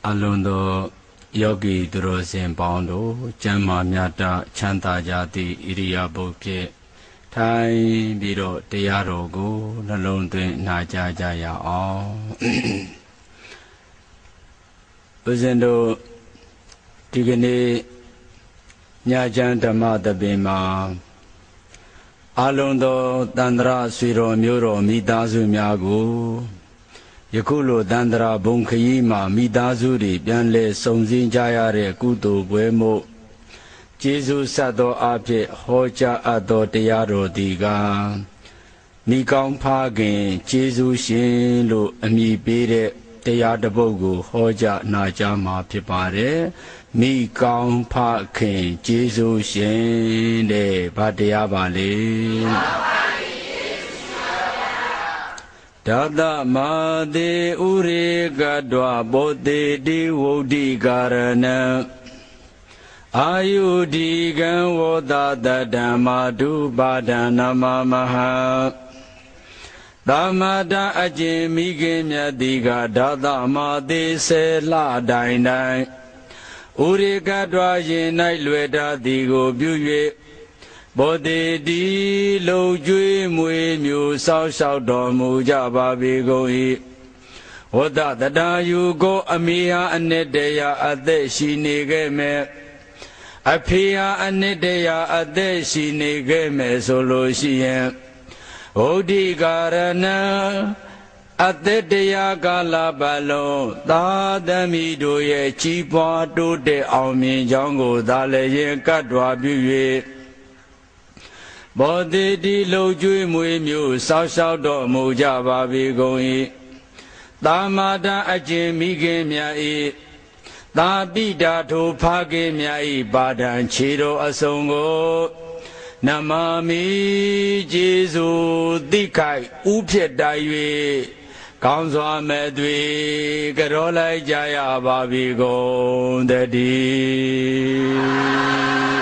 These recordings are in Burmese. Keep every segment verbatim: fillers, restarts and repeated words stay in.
အလုံးသောယောဂီသူတော်စင်ပေါင်းတို့ကျမ်းမာမြတ်တာချမ်းသာကြသည့်ဣရိယာပုဖြင့်ထိုင်ပြီးတော့တရားတော်ကိုနှလုံးသွင်းနာကြားကြရအောင်ဦးဇင်းတို့ဒီကနေ့ညချမ်းဓမ္မသဘင်မှာအလုံးသောတန္တရာဆွေတော်မျိုးတော်မိသားစုများကိုယခုလိုတန္တရာဘုံခရီးမှာမိသားစုတွေပြန်လဲစုံစည်းကြရတဲ့ကုသိုလ်ပွဲမို့ကျေးဇူးဆက်သောအဖြစ်ဟောကြားအပ်သောတရားတော်ဒီကမိကောင်းဖခင်ကျေးဇူးရှင်လို့အမည်ပေးတဲ့တရားတစ်ပုဒ်ကိုဟောကြားနာကြားမှာဖြစ်ပါတယ်မိကောင်းဖခင်ကျေးဇူးရှင်တဲ့ဘာတရားပါလဲဒါသမတေဥရေကတဝဘောတေတိဝုဒ္ဓိကာရဏံအာယုဒီကံဝောတတဓမ္မာတုပါဒနမမဟသမတအကျင်မိခင်မြတ်တိကဒါသမတေဆေလတိုင်းတိုင်းဥရေကတဝရင်၌လွယ်တာသည်ကိုပြု၍ဘောတိတိလုံကျွေးမွေမျိုးဆောက်ရှောက်တော်မူကြပါပေကုန်၏ဝတ္တတတာယူကိုအမိဟာအနှစ်တရာအသက်ရှိနေခဲ့မယ်အဖေဟာအနှစ်တရာအသက်ရှိနေခဲ့မယ်ဆိုလို့ရှိရင်ဩဒိကာရဏံအသက်တရားကာလပတ်လုံးသာသမီတို့ရဲ့ကြီးပွားတိုးတက်အောင်မြင်ကြောင်းကိုသာလည်းရင်ကတ်တော်ပြု၍ဘောတိတိလုံကျွေးမွေမျိုးဆောက်ရှောက်တော်မူကြပါပေကုန်၏သာမာတအကျင်မိခင်မြတ်၏သာပိတာထိုဖခင်မြတ်၏ပါဒံခြေတော်အစုံကိုနမမိကျေးဇူးတိခိုက်ဥဖြစ်တိုင်၍ကောင်းစွာမဲ့တွေကြောလိုက်ကြရပါပြီကုန်တည်း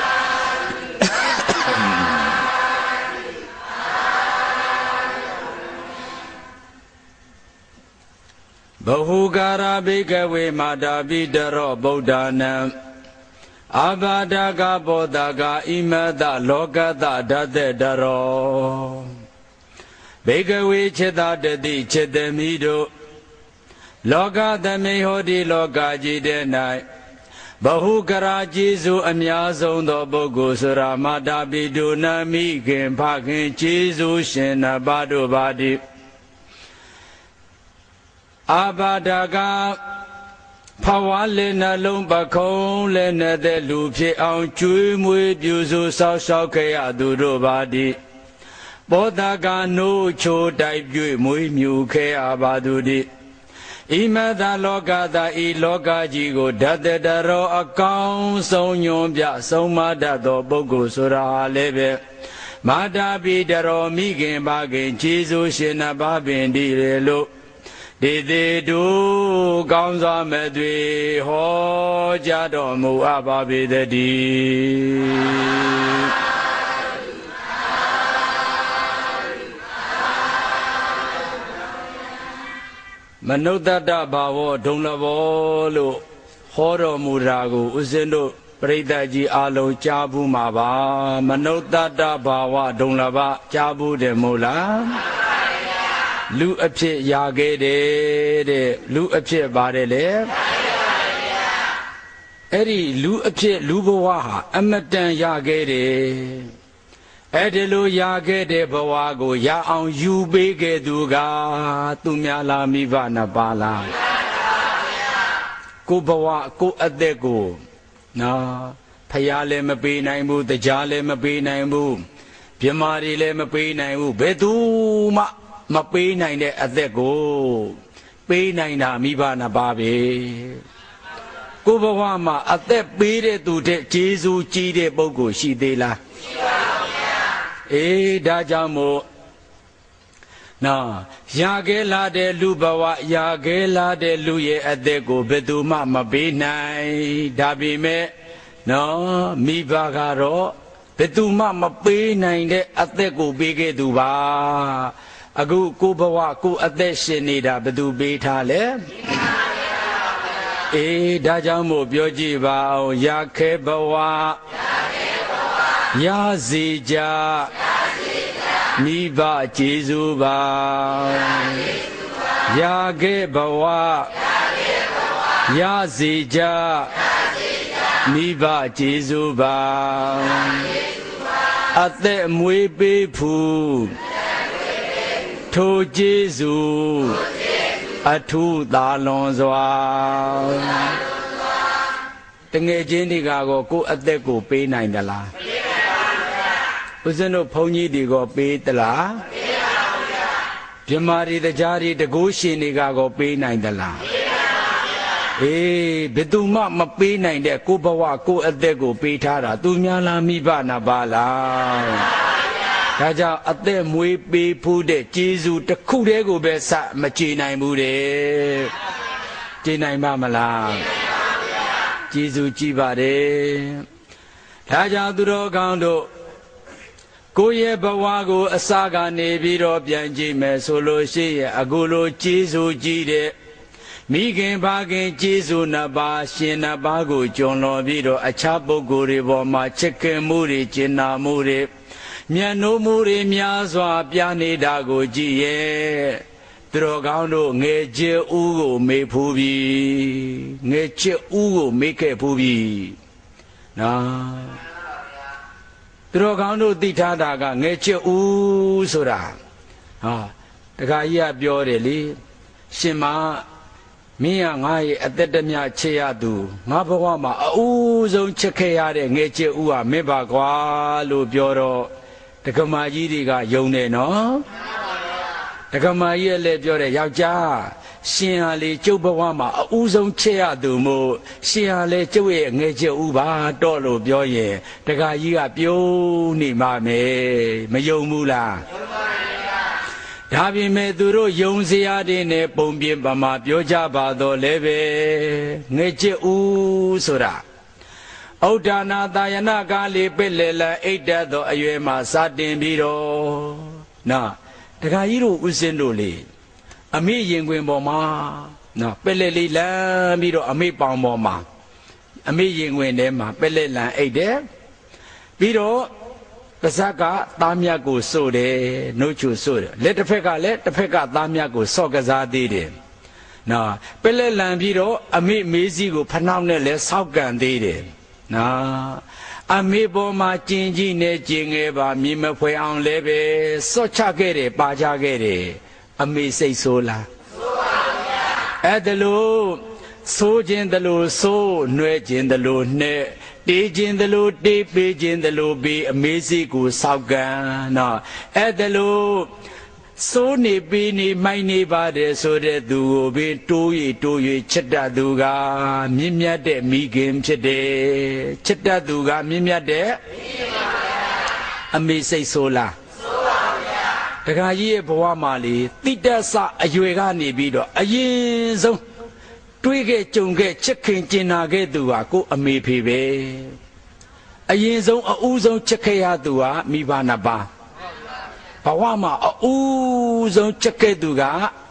ဘဟုကာရဘိကဝေမာတာပိတရောဗုဒ္ဓနံအဘာဒကဘောဓကဣမတလောကတဓာတေတရောဘိကဝေจิตတတိจิตမိတို့လောကသမိဟောဒီလောကကြီးတဲ့၌ဘဟုကရာကျေးဇူးအများဆုံးသောပုဂ္ဂိုလ်ဆိုရာမာတာပိတုနမိခင်ဖခင်ကျေးဇူးရှင်နှစ်ပါးတို့ပါတိအဘာဒကဖဝါလည်းနှလုံးပခုံးလည်းနဲ့လူဖြစ်အောင်ကျွေးမွေးပြုစုဆောက်ရှောက်ခဲ့ရသူတို့ပါတိဘောဓကနိုးချိုတိုက်ပြုမွေးမြူခဲ့ရပါသူတိဣမတလောကသာဤလောကကြီးကိုဓာတတရောအကောင်းဆုံးညွန်ပြဆုံးမတတ်သောပုဂ္ဂိုလ်ဆိုတာလည်းပဲမာတာပိတရောမိခင်ပါခင်ကျေးဇူးရှင်နှစ်ပါးပင်တည်းလေလို့ဒီတိတုကောင်းစွာမဲ့တွေဟောကြားတော်မူအပ်ပါပေတည်းမနုဿတ္တဘာဝဒုံလဘောလို့ဟောတော်မူတာကိုဦးဇင်းတို့ပရိသတ်ကြီးအလုံးကြားဘူးမှာပါမနုဿတ္တဘာဝဒုံလဘကြားဘူးတယ်မို့လားလူအဖြစ်ရခဲ့တယ်တဲ့လူအဖြစ်ပါတယ်လေအဲ့ဒီလူအဖြစ်လူဘဝဟာအမတန်ရခဲ့တယ်အဲ့ဒီလိုရခဲ့တဲ့ဘဝကိုရအောင်ယူပေးခဲ့သူကသူများလားမိဘနှစ်ပါးလားကိုဘဝကိုအသက်ကိုနော်ဖယားလည်းမပေးနိုင်ဘူးတရားလည်းမပေးနိုင်ဘူးပြမာတွေလည်းမပေးနိုင်ဘူးဘယ်သူမှမပေးနိုင်တဲ့အသက်ကိုပေးနိုင်တာမိဘနှစ်ပါးပဲကိုဘဝမှာအသက်ပေးတဲ့သူတဲ့ကျေးဇူးကြီးတဲ့ပုဂ္ဂိုလ်ရှိသေးလားရှိပါဘူးဗျာအေးဒါကြောင့်မို့နော်ရခဲ့လာတဲ့လူဘဝရခဲ့လာတဲ့လူရဲ့အသက်ကိုဘယ်သူမှမပေးနိုင်ဒါပေမဲ့နော်မိဘကတော့ဘယ်သူမှမပေးနိုင်တဲ့အသက်ကိုပေးခဲ့သူပါအခုကိုဘဝကိုအသက်ရှင်နေတာဘယ်သူပေးထားလဲเอดาจังโมเปียวจีบาအောင်ยาแค่บวะยาสีจမိဘကျေးဇူးပါရာခဲ့ဘဝရစေကြမိဘကျေးဇူးပါအသက်အမွေးပေးဖူးထိုကျေးဇူးအထူးသာလွန်စွာတငယ်ချင်းတွေကကိုကိုယ့်အသက်ကိုပေးနိုင်သလားဦးဇင်းတို့ဘုန်းကြီးတွေကိုပေးသလားပေးပါဘူးဗျာမြမာရီတရားရီတကိုးရှင်တွေကကိုပေးနိုင်သလားပေးပါဘူးဗျာအေးဘယ်သူမှမပေးနိုင်တဲ့ကိုဘဝကိုအသက်ကိုပေးထားတာသူများလားမိဘနာပါလားဒါကြောင့်အသက်မွေးပေးဖို့တဲ့ကျေးဇူးတစ်ခုတည်းကိုပဲစမကြည်နိုင်ဘူးတဲ့ကြည်နိုင်ပါမလားကျေးဇူးကြည်ပါတယ်ဒါကြောင့်သူတော်ကောင်းတို့ကိုယ့်ရဲ့ဘဝကိုအစကနေပြီးတော့ပြန်ကြည့်မယ်ဆိုလို့ရှိရင်အခုလိုကျေးဇူးကြီးတဲ့မိခင်ဖခင်ကျေးဇူးနှစ်ပါးရှင်နှစ်ပါးကိုကျွံလော်ပြီးတော့အခြားပုဂ္ဂိုလ်တွေပေါ်မှာချစ်ခင်မှုတွေကျင်နာမှုတွေမျက်နှာမှုတွေများစွာပြနေတာကိုကြည့်ရဲ့သူတော်ကောင်းတို့ငယ်ချစ်ဦးကိုမေ့ဖူးပြီငယ်ချစ်ဦးကိုမေ့ခဲ့ဖူးပြီနော်သူတော်ကောင်းတို့သိထားတာကငယ်ချစ်ဦးဆိုတာဟာတခါကြီးကပြောတယ်လေရှင်မမင်းကငါရဲ့အသက်တမျှချစ်ရသူငါဘဝမှာအဦးဆုံးချစ်ခဲ့ရတဲ့ငယ်ချစ်ဦးဟာမင်းပါကွာလို့ပြောတော့တက္ကမကြီးတွေကယုံတယ်နော်တက္ကမကြီးရဲ့လည်းပြောတယ်ယောက်ျားရှင်ဟာလေကျုပ်ဘဝမှာအဦးဆုံးချစ်ရသူမို့ရှင်ဟာလေကျုပ်ရဲ့ငယ်ချစ်ဦးပါတော့လို့ပြောရင်တက္ကကြီးကပြုံးနေမှာမယ်မယုံဘူးလားယုံပါရဲ့ဗျာဒါပြင်မဲ့သူတို့ယုံစရာတွေနဲ့ပုံပြပမာပြောကြပါတော့လည်းပဲငယ်ချစ်ဦးဆိုတာဩဒ္ဒနာတာယနာကားလေးပစ်လေလဲအိတ်တတ်သောအရွယ်မှာစတင်ပြီးတော့နော်တခါကြီးတို့ဥစဉ်တို့လေအမေရင်ခွင်ပေါ်မှာနော်ပက်လက်လေးလမ်းပြီးတော့အမေပေါင်ပေါ်မှာအမေရင်ခွင်ထဲမှာပက်လက်လမ်းအိတ်တယ်ပြီးတော့ပါဇက်ကသားမြတ်ကိုစို့တယ်နှုတ်ချူစို့တယ်လက်တစ်ဖက်ကလည်းတစ်ဖက်ကသားမြတ်ကိုဆော့ကစားသေးတယ်နော်ပက်လက်လမ်းပြီးတော့အမေမေးစီကိုဖနှောက်နဲ့လည်းဆောက်ကန်သေးတယ်နော်အမေပေါ်မှာကျင်ကြီးနဲ့ကျင်ငယ်ပါမြင်မဖွယ်အောင်လည်းပဲစော့ချခဲ့တယ်ပါချခဲ့တယ်အမေစိတ်ဆိုးလားဆိုးပါဗျာအဲ့ဒါလို့ဆိုးခြင်းတလို့ဆိုးနှွဲခြင်းတလို့နှဲ့တေးခြင်းတလို့တေးပေးခြင်းတလို့ပေးအမေစိတ်ကိုစောက်ကန်နော်အဲ့ဒါလို့စိုးနေပြီးနေမိုက်နေပါတယ်ဆိုတဲ့သူကိုပဲတိုးရီတိုးရီချစ်တတ်သူကမြင့်မြတ်တဲ့မိခင်ဖြစ်တယ်ချစ်တတ်သူကမြင့်မြတ်တဲ့အမေစိတ်ဆိုးလားဆိုးပါဗျာတခါကြီးရဲ့ဘဝမှာလေတိတ္တဆအရွယ်ကနေပြီးတော့အရင်ဆုံးတွေးခဲ့ကြုံခဲ့ချစ်ခင်ကျင်နာခဲ့သူဟာကိုအမေဖေပဲအရင်ဆုံးအဦးဆုံးချစ်ခဲ့ရသူဟာမိဘနှစ်ပါးဘဝမှာအဦးဆုံးချစ်ခဲ့သူက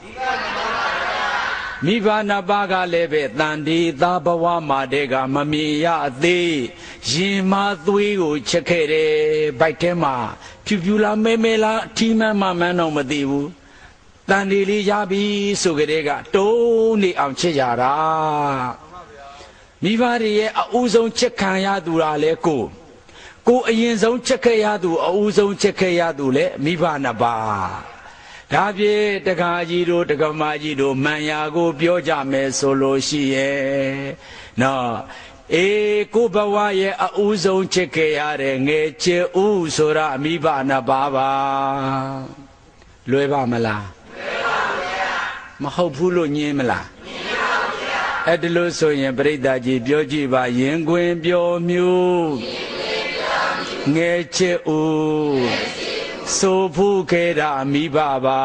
မိဘနှစ်ပါးကလည်းပဲတန်ဒီသားဘဝမှာတည်းကမမြင်ရသေးရင်မသွေးကိုချစ်ခဲ့တယ်ဗိုက်ထဲမှာဖြူဖြူလားမဲမဲလားအထီးမှန်းမှမှန်းတော့မသိဘူးတန်ဒီလေးရပြီဆိုကြတဲ့ကတုံးနေအောင်ချစ်ရတာမိဘတွေရဲ့အဦးဆုံးချစ်ခံရသူကလည်းကိုကိုအရင်ဆုံးချက်ခဲ့ရသူအဦးဆုံးချက်ခဲ့ရသူလေမိဘနှစ်ပါးဒါဖြင့်တက္ကကြီးတို့တက္ကမကြီးတို့မှန်ရာကိုပြောကြမယ်ဆိုလို့ရှိရဲ့နော်အေးကိုဘဝရဲ့အဦးဆုံးချက်ခဲ့ရတဲ့ငယ်ချစ်ဦးဆိုတာမိဘနှစ်ပါးပါလွယ်ပါမလားလွယ်ပါဗျာမဟုတ်ဘူးလို့ညင်းမလားညင်းပါဗျာအဲ့ဒါလို့ဆိုရင်ပြိဿကြီးပြောကြည့်ပါရင်ခွင်ပြောမျိုးငယ်ချစ်ဦးဆိုဖူးခဲ့တာမိဘပါ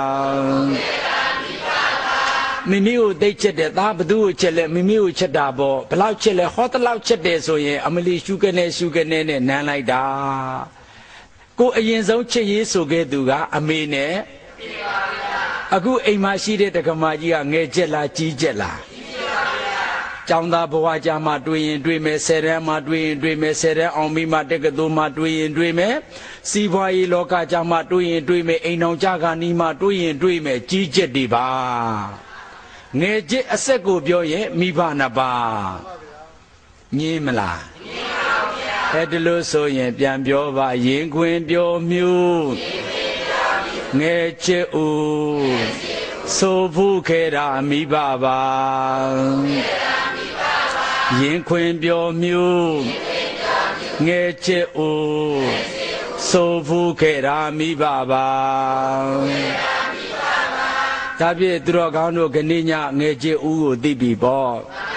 မိမိကိုသိချစ်တယ်သားဘသူ့ကိုချစ်လဲမိမိကိုချစ်တာပေါ့ဘလောက်ချစ်လဲဟောတလောက်ချစ်တယ်ဆိုရင်အမလီရှုကနေရှုကနေနဲ့နမ်းလိုက်တာကိုအရင်ဆုံးချစ်ရေးဆိုခဲ့သူကအမေနဲ့အခုအိမ်မှာရှိတဲ့တက္ကမကြီးကငယ်ချက်လားကြီးချက်လားကြီးချက်ပါဗျာကျောင်းသားဘဝကြမှာတွေ့ရင်တွေ့မယ်ဆယ်တန်းမှာတွေ့ရင်တွေ့မယ်ဆယ်တန်းအောင်ပြီးမှတက္ကသိုလ်မှာတွေ့ရင်တွေ့မယ်စီးပွားရေးလောကကြမှာတွေ့ရင်တွေ့မယ်အိမ်တော်ကြကနီးမှာတွေ့ရင်တွေ့မယ်ကြီးကျက်တွေပါငယ်ကျက်အဆက်ကိုပြောရင်မိဘနှစ်ပါးညင်းမလားညင်းပါဗျာအဲ့ဒါလို့ဆိုရင်ပြန်ပြောပါရင်ခွင်ပြောမျိုးငယ်ကျက်ဦးဆိုဖို့ခဲ့တာမိဘပါရင်ခွင်ပြောမျိုးငယ်ကျက်ဦးဆိုဖို့ခဲ့တာမိဘပါဒါဖြင့်သူတော်ကောင်းတို့ခဏညငယ်ကျက်ဦးကိုသိပြီပေါ့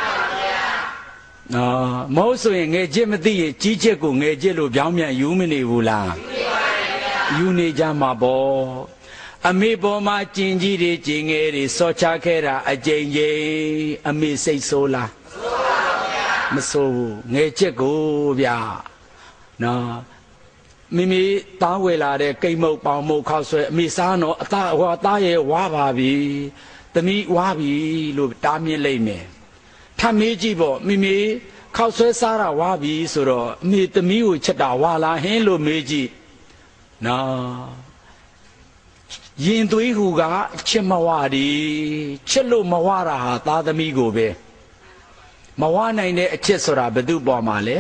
နော်မဟုတ်ဆိုရင်ငယ်ကျက်မသိရင်ကြီးကျက်ကိုငယ်ကျက်လို့ပြောင်းပြန်ယူမနေဘူးလားယူနေကြမှာပေါ့အမေပေါ်မှာကျင်ကြီးတွေကျင်ငယ်တွေစောချခဲ့တာအကြိမ်ကြိမ်အမေစိတ်ဆိုးလားမဆိုးဘူးငယ်ချက်ကိုဗျာနော်မိမိသားဝယ်လာတဲ့ကိတ်မုတ်ပေါင်မုတ်ခောက်ဆွဲအမေစားတော့အသားဟောသားရဲ့ဝါပါပြီသမီးဝါပြီလို့တားမြင်လိုက်မယ်ထပ်မေးကြည့်ပေါ့မိမိခောက်ဆွဲစားတာဝါပြီဆိုတော့အမေသမီးကိုချက်တာဝါလားဟင်းလို့မေးကြည့်နော်ရင်သွေးဟူကချစ်မဝဒီချစ်လို့မဝတာဟာသားသမီးကိုပဲမဝနိုင်တဲ့အချစ်ဆိုတာဘယ်သူပေါ်မှာလဲ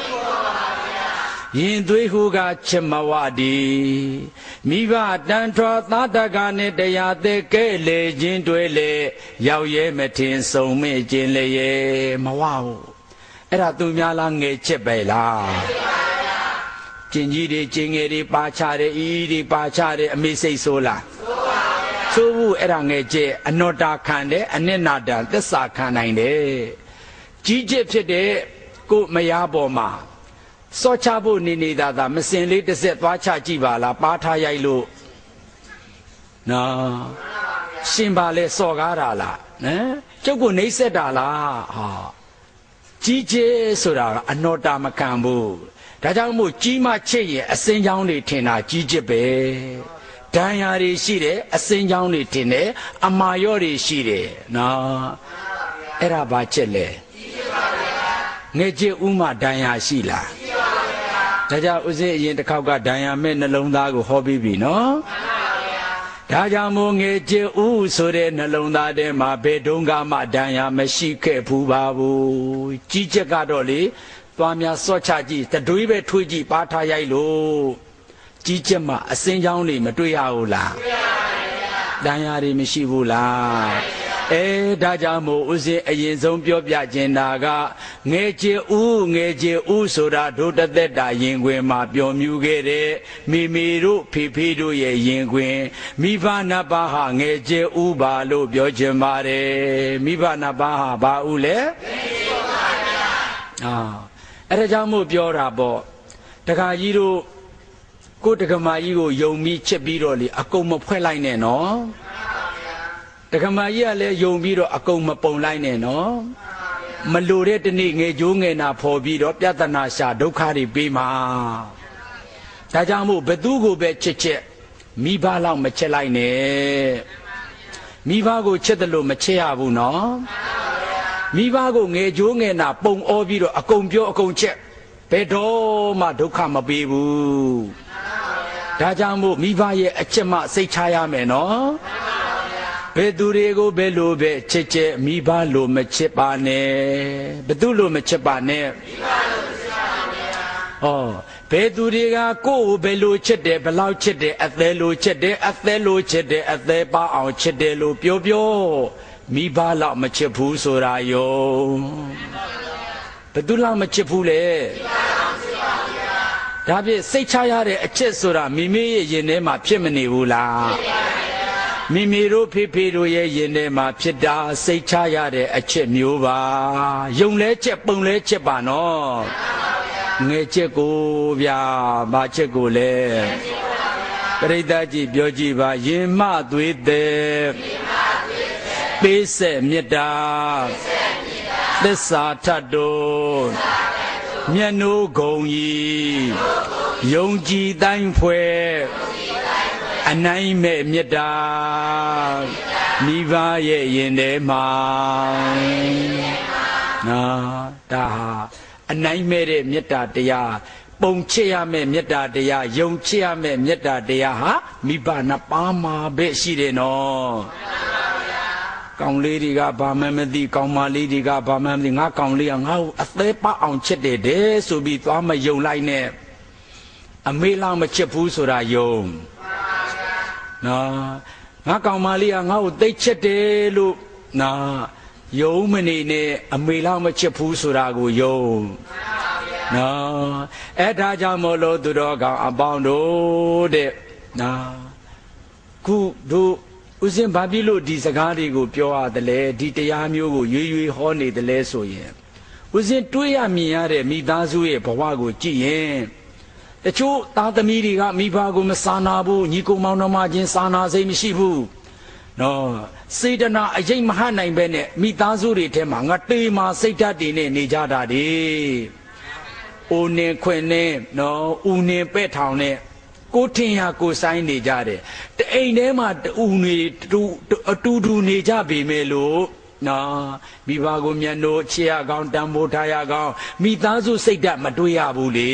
ရင်သွေးဟူကချစ်မဝဒီမိဘတန်ထွာသားတကနဲ့တရားသက်ကဲလေခြင်းတွေလေရောက်ရဲမထင်ဆုံးမကျင်လေရဲ့မဝဘူးအဲ့ဒါသူများလားငယ်ချစ်ပဲလားကျင်ကြီးတွေကျင်ငယ်တွေပါချတယ်ဤတွေပါချတယ်အမေစိတ်ဆိုးလားဆိုးပါဗျာဆိုးဘူးအဲ့ဒါငယ်ကျက်အနောတာခံတယ်အနစ်နာတံသစ္စာခံနိုင်တယ်ကြီးကျက်ဖြစ်တဲ့ကိုမယားပေါ်မှာစောချဖို့နေနေတာသာမစင်လေးတစ်စက်သွားချကြည့်ပါလားပါထားရိုက်လို့နော်ရှင်ပါလေစော်ကားတာလားနော်ကျုပ်ကိုနှိမ့်ဆက်တာလားဟာကြီးကျက်ဆိုတာကအနောတာမခံဘူးဒါကြောင့်မို့ကြီးမှချစ်ရင်အစင်းချောင်းတွေထင်တာကြီးကျစ်ပဲဒဏ်ရာတွေရှိတယ်အစင်းချောင်းတွေထင်တယ်အမာရော့တွေရှိတယ်နော်အဲ့ဒါဘာချက်လဲငယ်ကျစ်ဥမှဒဏ်ရာရှိလားဒါကြောင့်ဥစဉ်အရင်တစ်ခေါက်ကဒဏ်ရာမဲ့နှလုံးသားကိုဟောပြီးပြီနော်ဒါကြောင့်မို့ငယ်ကျစ်ဥဆိုတဲ့နှလုံးသားထဲမှာဘယ်တုန်းကမှဒဏ်ရာမရှိခဲ့ဘူးပါဘူးကြီးချက်ကတော့လေသွားများစော့ချကြည့်တတွေးပဲထွေးကြည့်ပါထားရိုက်လို့ကြီးကျက်မှအစင်းချောင်းတွေမတွေ့ရဘူးလားတွေ့ရပါဘူးတန်ရာတွေမရှိဘူးလားအဲဒါကြောင့်မို့ဥစဉ်အရင်ဆုံးပြောပြခြင်းတာကငယ်ကျယ်ဦးငယ်ကျယ်ဦးဆိုတာဒုတသက်တာရင်ခွင်မှာပျော်မြူခဲ့တဲ့မိမိတို့ဖေဖေတို့ရဲ့ရင်ခွင်မိဘနှစ်ပါးဟာငယ်ကျယ်ဦးပါလို့ပြောခြင်းပါတယ်မိဘနှစ်ပါးဟာဘာဦးလဲငယ်ကျယ်ဦးပါဗျာအာအဲ့ဒါကြောင့်မို့ပြောတာပေါ့တခါကြီးတို့ကိုတက္ကမကြီးကိုယုံပြီးချစ်ပြီးတော့လေအကုန်မဖွဲ့လိုက်နဲ့နော်တက္ကမကြီးကလည်းယုံပြီးတော့အကုန်မပုံလိုက်နဲ့နော်မလိုတဲ့တနေ့ငယ်ကြိုးငယ်နာဖော်ပြီးတော့ပြဿနာရှာဒုက္ခတွေပေးမှာဒါကြောင့်မို့ဘသူကိုပဲချစ်ချစ်မိဘလောက်မချစ်လိုက်နဲ့မိဘကိုချစ်တယ်လို့မချစ်ရဘူးနော်မိဘကိုငယ်ကြိုးငယ်နာပုံအောပြီးတော့အကုန်ပြောအကုန်ချက်ဘယ်တော့မှဒုက္ခမပေးဘူးဒါကြောင့်မို့မိဘရဲ့အချက်မှစိတ်ချရမယ်နော်ဘယ်သူတွေကိုဘယ်လိုပဲချစ်ချစ်မိဘလိုမချစ်ပါနဲ့ဘယ်သူလိုမချစ်ပါနဲ့မိဘလိုမချစ်ပါနဲ့ဩဘယ်သူတွေကကိုယ့်ကိုဘယ်လိုချစ်တယ်ဘယ်လောက်ချစ်တယ်အသေးလိုချစ်တယ်အသေးလိုချစ်တယ်အသေးပါအောင်ချစ်တယ်လို့ပြောပြောမိဘလောက်မချစ်ဘူးဆိုတာယောဘယ်သူလောက်မချစ်ဘူးလဲဒါဖြင့်စိတ်ချရတဲ့အချစ်ဆိုတာမိမိရဲ့ရင်ထဲမှာဖြစ်မနေဘူးလားမိမိတို့ဖေဖေတို့ရဲ့ရင်ထဲမှာဖြစ်တာစိတ်ချရတဲ့အချစ်မျိုးပါယုံလဲချက်ပုံလဲချက်ပါနော်ငယ်ချက်ကိုဗျာဘာချက်ကိုလဲပရိသတ်ကြီးပြောကြည့်ပါရင်မသွေးတဲ့ပေးဆက်မြတ်တာသစ္စာထတ်တို့မျက်နှိုးဂုံကြီးယုံကြည်တိုင်းဖွဲ့အနိုင်မဲ့မြတ်တာမိဘရဲ့ရင်ထဲမှာနာဒါဟာအနိုင်မဲ့တဲ့မေတ္တာတရားပုံချစ်ရမယ့်မေတ္တာတရားယုံချစ်ရမယ့်မေတ္တာတရားဟာမိဘနှစ်ပါးမှာပဲရှိတယ်နော်ကောင်လေးတွေကဘာမှမသိကောင်မလေးတွေကဘာမှမသိငါကောင်လေးကငါ့ကိုအသေးပအောင်ချစ်တယ်တဲ့ဆိုပြီးသွားမယုံလိုက်နဲ့အမေလောက်မချစ်ဘူးဆိုတာယုံနော်ငါကောင်မလေးကငါ့ကိုသိချစ်တယ်လို့နော်ယုံမနေနဲ့အမေလောက်မချစ်ဘူးဆိုတာကိုယုံနော်အဲ့ဒါကြောင့်မို့လို့သူတော်ကောင်းအပေါင်းတို့တဲ့နော်ခုတို့ဦးဇင်းဘာဖြစ်လို့ဒီစကားတွေကိုပြောရတယ်လဲဒီတရားမျိုးကိုရွေရွေဟောနေတယ်လဲဆိုရင်ဦးဇင်းတွေးရမြင်ရတဲ့မိသားစုရဲ့ဘဝကိုကြည့်ရင်တချို့သားသမီးတွေကမိဘကိုမစာနာဘူးညီကိုမောင်နှမချင်းစာနာစိတ်မရှိဘူးနော်စေတနာအရေးမဟနိုင်ပဲနဲ့မိသားစုတွေထဲမှာငါတေးမှာစိတ်ဓာတ်တွေနဲ့နေကြတာဒီဦးနေခွင်နဲ့နော်ဦးနေပဲ့ထောင်နဲ့ကိုထင်ရကိုဆိုင်နေကြတယ်တအိမ်ထဲမှာတူနေတူအတူတူနေကြပေမဲ့လို့နော်မိဘကိုမျက်နှာချေရကောင်းတန်ဖိုးထားရကောင်းမိသားစုစိတ်ဓာတ်မတွေးရဘူးလေ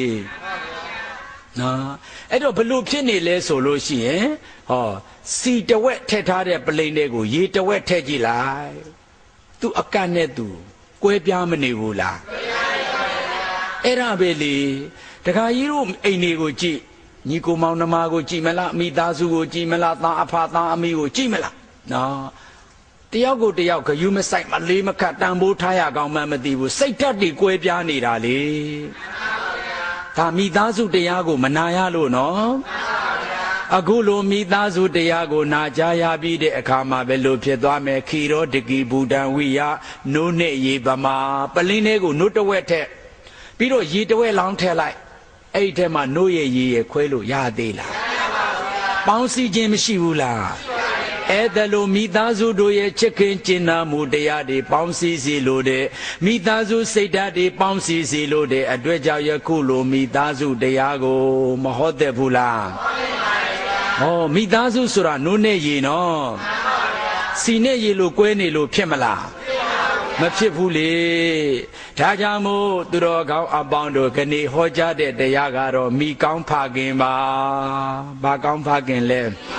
နော်အဲ့တော့ဘလို့ဖြစ်နေလဲဆိုလို့ရှိရင်ဟောစီတဝက်ထည့်ထားတဲ့ပလိန်တွေကိုရေတဝက်ထည့်ကြည့်လိုက်သူအကန့်နဲ့သူကွဲပြားမနေဘူးလားအဲ့ဒါပဲလေတခါကြီးတို့အိမ်တွေကိုကြည့်ညီကိုမောင်နှမကိုကြည့်မလားမိသားစုကိုကြည့်မလားသားအဖသားအမေကိုကြည့်မလားနော်တယောက်ကိုတယောက်ဂယုမဆိုင်မလေးမခတ်တန်ဖိုးထားရကောင်းမှမသိဘူးစိတ်ဓာတ်တွေကွဲပြားနေတာလေဒါမိသားစုတရားကိုမနာရလို့နော်အခုလိုမိသားစုတရားကိုနာကြားရပြီးတဲ့အခါမှာပဲလို့ဖြစ်သွားမယ်ခီရောတကိဘူတံဝိယနိုးနဲ့ရေပမာပလင်းလေးကိုနိုးတဝက်ထက်ပြီးတော့ရေတဝက်လောင်းထည့်လိုက်အဲ့ဒီထဲမှာနိုးရရေရခွဲလို့ရသေးလားပေါင်းစည်းခြင်းမရှိဘူးလားအဲ့ဒါလိုမိသားစုတို့ရဲ့ချစ်ခင်ကျင်နာမှုတရားတွေပေါင်းစည်းစီလို့တဲ့မိသားစုစိတ်ဓာတ်တွေပေါင်းစည်းစီလို့တဲ့အတွက်ကြောင့်ယခုလိုမိသားစုတရားကိုမဟောတဲ့ဘူးလားဟောမိသားစုဆိုတာနိုးနဲ့ရေနော်စီနဲ့ရေလို့ကွဲနေလို့ဖြစ်မလားမဖြစ်ဘူးလေဒါကြောင့်မို့သူတော်ကောင်းအပေါင်းတို့ခဏဟောကြားတဲ့တရားကတော့မိကောင်းဖခင်ပါဘာကောင်းဖခင်လဲ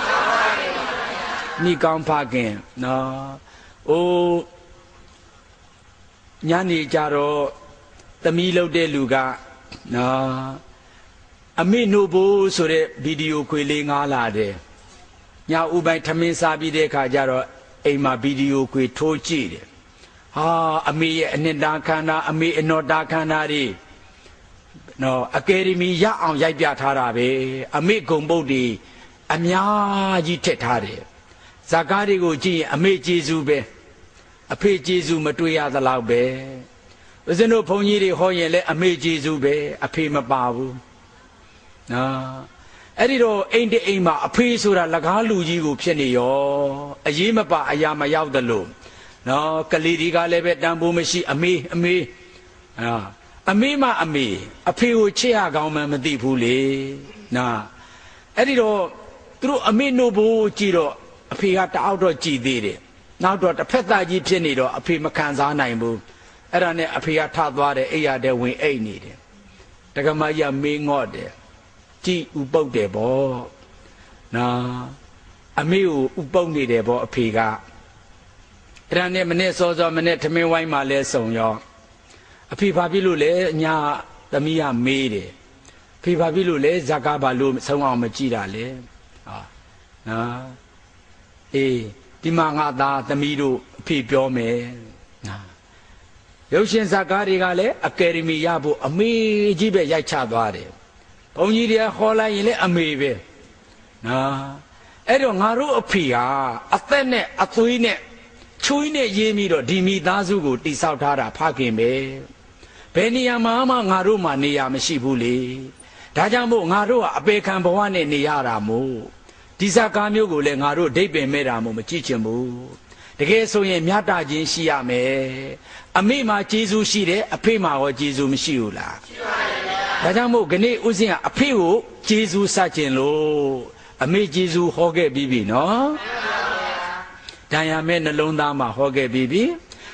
မိကောင်းဖခင်နော်အိုးညနေကြတော့သမီးလုပ်တဲ့လူကနော်အမေနို့ဖို့ဆိုတဲ့ဗီဒီယိုခွေလေးငားလာတယ်ညဥပိုင်းထမင်းစားပြီးတဲ့အခါကျတော့အိမ်မှာဗီဒီယိုခွေထိုးကြည့်တယ်ဟာအမေရဲ့အနှစ်သာခန္ဓာအမေအနော်တာခန္ဓာတွေနော်အကယ်ဒမီရအောင်ရိုက်ပြထားတာပဲအမေဂုံပုတ်တွေအများကြီးထည့်ထားတယ်ဇာကားတွေကိုကြည့်ရင်အမေကျေးဇူးပဲအဖေကျေးဇူးမတွေ့ရသလောက်ပဲဦးဇင်းတို့ဘုန်းကြီးတွေဟောရင်လည်းအမေကျေးဇူးပဲအဖေမပါဘူးနော်အဲ့ဒီတော့အိမ်တအိမ်မှာအဖေဆိုတာလကားလူကြီးကိုဖြစ်နေရောအရေးမပါအရာမရောက်သလိုနော်ကလေးတွေကလည်းပဲတန်ဖိုးမရှိအမေအမေအာအမေမအမေအဖေကိုချစ်ရကောင်းမှမသိဘူးလေနော်အဲ့ဒီတော့သူတို့အမေနို့ဖို့ကြည့်တော့အဖေကတအောက်တော့ကြည်သေးတယ်နောက်တော့တစ်ဖက်သားကြီးဖြစ်နေတော့အဖေမခံစားနိုင်ဘူးအဲ့ဒါနဲ့အဖေကထသွားတယ်အိယာတဲ့ဝင်အိတ်နေတယ်တက္ကမကြီးမေးငေါ့တယ်ကြည်ဥပုတ်တယ်ဗောနော်အမေကိုဥပုတ်နေတယ်ဗောအဖေကအဲ့ဒါနဲ့မနေ့စောစောမနေ့ထမင်းဝိုင်းမှာလဲစုံရောအဖေဘာဖြစ်လို့လဲညာသမီးကမေးတယ်အဖေဘာဖြစ်လို့လဲဇကာဘာလို့ဆုံးအောင်မကြည့်တာလဲဟာနော်အေးဒီမှာငါသားသမီးတို့အဖေပြောမယ်နော်ရုပ်ရှင်ဇကာတွေကလည်းအကယ်ဒမီရဖို့အမေကြီးပဲရိုက်ချသွားတယ်ဘုန်းကြီးတွေဟောလိုက်ရင်လည်းအမေပဲနော်အဲ့တော့ငါတို့အဖေကအသက်နဲ့အသွေးနဲ့ချွေးနဲ့ရေးပြီးတော့ဒီမိသားစုကိုတိဆောက်ထားတာဖခင်ပဲဘယ်နေရာမှာမှငါတို့မှနေရာမရှိဘူးလေဒါကြောင့်မို့ငါတို့ကအပေခံဘဝနဲ့နေရတာမို့ဒီဇာကားမျိုးကိုလည်းငါတို့ဒိတ်ပင်မဲ့တာမို့မကြည့်ချင်ဘူးတကယ်ဆိုရင်မြတ်တာချင်းရှိရမယ်အမေမှာကျေးဇူးရှိတယ်အဖေမှာရောကျေးဇူးမရှိဘူးလားရှိပါတယ်ဗျာဒါကြောင့်မို့ခနေ့ဥစဉ်ကအဖေကိုကျေးဇူးစကျင်လို့အမေကျေးဇူးဟောခဲ့ပြီးပြီနော်တန်ရမဲ့နှလုံးသားမှာဟောခဲ့ပြီးပြီ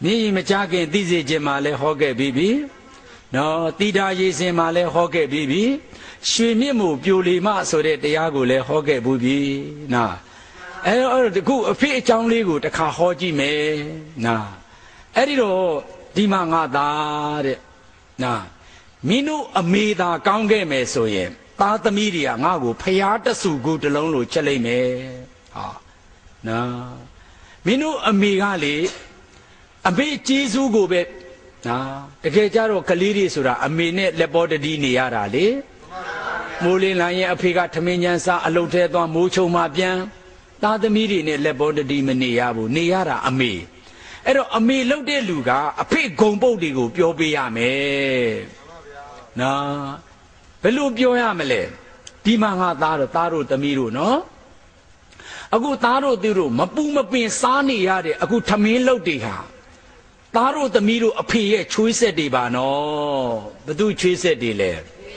မြည်မကြခင်သိစေခြင်းမှာလည်းဟောခဲ့ပြီးပြီနော်တိတာရေးစင်မှာလည်းဟောခဲ့ပြီးပြီရွှေမြင့်မှုပြိုလီမဆိုတဲ့တရားကိုလည်းဟောခဲ့ဘူးပြီနော်အဲတော့တခုအဖေအကြောင်းလေးကိုတစ်ခါဟောကြည့်မယ်နော်အဲ့ဒီတော့ဒီမှာငါသားတဲ့နော်မင်းတို့အမေသာကောင်းခဲ့မယ်ဆိုရင်သားသမီးတွေကငါ့ကိုဖျားတဆူကူတစ်လုံးလို့ချက်လိုက်မယ်ဟာနော်မင်းတို့အမေကလေအမေကျေးဇူးကိုပဲနော်တကယ်ကြတော့ကလေးတွေဆိုတာအမေနဲ့လက်ပေါ်တတိနေရတာလေမိုးလင်းလာရင်အဖေကထမင်းညံစားအလုပ်ထဲသွားမိုးချုံမှပြန်သားသမီးတွေနဲ့လက်ပေါ်တတိမနေရဘူးနေရတာအမေအဲ့တော့အမေလှုပ်တဲ့လူကအဖေဂုံပုတ်တွေကိုပြောပေးရမယ်နော်ဘယ်လိုပြောရမလဲဒီမှာငါသားတို့သားတို့သမီးတို့နော်အခုသားတို့သူတို့မပူမပင်စားနေရတဲ့အခုထမင်းလှုပ်တွေဟာသားတို့သမီးတို့အဖေရဲ့ချွေးဆက်တွေပါနော်ဘသူချွေးဆက်တွေလဲ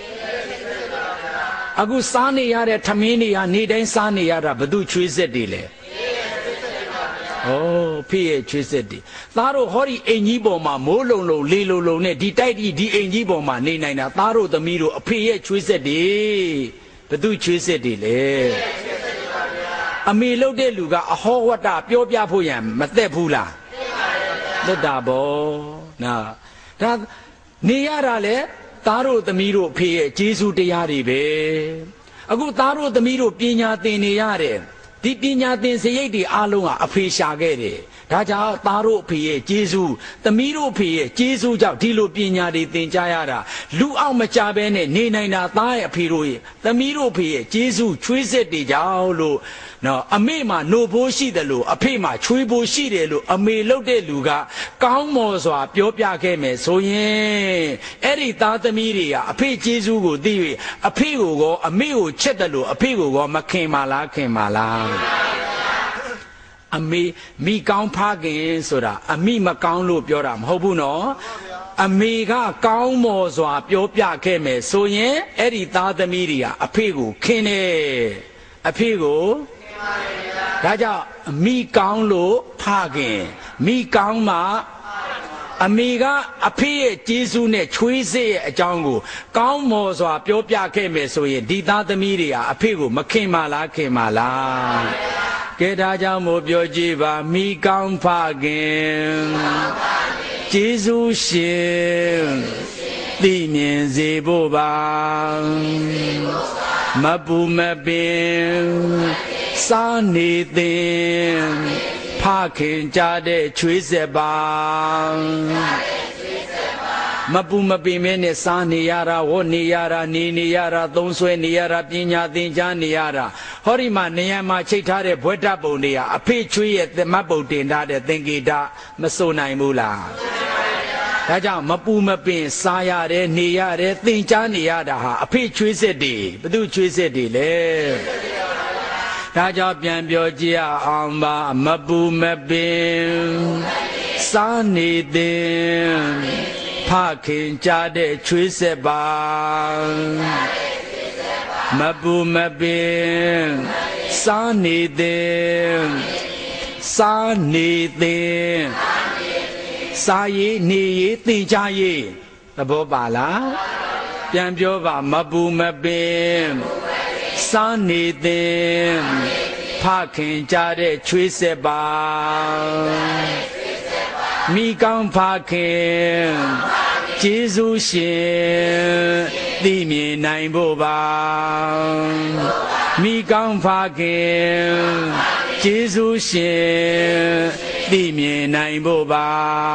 အခုစားနေရတဲ့ထမင်းတွေဟာနေတိုင်းစားနေရတာဘသူချွေးဆက်တွေလဲဩဖေရဲ့ချွေးဆက်တွေသားတို့ဟောဒီအိမ်ကြီးပေါ်မှာမိုးလုံလုံလေလုံလုံနဲ့ဒီတိုက်ဒီဒီအိမ်ကြီးပေါ်မှာနေနိုင်တာသားတို့သမီးတို့အဖေရဲ့ချွေးဆက်တွေဘသူချွေးဆက်တွေလဲအမေလှုပ်တဲ့လူကအဟောဝတ္တပြောပြဖို့ရန်မသက်ဘူးလားသက်တာပေါ့နော်ဒါနေရတာလေသားတို့သမီးတို့အဖေရဲ့ကျေးဇူးတရားတွေပဲအခုသားတို့သမီးတို့ပညာသင်နေရတယ်ဒီပညာသင်စရိတ်တွေအားလုံးကအဖေရှာခဲ့တယ်ဒါကြောင့်သားတို့အဖေရဲ့ကျေးဇူးသမီးတို့အဖေရဲ့ကျေးဇူးကြောင့်ဒီလိုပညာတွေသင်ကြားရတာလူအောင်မကြဘဲနဲ့နေနိုင်တာသားရဲ့အဖေတို့ရဲ့သမီးတို့အဖေရဲ့ကျေးဇူးချွေးစစ်တွေကြောင့်လို့နော်အမေမှာနို့ဘိုးရှိတယ်လို့အဖေမှာချွေးဘိုးရှိတယ်လို့အမေလှုပ်တဲ့လူကကောင်းမော်စွာပြောပြခဲ့မယ်ဆိုရင်အဲ့ဒီသားသမီးတွေကအဖေကျေးဇူးကိုသိ၍အဖေကိုကောအမေကိုချစ်တယ်လို့အဖေကိုကောမခင်ပါလားခင်ပါလားအမေမိကောင်းဖခင်ဆိုတာအမိမကောင်းလို့ပြောတာမဟုတ်ဘူးနော်အမေကကောင်းမော်စွာပြောပြခဲ့မယ်ဆိုရင်အဲ့ဒီသားသမီးတွေကအဖေကိုခင်တယ်အဖေကိုဒါကြောင့်မိကောင်းလို့ဖခင်မိကောင်းမှအမေကအဖေရဲ့ကျေးဇူးနဲ့ချွေးစစ်ရဲ့အကြောင်းကိုကောင်းမော်စွာပြောပြခဲ့မယ်ဆိုရင်ဒီသားသမီးတွေကအဖေကိုမခင်ပါလားခင်ပါလားကဲဒါကြောင့်မို့ပြောကြည့်ပါမိကောင်းဖခင်ကျေးဇူးရှင်သိမြင်စေဖို့ပါမပူမပင်စားနေသည်ဖခင်ကြတဲ့ချွေးဆက်ပါမပူမပင်မဲနဲ့စားနေရတာဝတ်နေရတာနေနေရတာသုံးဆွဲနေရတာပညာသင်ကြားနေရတာဟောဒီမှာနေရာမှာချိတ်ထားတဲ့ဘွဲ့တပ်ပုံတွေကအဖေချွေးရဲ့သမတ်ပုံတင်ထားတဲ့သင်္ကေတမစိုးနိုင်ဘူးလားဒါကြောင့်မပူမပင်စားရတယ်နေရတယ်သင်ကြားနေရတာဟာအဖေချွေးစစ်တွေဘသူချွေးစစ်တွေလဲဒါကြောင့်ပြန်ပြောကြည့်အောင်ပါမပူမပင်စားနေသည်ဖခင်ကြတဲ့ချွေးဆက်ပါမပူမပင်စားနေသည်စားနေသည်စားရည်နေရည်သင်ကြားရည်သဘောပါလားပြန်ပြောပါမပူမပင်စားနေသည်ဖခင်ကြတဲ့ချွေးဆက်ပါမိကောင်းဖခင်ကျေးဇူးရှင်သိမြင်နိုင်ဖို့ပါမိကောင်းဖခင်ကျေးဇူးရှင်သိမြင်နိုင်ဖို့ပါ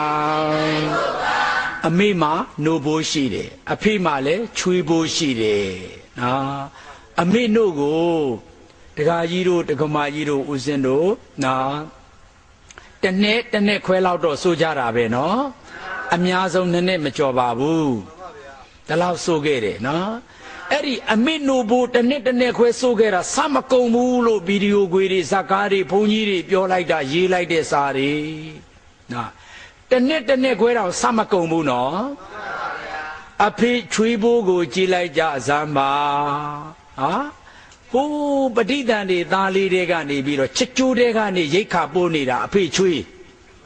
အမေမှာနို့ဘိုးရှိတယ်အဖေမှာလည်းချွေးဘိုးရှိတယ်နော်အမေတို့ကိုတက္ကကြီးတို့တက္ကမကြီးတို့ဦးဇင်းတို့နော်တနေ့တနေ့ခွဲလောက်တော့ဆိုကြတာပဲနော်အများဆုံးနှစ်နှစ်မကျော်ပါဘူးဒါလောက်ဆိုခဲ့တယ်နော်အဲ့ဒီအမေနို့ဘိုးတနေ့တနေ့ခွဲဆိုခဲ့တာစမကုံဘူးလို့ဗီဒီယိုခွေတွေဇာတ်ကားတွေဘုန်းကြီးတွေပြောလိုက်တာရေးလိုက်တဲ့စာတွေနော်တနေ့တနေ့ခွဲတော့စမကုံဘူးနော်အဖေချွေးဘိုးကိုကြည်လိုက်ကြစမ်းပါဟာဟိုးပဋိသန္ဓေသားလေးတွေကနေပြီးတော့ချစ်ကျိုးတွေကနေရိတ်ခါပိုးနေတာအဖေချွေး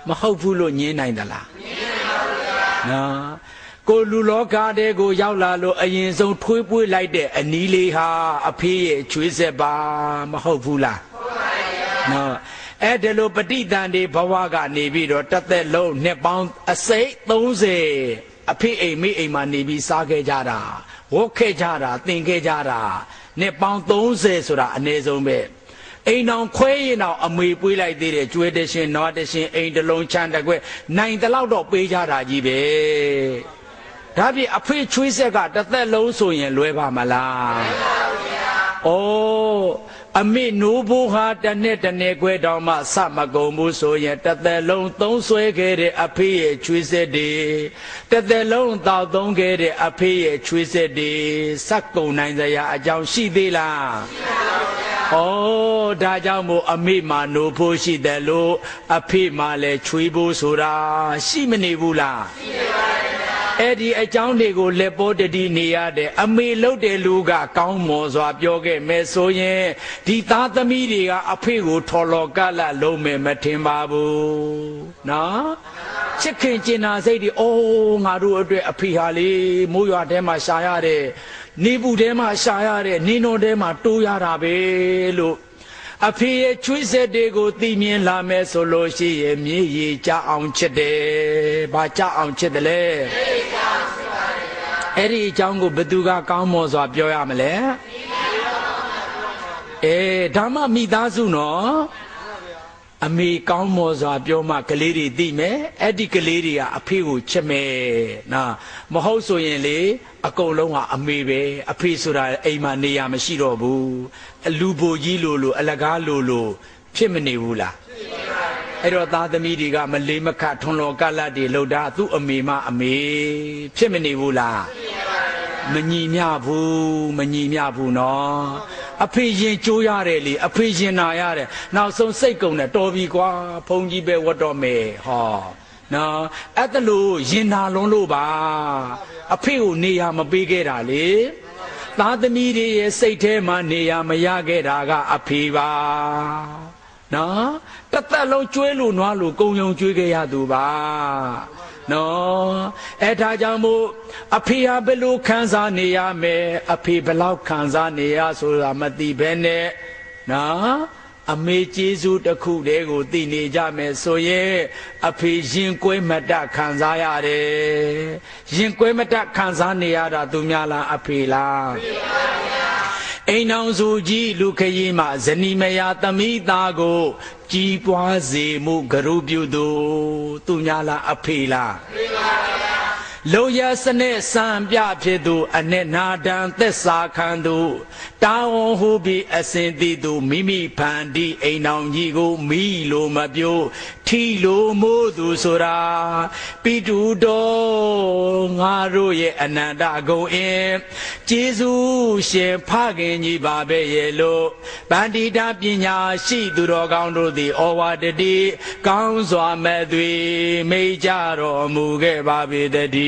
မဟုတ်ဘူးလို့ညင်းနိုင်သလားနော်ကိုလူလောကတဲ့ကိုရောက်လာလို့အရင်ဆုံးထွေးပွေးလိုက်တဲ့အနီးလေးဟာအဖေရဲ့ချွေးဆက်ပါမဟုတ်ဘူးလားနော်အဲ့ဒါလို့ပဋိသန္ဓေဘဝကနေပြီးတော့တစ်သက်လုံးနှစ်ပေါင်းအစိတ်သုံးဆယ်အဖေအိမ်မိအိမ်မှာနေပြီးစားခဲ့ကြတာဝတ်ခဲ့ကြတာသင်ခဲ့ကြတာနှစ်ပေါင်းသုံးဆယ်ဆိုတာအနည်းဆုံးပဲအိမ်တော်ခွဲရင်တော့အမေပွေးလိုက်သေးတယ်ကျွေးတရှင်နွားတရှင်အိမ်တလုံးချမ်းတကွဲနိုင်တလောက်တော့ပေးကြတာကြီးပဲဒါဖြင့်အဖေချွေးဆက်ကတစ်သက်လုံးဆိုရင်လွဲပါမလားဩအမေနိုးဖို့ဟာတနေ့တနေ့ခွဲတောင်မှစမကုန်ဘူးဆိုရင်တစ်သက်လုံးသုံးဆွဲခဲ့တဲ့အဖေရဲ့ချွေးဆက်တွေတစ်သက်လုံးတောက်သုံးခဲ့တဲ့အဖေရဲ့ချွေးဆက်တွေစက်ကုန်နိုင်စရာအကြောင်းရှိသေးလားဩဒါကြောင့်မို့အမေမှနိုးဖို့ရှိတယ်လို့အဖေမှလည်းချွေးဖို့ဆိုတာရှိမနေဘူးလားရှိပါပါအဲ့ဒီအကြောင်းတွေကိုလက်ပေါ်တတိနေရတဲ့အမေလုပ်တဲ့လူကကောင်းမွန်စွာပြောခဲ့မယ်ဆိုရင်ဒီသားသမီးတွေကအဖေကိုထော်လော်ကလလုံးမယ်မထင်ပါဘူးနော်ချစ်ခင်ကျင်နာစိတ်တွေအိုးငါတို့အတွက်အဖေဟာလေမိုးရွာထဲမှာရှာရတဲ့နေပူထဲမှာရှာရတဲ့နင်းတော်ထဲမှာတိုးရတာပဲလို့အဖေရဲ့ချွေးဆက်တွေကိုသိမြင်လာမယ်ဆိုလို့ရှိရင်မြေကြီးကြအောင်ချစ်တယ်။ဘာကြအောင်ချစ်တယ်လဲ။အဲ့ဒီအကြောင်းကိုဘယ်သူကကောင်းမွန်စွာပြောရမလဲ။အေးဒါမှမိသားစုနော်အမေကောင်းမွန်စွာပြောမှကလေးတွေသိမယ်။အဲ့ဒီကလေးတွေကအဖေကိုချစ်မယ်။နော်မဟုတ်ဆိုရင်လေအကုန်လုံးကအမေပဲအဖေဆိုတာအိမ်မှာနေရမရှိတော့ဘူးအလူဘိုကြီးလိုလိုအလကားလိုလိုဖြစ်မနေဘူးလားအဲ့တော့သားသမီးတွေကမလေးမခထွန်လောကလတ်တွေလှုပ်တာသူ့အမေမအမေဖြစ်မနေဘူးလားမညီမျှဘူးမညီမျှဘူးနော်အဖေရင်ကြိုးရတယ်လေအဖေရင်နာရတယ်နောက်ဆုံးစိတ်ကုန်တယ်တော်ပြီကွာဘုန်းကြီးပဲဝတ်တော်မယ်ဟောနော်အဲ့ဒါလို့ရင်နာလုံးလို့ပါအဖေကိုနေရမပေးခဲ့တာလေသားသမီးတွေရဲ့စိတ်ထဲမှာနေရမရခဲ့တာကအဖေပါနော်တစ်သက်လုံးကျွေးလို့နွားလို့ကုံယုံကျွေးခဲ့ရသူပါနော်အဲ့ဒါကြောင့်မို့အဖေဟာဘယ်လိုခံစားနေရမယ်အဖေဘယ်လောက်ခံစားနေရဆိုတာမသိဘဲနဲ့နော်အမေကျေးဇူးတစ်ခုတည်းကိုသိနေကြမယ်ဆိုရင်အဖေရင်ကွဲမတခံစားရတယ်ရင်ကွဲမတခံစားနေရတာသူများလားအဖေလားအဖေပါဗျာအိမ်အောင်စုကြီးလူခရီးမှာဇနီးမယားသမီးသားကိုကြီးပွားစေမှုဂရုပြုသူသူများလားအဖေလားအဖေပါဗျာလောရစနဲ့စံပြဖြစ်သူအနဲ့နာဒံသက်စာခံသူတာဝန်ဟုပြီးအစဉ်တည်သူမိမိဖန်တီးအိမ်အောင်ကြီးကိုမိလိုမပြိုးထီလိုမိုးသူဆိုတာပိတုတော်ငါတို့ရဲ့အနန္တဂုံအင်းကျေးဇူးရှင်ဖခင်ကြီးပါပဲရဲ့လို့ဗန္တိတာပညာရှိသူတော်ကောင်းတို့သည်ဩဝါဒတိကောင်းစွာမဲ့သွေမိတ်ကြတော်မူခဲ့ပါပေတည်း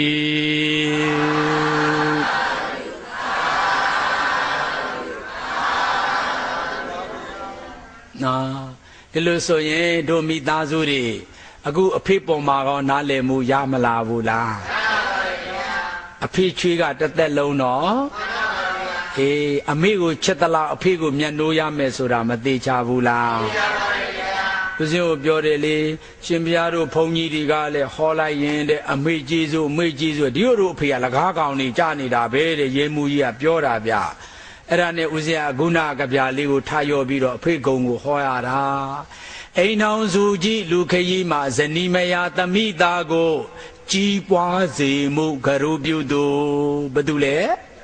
နော်ဒီလိုဆိုရင်တို့မိသားစုတွေအခုအဖေပေါ်မှာကောနားလည်မှုရမလားဘူးလားရပါပါဗျာအဖေချွေးကတစ်သက်လုံးတော့မှန်ပါပါဗျာအေးအမေကိုချစ်သလားအဖေကိုမျက်နှိုးရမယ်ဆိုတာမသေးချဘူးလားသိပါပါဦးဇင်းကိုပြောတယ်လေရှင်ဘုရားတို့ဘုန်းကြီးတွေကလည်းဟောလိုက်ရင်တဲ့အမေကြီးစုအမေကြီးစုဒီတို့အဖေကလကားကောင်နေကြနေတာပဲတဲ့ရေမူကြီးကပြောတာဗျအဲ့ဒါနဲ့ဦးဇင်းကဂုဏကဗျာလေးကိုထားရောပြီးတော့အဖေကုံကိုဟောရတာအိမ်အောင်စုကြီးလူခရီးမှာဇနီးမယားသမီးသားကိုကြီးပွားစေမှုဂရုပြုသူဘာတူလဲ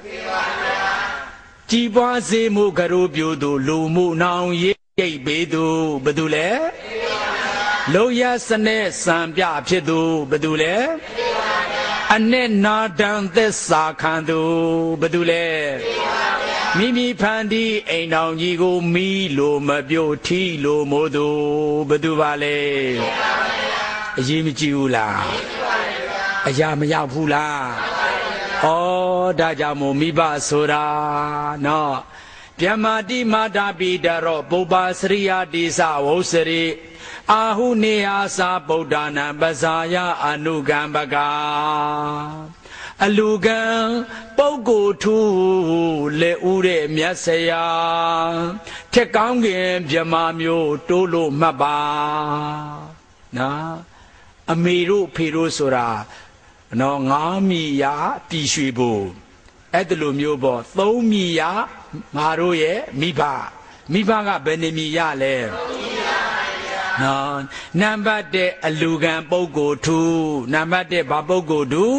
ကြီးပွားစေမှုဂရုပြုသူလူမှုနောင်ရိပ်ပေးသူဘာတူလဲလောရစနဲ့စံပြဖြစ်သူဘာတူလဲအနဲ့နာဒံသက်စာခံသူဘာတူလဲမိမိဖန်တီးအိမ်တော်ကြီးကိုမီးလိုမပြိုထီလိုမို့သူဘာတူပါလဲအရေးမကြီးဘူးလားအရာမရောက်ဘူးလားဩဒါကြောင့်မို့မိဘဆိုတာနော်ဗျမာတိမာတာပိတရောပုပ္ပါစရိယတိသဝုစရိအာဟုနေဟာသာဗုဒ္ဓနာပဇာယအနုကံပကာအလူကံပုဂ္ဂိုလ်ထူလေဥတဲ့မြတ်ဆရာထက်ကောင်းခင်မြမာမျိုးတိုးလို့မှတ်ပါနော်အမေတို့ဖေတို့ဆိုတာနော်ငါးမိယာတီရွှေဘို့အဲ့ဒီလိုမျိုးပေါ့သုံးမိယာငါတို့ရဲ့မိဘမိဘကဘယ်နှမိရလဲနော်နံပါတ်တစ်အလူကံပုဂ္ဂိုလ်ထူနံပါတ်တစ်ဘာပုဂ္ဂိုလ်ထူ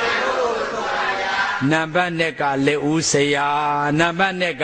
နံပါတ်နှစ်ကလက်ဦးဆရာနံပါတ်နှစ်က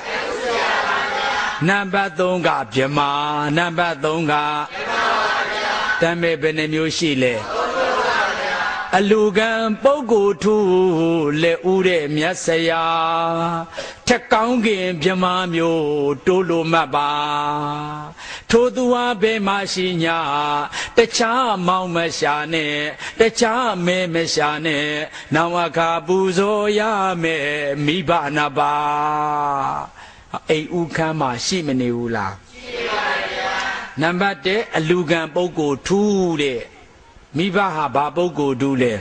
နံပါတ်သုံးကဗြမာနံပါတ်သုံးကတမ်းမဲ့ဘယ်နှမျိုးရှိလဲအလူကံပုဂ္ဂိုလ်ထူလက်ဦးတဲ့မြတ်ဆရာထက်ကောင်းခင်ဗြမာမျိုးတိုးလို့မှတ်ပါထိုသူဟာဘယ်မှရှိညာတခြားမောင်မရှာနဲ့တခြားမဲမရှာနဲ့နောင်အခါပူဇော်ရမယ်မိဘနာပါအိမ်ဥခမ်းမှာရှိမနေဘူးလားရှိပါဗျာနံပါတ်တစ်အလူကံပုဂ္ဂိုလ်ထူးတဲ့မိဘဟာဘာပုဂ္ဂိုလ်ထူးလဲ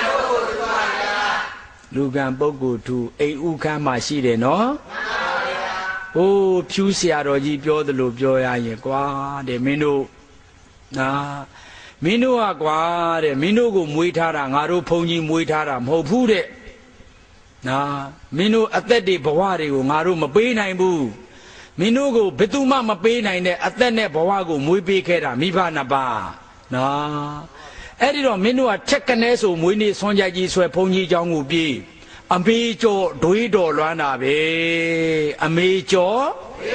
လူကံပုဂ္ဂိုလ်ထူးအိမ်ဥခမ်းမှာရှိတယ်နော်ဟိုးဖြူးဆရာတော်ကြီးပြောသလိုပြောရရင်ကွာတဲ့မင်းတို့နာမင်းတို့ကကွာတဲ့မင်းတို့ကိုမွေးထားတာငါတို့ဘုံကြီးမွေးထားတာမဟုတ်ဘူးတဲ့နာမင်းတို့အသက်တွေဘဝတွေကိုငါတို့မပေးနိုင်ဘူးမင်းတို့ကိုဘယ်သူမှမပေးနိုင်တဲ့အသက်နဲ့ဘဝကိုမွေးပေးခဲ့တာမိဘနှစ်ပါးနာအဲ့ဒီတော့မင်းတို့ကထက်ကနေဆိုမွေးနေ့ဆွမ်းကြကြီးဆွဲဘုံကြီးเจ้าကိုပြေးအမေကျော်ဒွေးတော်လွမ်းတာပဲအမေကျော်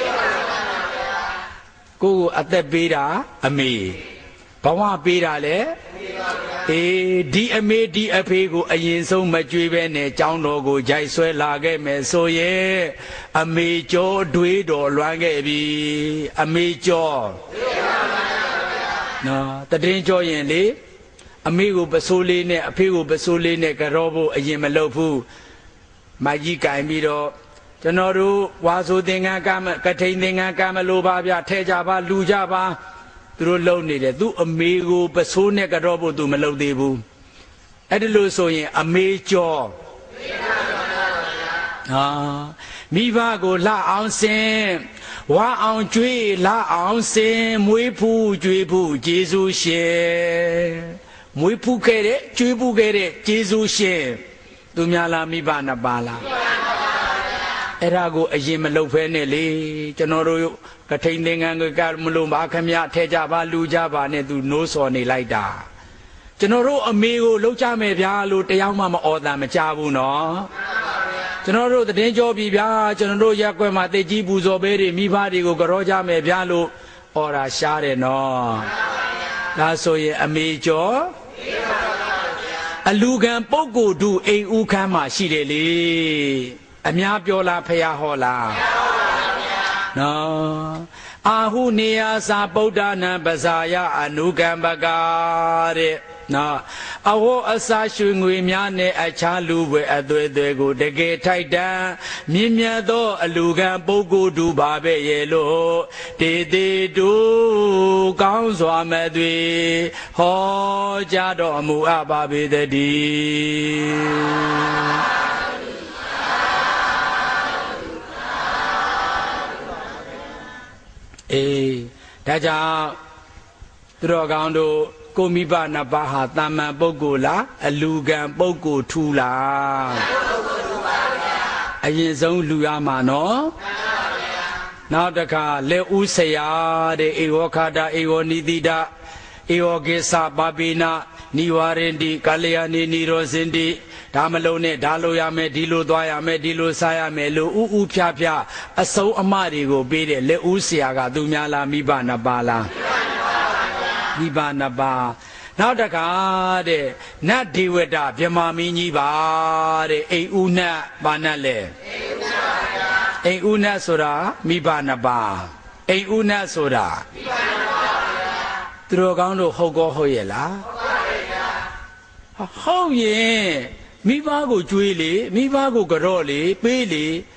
ကိုကိုအသက်ပေးတာအမေဘဝပေးတာလေအေးဒီအမေဒီအဖေကိုအရင်ဆုံးမကြွေးပဲနဲ့เจ้าတော်ကိုဂျိုက်ဆွဲလာခဲ့မယ်ဆိုရဲ့အမေကျော်ဒွေးတော်လွမ်းခဲ့ပြီအမေကျော်နော်တည်င်းကျော်ရင်လေအမေကိုပစိုးလေးနဲ့အဖေကိုပစိုးလေးနဲ့ကြောဖို့အရင်မလုပ်ဘူးမကြီးကင်ပြီးတော့ကျွန်တော်တို့ဝါဆိုသင်္ကန်းကမကထိန်သင်္ကန်းကမလို့ပါဗျထဲကြပါလူကြပါသူတို့လုံနေတယ်သူအမေကိုပစိုးနဲ့ကြောဖို့သူမလုပ်သေးဘူးအဲ့ဒီလို့ဆိုရင်အမေကျော်ဟာမိဘကိုလှအောင်စင်ဝါအောင်ကျွေးလှအောင်စင်မွေးဖူးကျွေးဖူးကျေးဇူးရှင်မွေးဖူးခဲ့တဲ့ကျွေးဖူးခဲ့တဲ့ကျေးဇူးရှင်သူများလားမိဘနှစ်ပါးလားအဲ့ဒါကိုအရင်မလုပ်ဖဲနဲ့လေကျွန်တော်တို့ကထိန်သင်္ကန်းကမလို့ပါခမရထဲကြပါလူကြပါနဲ့သူနိုးစော်နေလိုက်တာကျွန်တော်တို့အမေကိုလှုပ်ကြမယ်ဗျာလို့တရားမှမအော်တန်မကြဘူးနော်ကျွန်တော်တို့တည်င်းကြောပြီဗျာကျွန်တော်တို့ရက်ွက်မှာတေကြီးပူဇော်ပေးတွေမိဘတွေကိုကြောကြမယ်ဗျာလို့အော်တာရှားတယ်နော်ဒါဆိုရင်အမေကျော်အလူကံပုဂ္ဂိုလ်တို့အိမ်ဥခမ်းမှာရှိတယ်လေအများပြောလားဖះဟောလားနော်အာဟုနေယသာဗုဒ္ဓနာပဇာယအနုကံပကာတဲ့နော်အဝေါ်အစာရွှေငွေများနဲ့အခြားလူပွဲအသွေးသွေးကိုတကယ်ထိုက်တန်မြင့်မြတ်သောအလူကံပုဂ္ဂိုလ်တို့ပါပဲရဲ့လို့တေတေတို့ကောင်းစွာမဲ့သွေဟောကြားတော်မူအပ်ပါပေတည်းအေးဒါကြောင့်သူတော်ကောင်းတို့ကိုမိဘနှစ်ပါးဟာတာမန်ပုဂ္ဂိုလ်လားအလူကံပုဂ္ဂိုလ်ထူလားအရင်ဆုံးလူရမှာနော်နောက်တစ်ခါလက်ဦးဆရာတဲ့ဧဝခတာဧဝနိတိတဧဝကေသပါပိနာနိဝရန္တိကာလျာဏိနိရောဇန္တိဒါမလုံးနဲ့ဒါလိုရမယ်ဒီလိုသွားရမယ်ဒီလိုစားရမယ်လို့ဥဥဖြားဖြားအစုံအမတွေကိုပေးတဲ့လက်ဦးဆရာကသူများလားမိဘနှစ်ပါးလားမိဘနှစ်ပါးနောက်တခါတဲ့နတ်ဒေဝတာဗြဟ္မာမင်းကြီးပါတဲ့အိမ်ဦးနတ်ပါနတ်လေအိမ်ဦးနတ်ဆိုတာမိဘနှစ်ပါးအိမ်ဦးနတ်ဆိုတာမိဘနှစ်ပါးသူတော်ကောင်းတို့ဟုတ်ကောဟုတ်ရဲ့လားဟုတ်ရင်မိဘကိုကြွေးလေမိဘကိုကြော့လေပေးလေ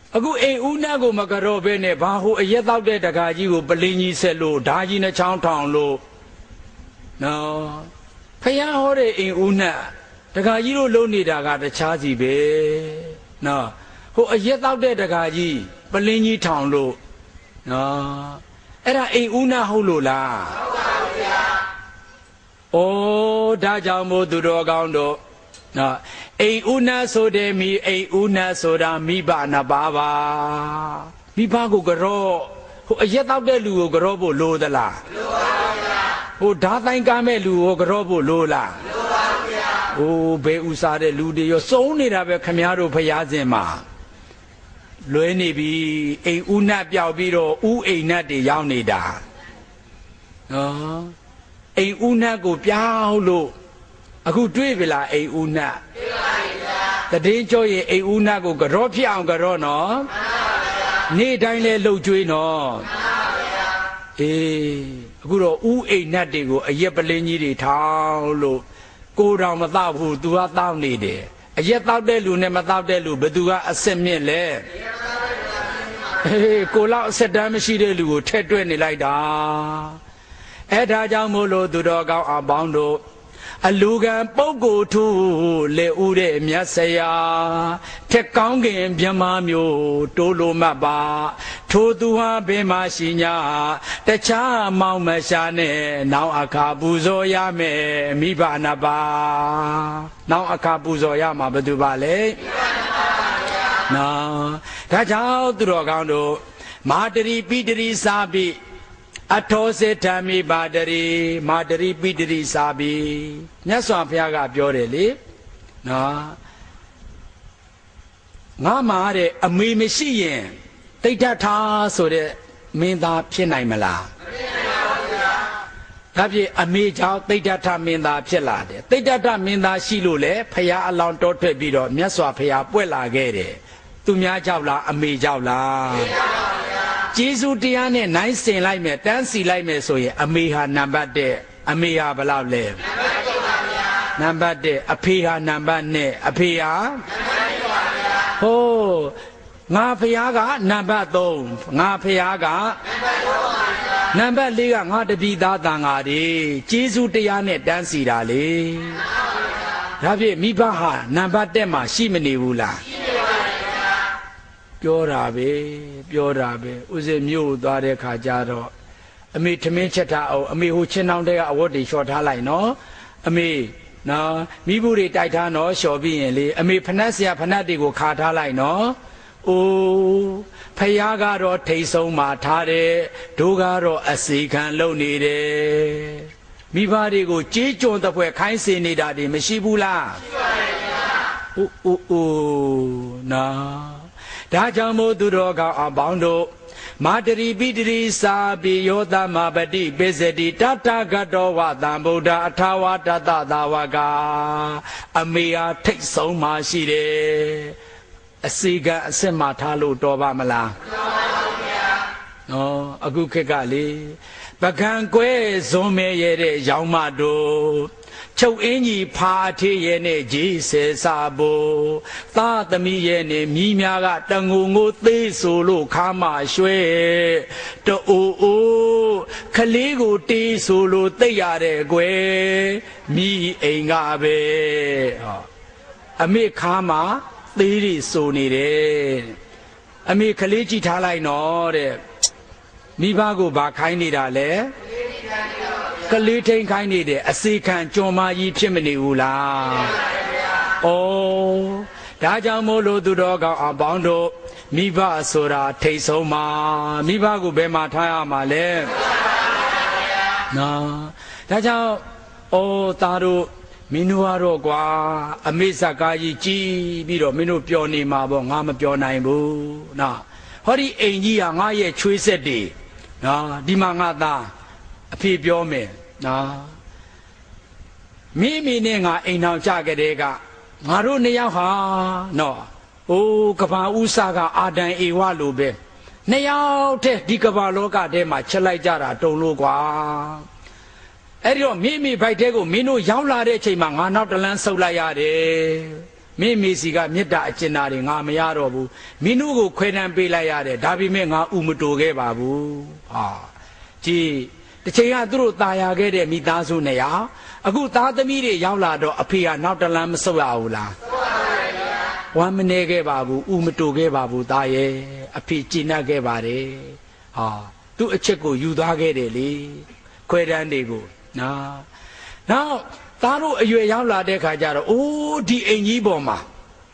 အခုအိမ်ဦးနတ်ကိုမကြောပဲနဲ့ဘာဟိုအရက်တောက်တဲ့တကာကြီးကိုပလင်းကြီးဆက်လို့ဓာကြီးနှချောင်းထောင်လို့နော်ဖယားဟောတဲ့အိမ်ဦးနတ်တကာကြီးတို့လုံနေတာကတခြားစီပဲနော်ဟိုအရက်တောက်တဲ့တကာကြီးပလင်းကြီးထောင်လို့နော်အဲ့ဒါအိမ်ဦးနတ်ဟုတ်လို့လားဟုတ်ပါဘူးဗျာဩဒါကြောင့်မို့သူတော်ကောင်းတို့နော်အိမ်ဦးနတ်ဆိုတဲ့မိအိမ်ဦးနတ်ဆိုတာမိဘနှစ်ပါးပါမိဘကိုကြောဟိုအရက်တောက်တဲ့လူကိုကြောဖို့လိုသလားမလိုပါဘူးဗျာဟိုဓာတိုင်းကားမဲ့လူကိုကြောဖို့လိုလားမလိုပါဘူးဗျာဟိုဘယ်ဥစားတဲ့လူတွေရောစုံနေတာပဲခမည်းတော်ဖျားစင်မှာလွဲနေပြီအိမ်ဦးနတ်ပြောက်ပြီးတော့ဦးအိမ်နတ်တွေရောက်နေတာနော်အိမ်ဦးနတ်ကိုပြောင်းလို့အခုတွေ့ပြီလားအိမ်ဦးနတ်တွေ့ပါပြီဗျာတည်င်းကြောရင်အိမ်ဦးနတ်ကိုကြောဖြစ်အောင်ကြောနော်မှန်ပါဗျာနေ့တိုင်းလဲလှုပ်ကြွေးနော်မှန်ပါဗျာအေးအခုတော့ဦးအိမ်နတ်တွေကိုအရက်ပလင်းကြီးတွေထောင်လို့ကိုယ်တော်မတော့ဘူးသူကတောက်နေတယ်အရက်တောက်တဲ့လူနဲ့မတောက်တဲ့လူဘယ်သူကအစ်စ်မြင့်လဲအေးကိုလောက်အစ်စ်တမ်းမရှိတဲ့လူကိုထက်တွဲနေလိုက်တာအဲ့ဒါကြောင့်မို့လို့သူတော်ကောင်းအပေါင်းတို့အလူကံပုဂ္ဂိုလ်ထူလေဥတဲ့မြတ်ဆရာထက်ကောင်းခင်မြမမျိုးတိုးလို့မှတ်ပါထိုသူဟာဘယ်မှာရှိ냐တခြားမောင်မရှာနဲ့နောက်အခါပူဇော်ရမယ်မိဘနှစ်ပါးနောက်အခါပူဇော်ရမှာဘယ်သူပါလဲမိဘနှစ်ပါးပါဗျာနော်ဒါကြောင့်သူတော်ကောင်းတို့မာတရီပိတရီစာပိအထောစေဓမ္မိပါတရီမာတရီပိတရီစာပိမြတ်စွာဘုရားကပြောတယ်လေနော်ငါမှာတဲ့အမေမရှိရင်တိဋ္ဌထာဆိုတဲ့မင်းသားဖြစ်နိုင်မလားမဖြစ်နိုင်ပါဘူးဗျာဒါဖြင့်အမေကြောင့်တိဋ္ဌထာမင်းသားဖြစ်လာတယ်တိဋ္ဌထာမင်းသားရှိလို့လေဘုရားအလောင်းတော်ထွက်ပြီးတော့မြတ်စွာဘုရားပွက်လာခဲ့တယ်သူများကြောက်လားအမေကြောက်လားအမေကြောက်ပါဗျာကျေးဇူးတရားနဲ့နိုင်စင်လိုက်မယ်တန်းစီလိုက်မယ်ဆိုရင်အမေဟာနံပါတ်တစ်အမေဟာဘယ်လောက်လဲနံပါတ်တစ်ပါဗျာနံပါတ်တစ်အဖေဟာနံပါတ်နှစ်အဖေဟာနံပါတ်တစ်ပါဗျာဟိုးငါဖျားကနံပါတ်သုံးငါဖျားကနံပါတ်သုံးပါဗျာနံပါတ်လေးကငါတပိသားတန်ဃာတွေကျေးဇူးတရားနဲ့တန်းစီတာလေဒါဖြင့်မိဘဟာနံပါတ်တစ်မှာရှိမနေဘူးလားရှိနေပါပြောတာပဲပြောတာပဲဥစဉ်မြို့သွားတဲ့ခါကျတော့အမေထမင်းချက်ထားအောင်အမေဟိုချင်းနှောင်းတဲကအဝတ်တွေလျှော်ထားလိုက်နော်အမေနော်မိဘူးတွေတိုက်ထားနော်လျှော်ပြီးရင်လေအမေဖနက်ဆရာဖနက်တွေကိုခါထားလိုက်နော်အိုးဖယားကတော့ထိတ်ဆုံးမှာထားတယ်ဒုကတော့အစီခံလုံနေတယ်မိဘတွေကိုကြေးကြုံတဲ့ဖွဲ့ခိုင်းစေနေတာတွေမရှိဘူးလားရှိပါတယ်ဗျာအိုးအိုးအိုးနော်ဒါကြောင့်မို့သူတော်ကောင်းအပေါင်းတို့မာတရီပိတရီစာပိယောသမပတိပိစတိတတဂတောဝသံဗုဒ္ဓအထာဝတတသာဝကအမေဟာထိတ်ဆုံးမှရှိတယ်အစီကအစစ်မှထားလို့တော်ပါမလားတော်ပါပါဗျာနော်အခုခေတ်ကလေပကံကွဲဇွန်မဲရတဲ့ရောင်မတို့ချုပ်အင်းကြီးဖာထေးရဲ့နဲ့ကြီးဆယ်စာဖို့သာသမီးရဲ့နဲ့မိများကတငုံငိုသေးဆိုလို့ခါမရွှဲတူအိုးခလေးကိုတေးဆိုလို့သိရတဲ့ကွယ်မိအိမ်ကပဲဟောအမေခါမသေးရီဆိုနေတယ်အမေခလေးကြည့်ထားလိုက်နော်တဲ့မိဘကိုဘာခိုင်းနေတာလဲကလေးထိန်ခိုင်းနေတယ်အစီခံကြုံမကြီးဖြစ်မနေဘူးလားဩဒါကြောင့်မို့လို့သူတော်ကောင်းအပေါင်းတို့မိဘဆိုတာထိတ်ဆုံးမှာမိဘကိုဘယ်မှာထားရမှာလဲနော်ဒါကြောင့်ဩသားတို့မင်းတို့ကတော့ကွာအမေဇကားကြီးကြီးပြီးတော့မင်းတို့ပျော်နေမှာပေါ့ငါမပျော်နိုင်ဘူးနော်ဟောဒီအိမ်ကြီးကငါရဲ့ချွေးဆက်တွေနော်ဒီမှာငါသားအဖေပြောမယ်နော်မိမိနဲ့ငါအိမ်ထောင်ကြကြတဲ့ကငါတို့နှစ်ယောက်ဟာနော်အိုးကဘာဥစာကအာဒံဧဝလိုပဲနှစ်ယောက်တည်းဒီကဘာလောကထဲမှာချက်လိုက်ကြတာတုံလို့ကွာအဲ့ဒီတော့မိမိဘိုက်တဲကိုမင်းတို့ရောက်လာတဲ့အချိန်မှာငါနောက်တလန်းဆုပ်လိုက်ရတယ်မင်းမေစီကမေတ္တာအကျဉ်းသားတွေငါမရတော့ဘူးမင်းတို့ကိုခွဲတမ်းပေးလိုက်ရတယ်ဒါပေမဲ့ငါဥမတိုခဲ့ပါဘူးဟာကြည်တစ်ချိန်ကသူတို့ตายရခဲ့တဲ့မိသားစုနဲ့ရအခုသားသမီးတွေရောက်လာတော့အဖေကနောက်တလမ်းမဆုတ်ရဘူးလားဝမ်းမနေခဲ့ပါဘူးဥမတိုခဲ့ပါဘူးသားရဲ့အဖေကျင့်တတ်ခဲ့ပါတယ်ဟာသူ့အချက်ကိုယူသွားခဲ့တယ်လေခွဲတမ်းတွေကိုနော်နောက်သားတို့အရွယ်ရောက်လာတဲ့ခါကျတော့အိုးဒီအိမ်ကြီးပေါ်မှာ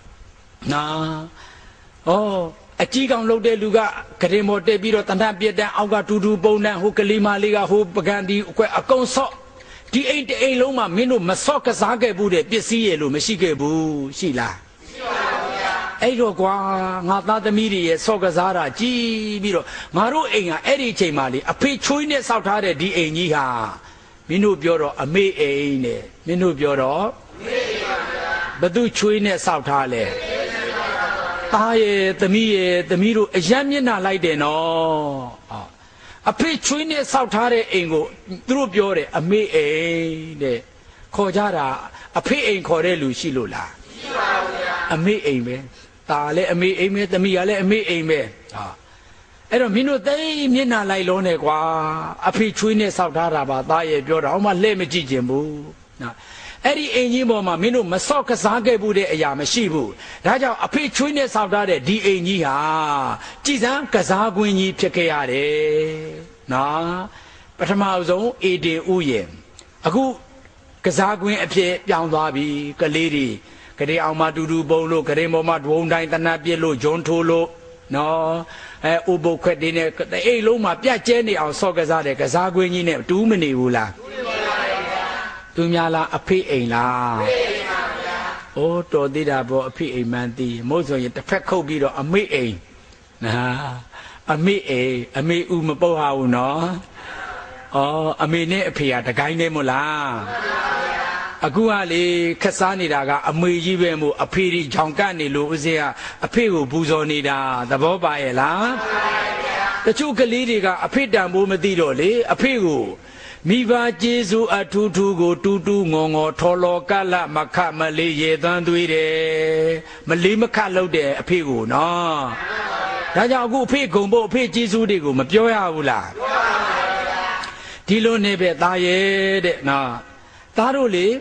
နော်ဩအကြီးကောင်လှုပ်တဲ့လူကဂရင်မော်တက်ပြီးတော့တဏ္ဍပြက်တန်းအောက်ကတူတူပုံတန်းဟိုကလေးမလေးကဟိုပကံဒီအကွက်အကုန်ဆော့ဒီအိမ်တအိမ်လုံးမှာမင်းတို့မဆော့ကစားခဲ့ဘူးတဲ့ပစ္စည်းရလို့မရှိခဲ့ဘူးရှိလားမရှိပါဘူးဗျာအဲ့တော့ကွာငါသားသမီးတွေရဲ့ဆော့ကစားတာကြည်ပြီးတော့ငါတို့အိမ်ကအဲ့ဒီအချိန်မှလေအဖေချွေးနဲ့စောက်ထားတဲ့ဒီအိမ်ကြီးဟာမင်းတို့ပြောတော့အမေအိမ်နဲ့မင်းတို့ပြောတော့အမေအိမ်ပါဗျာဘသူချွေးနဲ့စောက်ထားလဲသားရဲ့သမီးရဲ့သမီးတို့အယံမျက်နှာလိုက်တယ်နော်အဖေချွေးနဲ့စောက်ထားတဲ့အိမ်ကိုသူတို့ပြောတယ်အမေအိမ်တဲ့ခေါ်ကြတာအဖေအိမ်ခေါ်တဲ့လူရှိလို့လားရှိပါဘူးဗျာအမေအိမ်ပဲသားလည်းအမေအိမ်ပဲသမီးကလည်းအမေအိမ်ပဲဟာအဲ့တော့မင်းတို့သိမျက်နှာလိုက်လုံးနဲ့ကွာအဖေချွေးနဲ့စောက်ထားတာပါသားရဲ့ပြောတာဟောမှလှည့်မကြည့်ခြင်းဘူးနော်အဲ့ဒီအိမ်ကြီးပေါ်မှာမင်းတို့မဆော့ကစားခဲ့ဘူးတဲ့အရာမရှိဘူးဒါကြောင့်အဖေချွေးနဲ့ဆောက်ထားတဲ့ဒီအိမ်ကြီးဟာကြည်စမ်းကစားကွင်းကြီးဖြစ်ခဲ့ရတယ်နော်ပထမဆုံးအေဒင်ဥယျာဉ်အခုကစားကွင်းအဖြစ်ပြောင်းသွားပြီကလေးတွေကလေးအောင်မတူတူပုံလို့ကလေးပေါ်မှာဒုံတိုင်းတနတ်ပြစ်လို့ဂျွန်းထိုးလို့နော်အဲဥပုပ်ခွက်တွေနဲ့အိမ်လုံးမှာပြတ်ကျဲနေအောင်ဆော့ကစားတဲ့ကစားကွင်းကြီးနဲ့တူးမနေဘူးလားသူများလားအဖေအိမ်လားအဖေအိမ်ပါဗျာ။အိုးတော်သေးတာပေါ့အဖေအိမ်မှန်တည်မို့ဆိုရင်တစ်ဖက်ခုတ်ပြီးတော့အမေအိမ်နာအမေအိမ်အမေဥမပုတ်ဟာဘူးနော်။အော်အမေနဲ့အဖေကတကိုင်းနေမို့လား။အခုကလေခက်စားနေတာကအမေကြီးပဲမို့အဖေကြီးဂျောင်ကတ်နေလို့ဦးစင်းကအဖေကိုပူဇော်နေတာသဘောပါရဲ့လား။တချို့ကလေးတွေကအဖေတန်ဖို့မသိတော့လေအဖေကိုမိဘကျေးဇူးအထူးထူးကိုတူတူငေါငေါထော်လောကလမခမလေးရေသွမ်းသွေးတယ်မလေးမခလောက်တဲ့အဖေကိုနော်ဒါကြောင့်အခုအဖေဂုံဖို့အဖေကျေးဇူးတွေကိုမပြောရဘူးလားပြောပါဘူးဗျာဒီလိုနေပဲသားရဲ့တဲ့နော်သားတို့လေ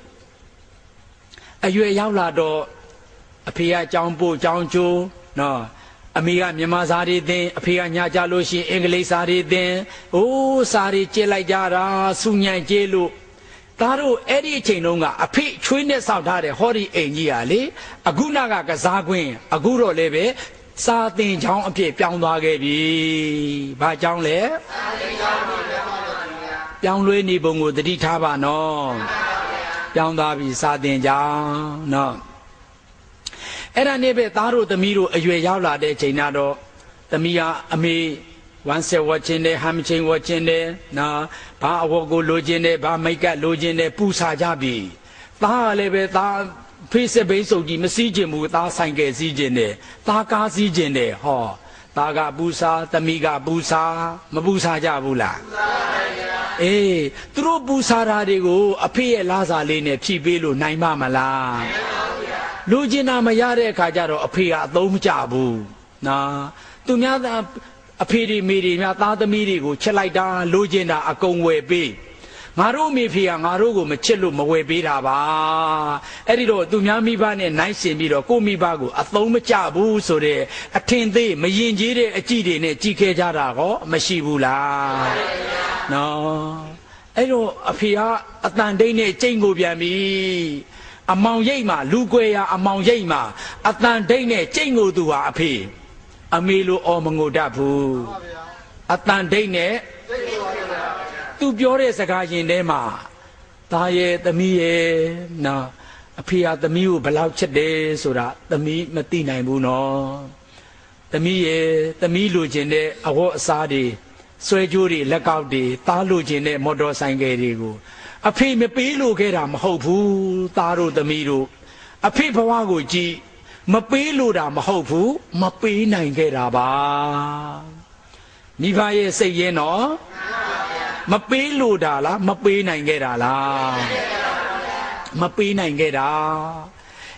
အရွယ်ရောက်လာတော့အဖေကကြောင်းပို့ကြောင်းကျိုးနော်အမေကမြန်မာစာတွေသင်အဖေကညာကြလို့ရှိရင်အင်္ဂလိပ်စာတွေသင်အိုးစာတွေကျက်လိုက်ကြတာစူညံကျဲလို့သားတို့အဲ့ဒီအချိန်တုန်းကအဖေချွေးနဲ့စောက်ထားတဲ့ဟောဒီအိမ်ကြီးဟာလေအခုနကကစားခွင့်အခုတော့လည်းပဲစာသင်ချောင်းအဖြစ်ပြောင်းသွားခဲ့ပြီ။ဘာကြောင်းလဲစာသင်ချောင်းကိုပြောင်းသွားလို့ပြောင်းလဲနေပုံကိုသတိထားပါနော်။ပြောင်းသွားပြီစာသင်ချောင်းနော်အဲ့ဒါနဲ့ပဲသားတို့သမီးတို့အရွယ်ရောက်လာတဲ့အချိန်တော့သမီးကအမေဝမ်းဆက်ဝတ်ခြင်းနဲ့ဟမ်ချင်းဝတ်ခြင်းနဲ့နော်ဘာအဝတ်ကိုလိုခြင်းနဲ့ဘာမိတ်ကပ်လိုခြင်းနဲ့ပူစာကြပြီသားကလည်းပဲသားဖေးစပိန်စုပ်ကြီးမစည်းခြင်းဘူးသားဆိုင်ကယ်စည်းခြင်းနဲ့သားကားစည်းခြင်းနဲ့ဟောသားကပူစာသမီးကပူစာမပူစာကြဘူးလားပူစာပါဗျာအေးသူတို့ပူစာတာတွေကိုအဖေရဲ့လားစာလေးနဲ့ဖြည့်ပေးလို့နိုင်မမလားလူကျင်တာမရတဲ့အခါကျတော့အဖေကအသုံးမကျဘူးနော်သူများအဖေတွေမိတွေများသားသမီးတွေကိုချက်လိုက်တာလူကျင်တာအကုန်ဝယ်ပေးငါတို့မိဖေကငါတို့ကိုမချစ်လို့မဝယ်ပေးတာပါအဲ့ဒီတော့သူများမိဘနဲ့နိုင်ရှင်ပြီးတော့ကိုမိဘကိုအသုံးမကျဘူးဆိုတဲ့အထင်သေးမရင်ကြီးတဲ့အကြည့်တွေနဲ့ကြည်ခဲကြတာဟောမရှိဘူးလားနော်အဲ့တော့အဖေကအတန်တိတ်နဲ့ကြိတ်ကိုပြန်ပြီအမောင်ရိပ်မှာလူကွယ်ရာအမောင်ရိပ်မှာအတန်ဒိတ်နဲ့ကြိတ်ငိုသူဟာအဖေအမေလိုအော်မငိုတတ်ဘူးအတန်ဒိတ်နဲ့သူပြောတဲ့စကားရင်ထဲမှာသားရဲ့သမီးရဲ့နော်အဖေကသမီးကိုဘယ်လောက်ချစ်တယ်ဆိုတာသမီးမသိနိုင်ဘူးနော်သမီးရဲ့သမီးလိုချင်တဲ့အဝတ်အစားတွေဆွဲကြိုးတွေလက်ကောက်တွေသားလိုချင်တဲ့မော်တော်ဆိုင်ကယ်တွေကိုအဖေမပေးလို့ခဲ့တာမဟုတ်ဘူးသားတို့သမီးတို့အဖေဘဝကိုကြည်မပေးလို့တာမဟုတ်ဘူးမပေးနိုင်ခဲ့တာပါမိဘရဲ့စိတ်ရင်းတော့မပေးလို့တာလားမပေးနိုင်ခဲ့တာလားမပေးနိုင်ခဲ့တာ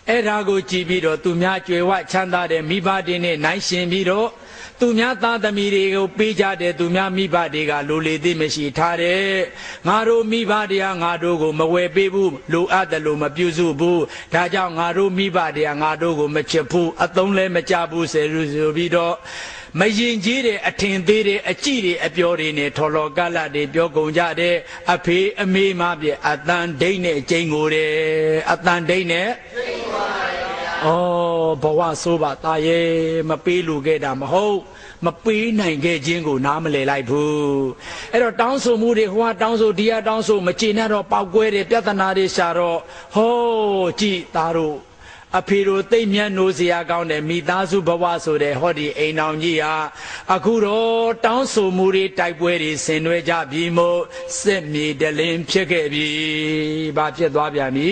အဲ့ဒါကိုကြည်ပြီးတော့သူများကြွယ်ဝချမ်းသာတဲ့မိဘတွေနဲ့နိုင်ရှင်ပြီးတော့သူများသားသမီးတွေကိုပေးကြတဲ့သူများမိဘတွေကလိုလေသေးမရှိထားတဲ့ငါတို့မိဘတွေကငါတို့ကိုမဝယ်ပေးဘူးလိုအပ်တယ်လို့မပြုစုဘူးဒါကြောင့်ငါတို့မိဘတွေကငါတို့ကိုမချစ်ဘူးအသုံးလည်းမကြဘူးဆိုပြီးတော့မရင်ကြီးတဲ့အထင်သေးတဲ့အကြည့်တွေအပြောတွေနဲ့ထော်လော်ကလတွေပြောကုန်ကြတဲ့အဖေအမေမပြအတန်ဒိတ်နဲ့ကျိန်ကိုတယ်အတန်ဒိတ်နဲ့ကျိန်ပါဩဘဝဆိုးပါตาရဲ့မပေးလူခဲ့တာမဟုတ်မပေးနိုင်ခဲ့ခြင်းကိုနားမလည်လိုက်ဘူးအဲ့တော့တောင်းဆိုမှုတွေဟိုကတောင်းဆိုဒီကတောင်းဆိုမကျေနပ်တော့ပောက်ကွဲတယ်ပြဿနာတွေရှာတော့ဟောကြည်သားတို့အဖေတို့သိမ့်မြတ်နိုးစရာကောင်းတယ်မိသားစုဘဝဆိုတဲ့ဟောဒီအိမ်တော်ကြီးဟာအခုတော့တောင်းဆိုမှုတွေတိုက်ပွဲတွေဆင်နွှဲကြပြီမို့စစ်မြေတလင်းဖြစ်ခဲ့ပြီဘာဖြစ်သွားပြန်ပြီ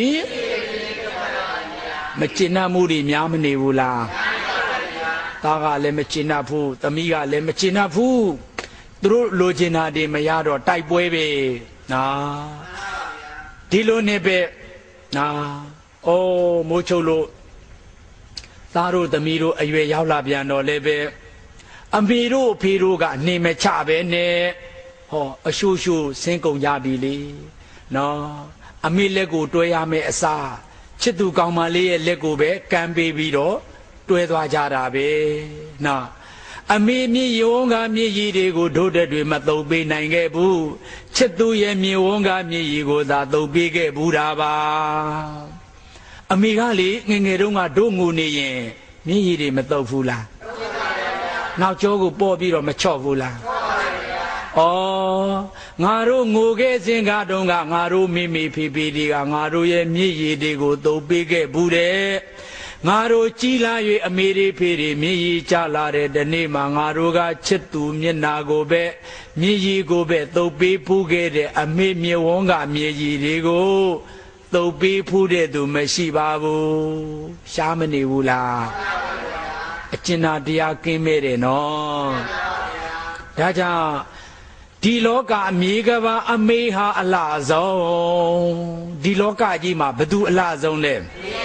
မကျေနပ်မှုတွေများမနေဘူးလားသားကလည်းမကျေနပ်ဘူးသမီးကလည်းမကျေနပ်ဘူးသူတို့လိုချင်တာတွေမရတော့တိုက်ပွဲပဲနော်ဒီလိုနဲ့ပဲနော်အိုးမိုးချုပ်လို့သားတို့သမီးတို့အရွယ်ရောက်လာပြန်တော့လည်းပဲအမေတို့အဖေတို့ကနေမချပဲနဲ့ဟောအရှူရှူဆင်းကုန်ကြပြီလေနော်အမေလက်ကိုတွဲရမယ်အစားချစ်သူကောင်းမလေးရဲ့လက်ကိုပဲကမ်းပေးပြီးတော့တွဲသွားကြတာပဲနော်အမေမြေယဝန်းကမြေကြီးတွေကိုဒုတဲ့တွေမသုံးပေးနိုင်ခဲ့ဘူးချစ်သူရဲ့မြေဝန်းကမြေကြီးကိုသာသုံးပေးခဲ့ဘူးတာပါအမေကလေငငယ်တုန်းကတို့ငိုနေရင်မြည်ရည်တွေမတုပ်ဘူးလားနောက်ကျောကိုပေါ်ပြီးတော့မချော့ဘူးလားဩငါတို့ငိုခဲ့စဉ်ကတုန်းကငါတို့မိမိဖေဖေတွေကငါတို့ရဲ့မြည်ရည်တွေကိုတုပ်ပေးခဲ့ဘူးတဲ့ငါတို့ကြီးလာ၍အမေတွေဖေတွေမြည်ရည်ကြလာတဲ့ဒီနေ့မှာငါတို့ကချစ်သူမျက်နာကိုပဲမြည်ရည်ကိုပဲတုပ်ပေးဖူးခဲ့တဲ့အမေမြေဝန်းကမြည်ရည်တွေကိုတုပ်ပေးဖူးတဲ့သူမရှိပါဘူးရှားမနေဘူးလားအကျဉ်းသာတရားကင်းမဲ့တယ်နော်ဒါကြောင့်ဒီလောကအမြေကဘာအမေဟာအလားဆုံးဒီလောကကြီးမှာဘယ်သူအလားဆုံးလဲ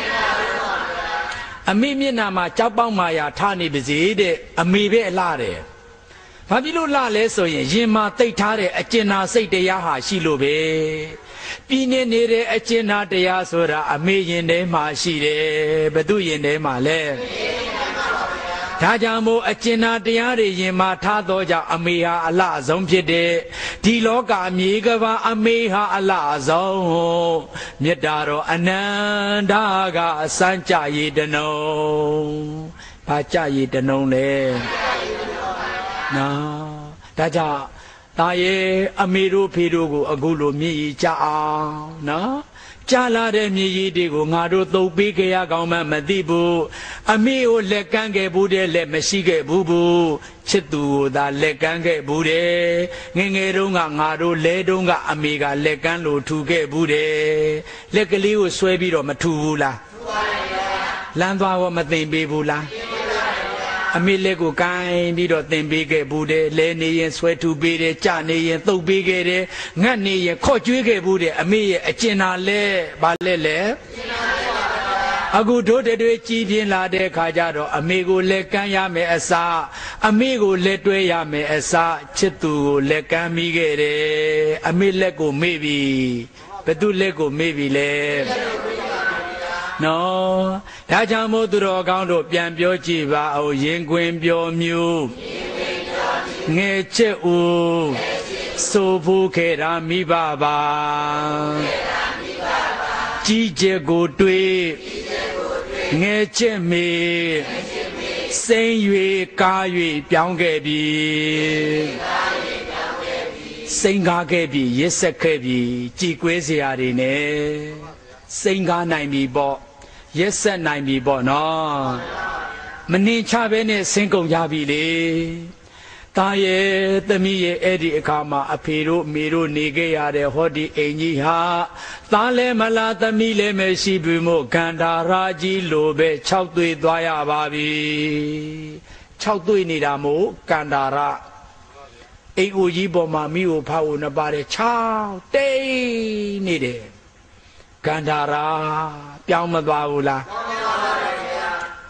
အမေမျက်နှာမှာကြောက်ပေါက်မာယာထားနေပါစေတဲ့အမေပဲအလားတယ်ဘာဖြစ်လို့လားလဲဆိုရင်ရင်မှာတိတ်ထားတဲ့အကျဉ်းသာစိတ်တရားဟာရှိလို့ပဲပြည်နေနေတဲ့အကျဉ်းသာတရားဆိုတာအမေရင်ထဲမှာရှိတယ်ဘယ်သူရင်ထဲမှာလဲဒါကြောင့်မို့အကျဉ်းသာတရားတွေရင်မှာထားတော့ကြောင့်အမေဟာအလှဆုံးဖြစ်တယ်ဒီလောကအမြေကဘာအမေဟာအလှဆုံးမေတ္တာတော်အနန္တကအစမ်းကြရည်တနုံဘာကြရည်တနုံလဲနော်ဒါကြောင့်တာရဲ့အမေတို့ဖေတို့ကိုအခုလိုမြည်ရကြအောင်နော်ကြားလာတဲ့မြည်ရည်တွေကိုငါတို့သုံးပေးခဲ့ရကောင်းမှမသိဘူးအမေကိုလက်ကမ်းခဲ့ဘူးတဲ့လက်မရှိခဲ့ဘူးဘူးချစ်သူကိုသာလက်ကမ်းခဲ့ဘူးတဲ့ငငယ်တုန်းကငါတို့လဲတုန်းကအမေကလက်ကမ်းလို့ထူခဲ့ဘူးတဲ့လက်ကလေးကိုဆွဲပြီးတော့မထူဘူးလားထူပါရဲ့လမ်းသွားတော့မသိမ့်ပေးဘူးလားအမေလက်ကိုကိုင်းပြီးတော့သင်ပေးခဲ့ဘူးတဲ့လဲနေရင်ဆွဲထူပေးတယ်ကြနေရင်သုတ်ပေးခဲ့တယ်ငတ်နေရင်ခေါ့ကျွေးခဲ့ဘူးတဲ့အမေရဲ့အကျဉ်းသာလဲဘာလဲလဲအခုတို့တွေကြီးပြင်းလာတဲ့ခါကျတော့အမေကိုလက်ကမ်းရမယ်အစားအမေကိုလက်တွဲရမယ်အစားချစ်သူကိုလက်ကမ်းမိခဲ့တယ်အမေလက်ကိုမေ့ပြီဘယ်သူလက်ကိုမေ့ပြီလဲနော်ဒါကြောင့်မို့သူတော်ကောင်းတို့ပြန်ပြောကြည့်ပါအောင်ရင်ခွင်ပြောမျိုးငယ်ချစ်ဦးဆိုဖို့ခဲ့တာမိဘပါကြီးကျယ်ကိုတွေးငယ်ချစ်မေစိမ့်၍ကား၍ပြောင်းခဲ့ပြီစိမ့်ကားခဲ့ပြီရစ်ဆက်ခဲ့ပြီကြည်ကွေးစရာတွေနဲ့စိမ့်ကားနိုင်ပြီပေါ့ရက်ဆက်နိုင်ပြီပေါ့နော်မနှင်ချပဲနဲ့ဆင်းကုန်ကြပြီလေတာရဲ့သမီးရဲ့အဲ့ဒီအခါမှာအဖေတို့မေတို့နေခဲ့ရတဲ့ဟောဒီအိမ်ကြီးဟာသားလည်းမလားသမီးလည်းမရှိဘူးမို့ကန္တာရာကြီးလိုပဲ၆သွေးသွားရပါပြီ၆သွေးနေတာမို့ကန္တာရာအိမ်ဦးကြီးပေါ်မှာမိကိုဖောက်ဦးနှစ်ပါးတဲ့၆တိတ်နေတယ်ကန္တာရာပြောင်းမသွားဘူးလား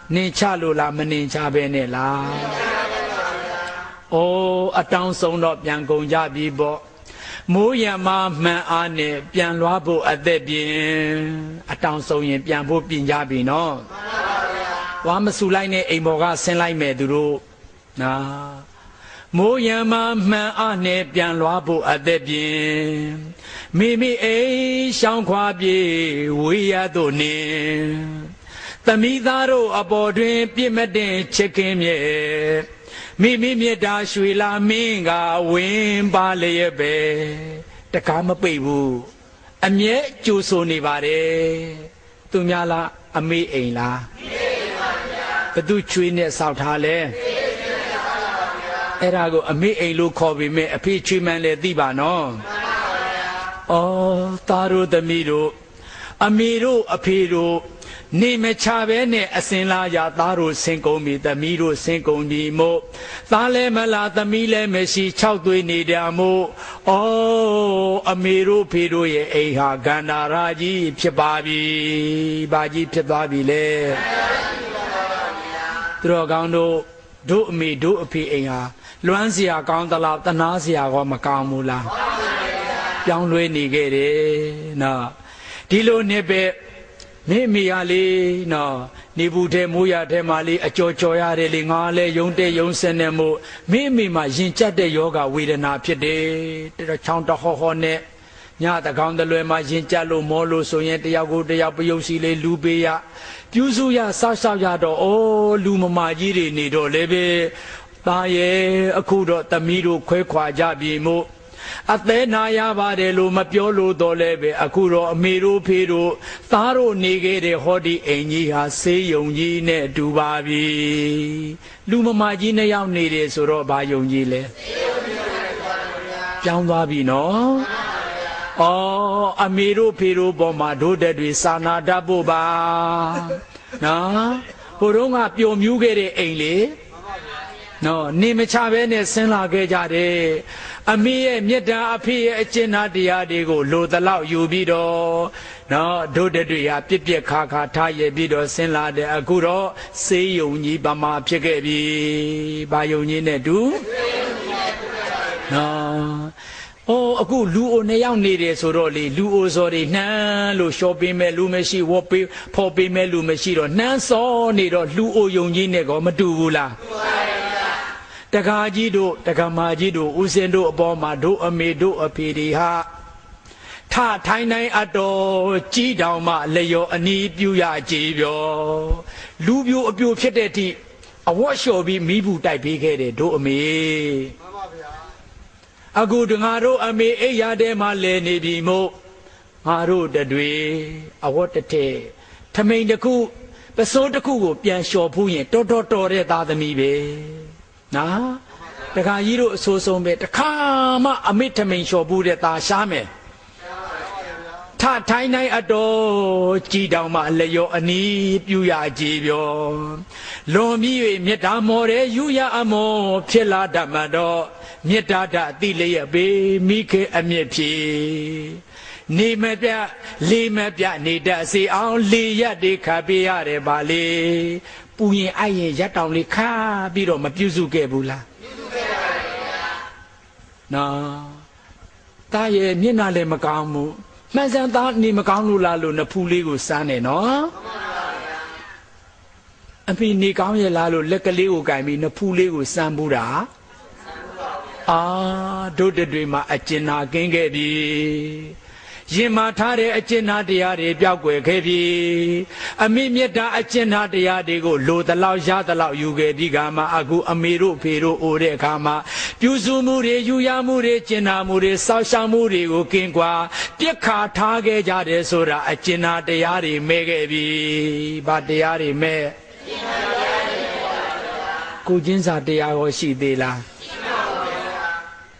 နေချလို့လားမနေချပဲနဲ့လားအိုးအတောင်းဆုံးတော့ပြန်ကုန်ကြပြီပေါ့မိုးရမမှန်အားနဲ့ပြန်လွှားဖို့အသက်ပြင်အတောင်းဆုံးရင်ပြန်ဖို့ပြင်ကြပြီနော်ဝါမဆူလိုက်နဲ့အိမ်ပေါ်ကဆင်းလိုက်မယ်သူတို့နာမိုးရမမှန်အားနဲ့ပြန်လွှားဖို့အသက်ပြင်မိမိအိမ်ရှောင်းခွာပြေဝေးရတို့နေသမီးသားတို့အပေါ်တွင်ပြစ်မတင်ချစ်ခင်မြဲမိမိမြတ်တာရွှေလာမင်းကဝင်ပါလျက်ပဲတကားမပိတ်ဘူးအမြဲကြိုးဆိုနေပါတယ်သူများလားအမေအိမ်လားဘသူချွေးနဲ့ဆောက်ထားလဲအဲ့ဒါကိုအမေအိမ်လို့ခေါ်ပြီးမြဲအဖေချွေးမှန်းလဲသိပါနော်ဩသားတို့သမီးတို့အမေတို့အဖေတို့နေမချပဲနဲ့အစင်လာရသားတို့ဆင်းကုန်ပြီသမီးတို့ဆင်းကုန်ပြီမို့သားလည်းမလားသမီးလည်းမရှိ၆သွေးနေတယ်မို့ဩအမေတို့ဖေတို့ရဲ့အိမ်ဟာကန္နာရာကြီးဖြစ်ပါပြီဘာကြီးဖြစ်သွားပြီလဲသူတော်ကောင်းတို့တို့အမေတို့အဖေအိမ်ဟာလွမ်းเสียကောင်းသလားတနာเสียကောမကောင်းဘူးလားပြောင်းလဲနေခဲ့တယ်နော်ဒီလိုနဲ့ပဲမိမိရလေးနော်နေဘူးတဲ့မိုးရတဲ့မှာလေးအကြော်ကြော်ရတယ်လေငါလည်းယုံတဲ့ယုံစင်နေမို့မိမိမှာရင်ကျက်တဲ့ယောဂဝေဒနာဖြစ်တယ်တချောင်းတဟောဟောနဲ့ညတကောင်တလွယ်မှာရင်ကျက်လို့မောလို့ဆိုရင်တယောက်ကိုတယောက်ပယုတ်စီလေးလူပေးရပြုစုရဆောက်ရှောက်ရတော့အိုးလူမမာကြီးတွေနေတော့လေပဲသားရဲ့အခုတော့သမီးတို့ခွဲခွာကြပြီမို့အသေးနာရပါတယ်လို့မပြောလို့တော့လဲပဲအခုတော့အမေတို့ဖေတို့သားတို့နေခဲ့တဲ့ဟောဒီအိမ်ကြီးဟာဆေးရုံကြီးနဲ့တူပါပြီလူမမာကြီးနှစ်ယောက်နေတယ်ဆိုတော့ဘာယုံကြီးလဲပြောင်းသွားပြီနော်ဩအမေတို့ဖေတို့ပေါ်မှာတို့တဲ့တွေစာနာတတ်ဖို့ပါနော်ဘုရုံးကပျော်မြူးခဲ့တဲ့အိမ်လေနော်နေမချပဲနဲ့ဆင်းလာခဲ့ကြတယ်အမေရဲ့မေတ္တာအဖေရဲ့အကျဉ်းသားတရားတွေကိုလိုတလောက်ယူပြီးတော့နော်တို့တွေဟာပြစ်ပြက်ခါခါထားရပြီးတော့ဆင်းလာတယ်အခုတော့စေးယုံကြီးဗမာဖြစ်ခဲ့ပြီဘာယုံကြီးနဲ့တူနော်အိုးအခုလူအိုနှစ်ယောက်နေတယ်ဆိုတော့လေလူအိုစော်တွေနှမ်းလို့ရှော့ပေးမဲ့လူမရှိဝတ်ပေးဖော်ပေးမဲ့လူမရှိတော့နှမ်းစောနေတော့လူအိုယုံကြီးနဲ့ကောမတူဘူးလားတက္ကကြီးတို့တက္ကမကြီးတို့ဦးစင်တို့အပေါ်မှာတို့အမေတို့အဖေတွေဟာထထိုင်းတိုင်းအတော်ကြီးတောင်မှလျော်အနီးပြူရကြည်ပြောလူပြိုအပြိုဖြစ်တဲ့အထိအဝတ်လျှော်ပြီးမိဘူးတိုက်ပေးခဲ့တယ်တို့အမေမှန်ပါဗျာအခုတငါတို့အမေအိယာတဲမှာလဲနေပြီမို့ငါတို့တတွေအဝတ်တစ်ထည်ထမိန်တစ်ခုပစိုးတစ်ခုကိုပြန်လျှော်ဖူးရင်တော်တော်တော်တဲ့သားသမီးပဲနော်တခါကြီးတို့အဆိုးဆုံးပဲတခါမှအမိထမိန်လျှော်ဘူးတဲ့ตาရှားမယ်ထထိုင်းတိုင်းအတော်ကြီးတောင်မှလျော်အနီးပြူရကြည်ပြောလွန်ပြီး၍မေတ္တာမော်တဲ့ယူရအမောဖြစ်လာတတ်မှတော့မေတ္တာဓာတ်တိလျက်ပေမိခေအမြင့်ဖြစ်နေမပြလေးမပြနေတတ်စီအောင်လေးရက်တွေခပ်ပြရတယ်ပါလေပူရင်အိုက်ရင်ရက်တောင်လေးခါပြီးတော့မပြုစုခဲ့ဘူးလားပြုစုခဲ့ပါဗျာနော်တားရဲ့မျက်နှာလည်းမကောင်းဘူးမှန်စံသားနေမကောင်းလို့လားလို့နဖူးလေးကိုစမ်းတယ်နော်မှန်ပါဗျာအဖေနေကောင်းရဲ့လားလို့လက်ကလေးကိုကင်ပြီးနဖူးလေးကိုစမ်းဘူးတာအာတို့တွေမှာအကျဉ်းနာကင်းခဲ့ပြီရင်မာထားတဲ့အကျဉ်းနာတရားတွေပျောက်ကွယ်ခဲ့ပြီအမိမြတ်တာအကျဉ်းနာတရားတွေကိုလိုတလောက်ရတလောက်ယူခဲ့ဒီကမှအခုအမေတို့ဖေတို့အိုတဲ့အခါမှာပြုစုမှုတွေယူရမှုတွေကျင့်နာမှုတွေစောင့်ရှောက်မှုတွေကိုကင်းကွာပြစ်ခါထားခဲ့ကြတယ်ဆိုတာအကျဉ်းနာတရားတွေမဲ့ခဲ့ပြီဘာတရားတွေမဲ့ကိုချင်းစာတရားရောရှိသေးလားရှိပါဘူးဗျာ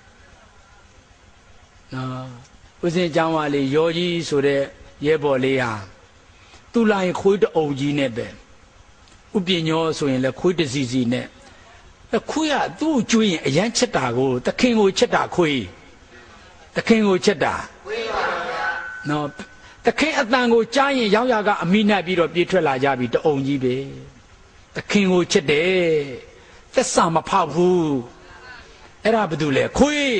နော်ဦးစင်ကျောင်းကလေရောကြီးဆိုတဲ့ရဲဘော်လေးဟာသူ့လာရင်ခွေးတအုပ်ကြီးနဲ့ပဲဥပညောဆိုရင်လည်းခွေးတစီစီနဲ့ခွေးကသူ့ကျွေးရင်အရန်ချက်တာကိုတခင်ကိုချက်တာခွေးတခင်ကိုချက်တာခွေးပါဗျာနော်တခင်အတန်ကိုကြားရင်ရောက်ရကအမိနဲ့ပြီးတော့ပြေးထွက်လာကြပြီတအုံကြီးပဲตะคิงကိုချစ်တယ်သက်စာမဖောက်ဘူးအဲ့ဒါဘာလို့လဲခွေး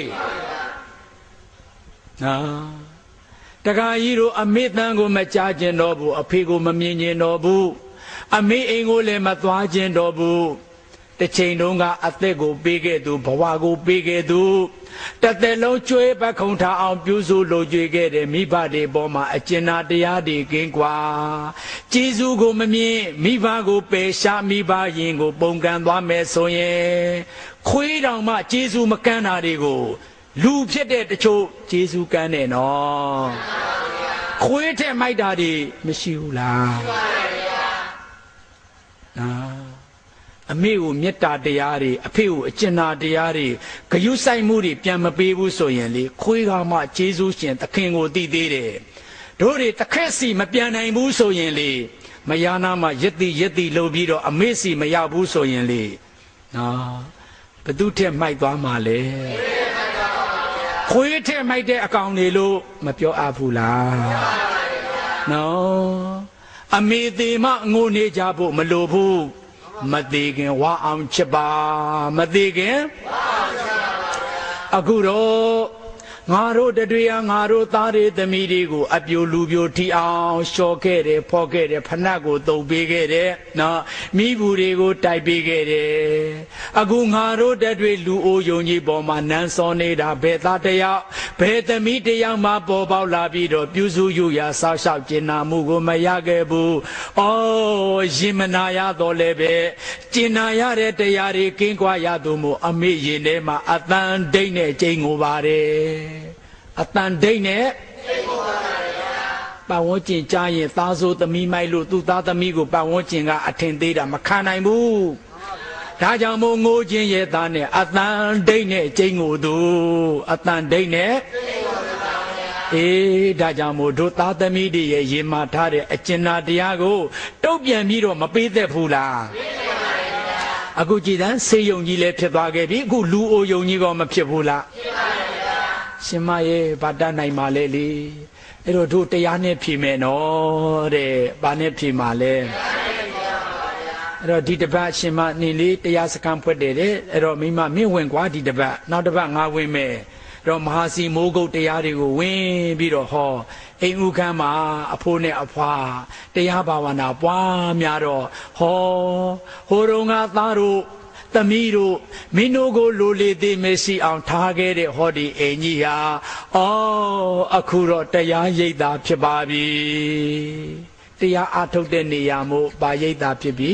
နာတခါကြီးတို့အမေတန်းကိုမကြားကျင်တော့ဘူးအဖေကိုမမြင်ကျင်တော့ဘူးအမေအိမ်ကိုလည်းမသွားကျင်တော့ဘူးတစ်ချိန်တုန်းကအသက်ကိုပေးခဲ့သူဘဝကိုပေးခဲ့သူတသက်လုံးကျွေးပတ်ခုံထားအောင်ပြုစုလိုကြွေခဲ့တဲ့မိဘတွေပေါ်မှာအကျဉ်းတရားတွေကင်းကွာကျေးဇူးကိုမမြင်မိဘကိုပယ်ရှားမိဘရင်ကိုပုံကန်သွားမယ်ဆိုရင်ခွေးတောင်မှကျေးဇူးမကမ်းတာတွေကိုလူဖြစ်တဲ့တချို့ကျေးဇူးကမ်းတယ်နော်ခွေးထက်မိုက်တာတွေမရှိဘူးလားရှိပါဗျာနာအမေကိုမေတ္တာတရားတွေအဖေကိုအကျဉ်းနာတရားတွေဂရုစိုက်မှုတွေပြန်မပေးဘူးဆိုရင်လေခွေးကမှကျေးဇူးရှင်သခင်ကိုသိသေးတယ်တို့တွေတခက်စီမပြန်နိုင်ဘူးဆိုရင်လေမယားနာမှာယက်တိယက်တိလှုပ်ပြီးတော့အမေစီမရောက်ဘူးဆိုရင်လေနော်ဘသူထက်မိုက်သွားမှာလဲခွေးထက်မိုက်တဲ့အကောင်တွေလို့မပြောအပ်ဘူးလားနော်အမေသေးမှငိုနေကြဖို့မလိုဘူးမသေးခင်ဝါအောင်ချစ်ပါမသေးခင်ဝါအောင်ချစ်ပါအခုတော့ငါတို့တတွေးငါတို့သားတွေသမီးတွေကိုအပြိုလူပြိုထီအောင်လျှော်ခဲ့တယ်ဖော်ခဲ့တယ်ဖဏတ်ကိုတုံပေးခဲ့တယ်နော်မိဘူးတွေကိုတိုက်ပေးခဲ့တယ်အခုငါတို့တတွေးလူအိုယုံကြီးပေါ်မှာနန်းစောနေတာဘယ်သားတယောက်ဘယ်သမီးတယောက်မှပေါ်ပေါက်လာပြီးတော့ပြုစုယူရာဆောက်ရှောက်ကျင်နာမှုကိုမရခဲ့ဘူးအော်ရင်မနာရတော့လည်းပဲကျင်နာရတဲ့တရားတွေကင်းကွာရသူမို့အမေရင်ထဲမှာအတန်ဒိတ်နဲ့ကျိန်ကိုပါတယ်အတန်ဒိတ်နဲ့ပတ်ဝန်းကျင်ကြားရင်သားစိုးသမီးမိုက်လို့သူ့သားသမီးကိုပတ်ဝန်းကျင်ကအထင်သေးတာမခံနိုင်ဘူးဒါကြောင့်မို့ငိုခြင်းရဲ့သားနဲ့အတန်ဒိတ်နဲ့ကျိန်ကိုသူအတန်ဒိတ်နဲ့အေးဒါကြောင့်မို့တို့သားသမီးတွေရဲ့ရင်မာထားတဲ့အကျဉ်းတရားကိုတုတ်ပြန်ပြီးတော့မပေးသက်ဘူးလားအခုကြည်တန်းဆေးရုံကြီးလည်းဖြစ်သွားခဲ့ပြီအခုလူအိုယုံကြီးကမဖြစ်ဘူးလားရှင်မရဲ့ဗာတနိုင်ပါလေလေအဲ့တော့တို့တရားနဲ့ဖြေမယ်နော်တဲ့ဘာနဲ့ဖြေမှာလဲအဲ့တော့ဒီတပတ်ရှင်မနေလေးတရားစခန်းဖွက်တယ်တဲ့အဲ့တော့မိမမင်းဝင်ကွာဒီတပတ်နောက်တပတ်ငါဝင်မယ်အဲ့တော့မဟာစီမိုးကုတ်တရားတွေကိုဝင်ပြီးတော့ဟောအိမ်ဦးခမ်းမှာအဖိုးနဲ့အဖွာတရားဘာဝနာပွားများတော့ဟောဟိုတုန်းကသားတို့သမီးတို့မင်းတို့ကိုလိုလေသေးမရှိအောင်ထားခဲ့တဲ့ဟောဒီအိမ်ကြီးဟာအော်အခုတော့တရားရိပ်သာဖြစ်ပါပြီတရားအထုတ်တဲ့နေရာမို့ပါရိပ်သာဖြစ်ပြီ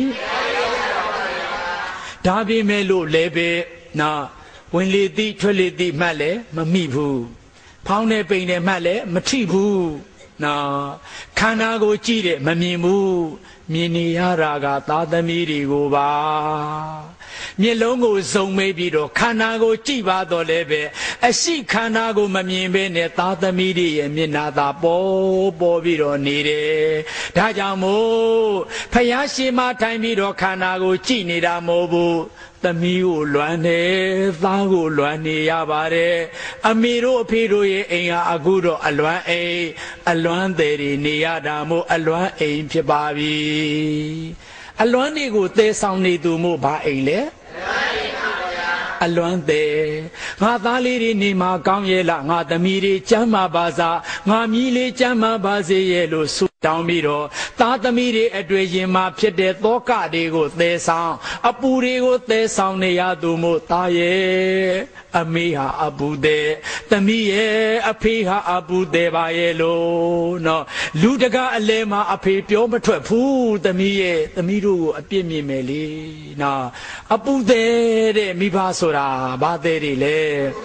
ဒါပေမဲ့လို့လည်းပဲနော်ဝင်လေသည်ထွက်လေသည်မှတ်လည်းမမိဘူးဖောင်းနေပိန်နေမှတ်လည်းမထိဘူးနော်ခန္ဓာကိုကြည့်တယ်မမြင်ဘူးမြင်နေရတာကသာသမီတွေကိုပါမျက်လုံးကိုစုံမေးပြီးတော့ခန္ဓာကိုကြည့်ပါတော့လည်းပဲအရှိခန္ဓာကိုမမြင်ဘဲနဲ့သာသမီတွေရဲ့မျက်နာသာပေါ်ပေါ်ပြီးတော့နေတယ်ဒါကြောင့်မို့ဖယားရှင်မထိုင်ပြီးတော့ခန္ဓာကိုကြည့်နေတာမဟုတ်ဘူးသမီးကိုလွမ်းနေသားကိုလွမ်းနေရပါတယ်အမေတို့အဖေတို့ရဲ့အိမ်ဟာအခုတော့အလွမ်းအိမ်အလွမ်းသေးတွေနေရတာမို့အလွမ်းအိမ်ဖြစ်ပါပြီအလွမ်းတွေကိုသဲဆောင်နေသူမို့ဘာအိမ်လဲအလွမ်းသေးငါသားလေးတွေနေမှာကောင်းရဲ့လားငါသမီးတွေကျမ်းမာပါစားငါမြီးလေးကျမ်းမာပါစေရဲ့လို့ဆုတောင်းပြီးတော့သားသမီးတွေအတွေ့ရင်မှာဖြစ်တဲ့သောကတွေကိုသဲဆောင်အပူတွေကိုသဲဆောင်နေရသူမို့သားရဲ့အမေဟာအပူသေးသမီးရဲ့အဖေဟာအပူသေးပါရဲ့လို့နော်လူတကားအလဲမှာအဖေပြောမထွက်ဘူးသမီးရဲ့သမီးတို့ကိုအပြစ်မြင်မယ်လေနော်အပူသေးတဲ့မိဘဆိုတာဘာသေးတွေလဲ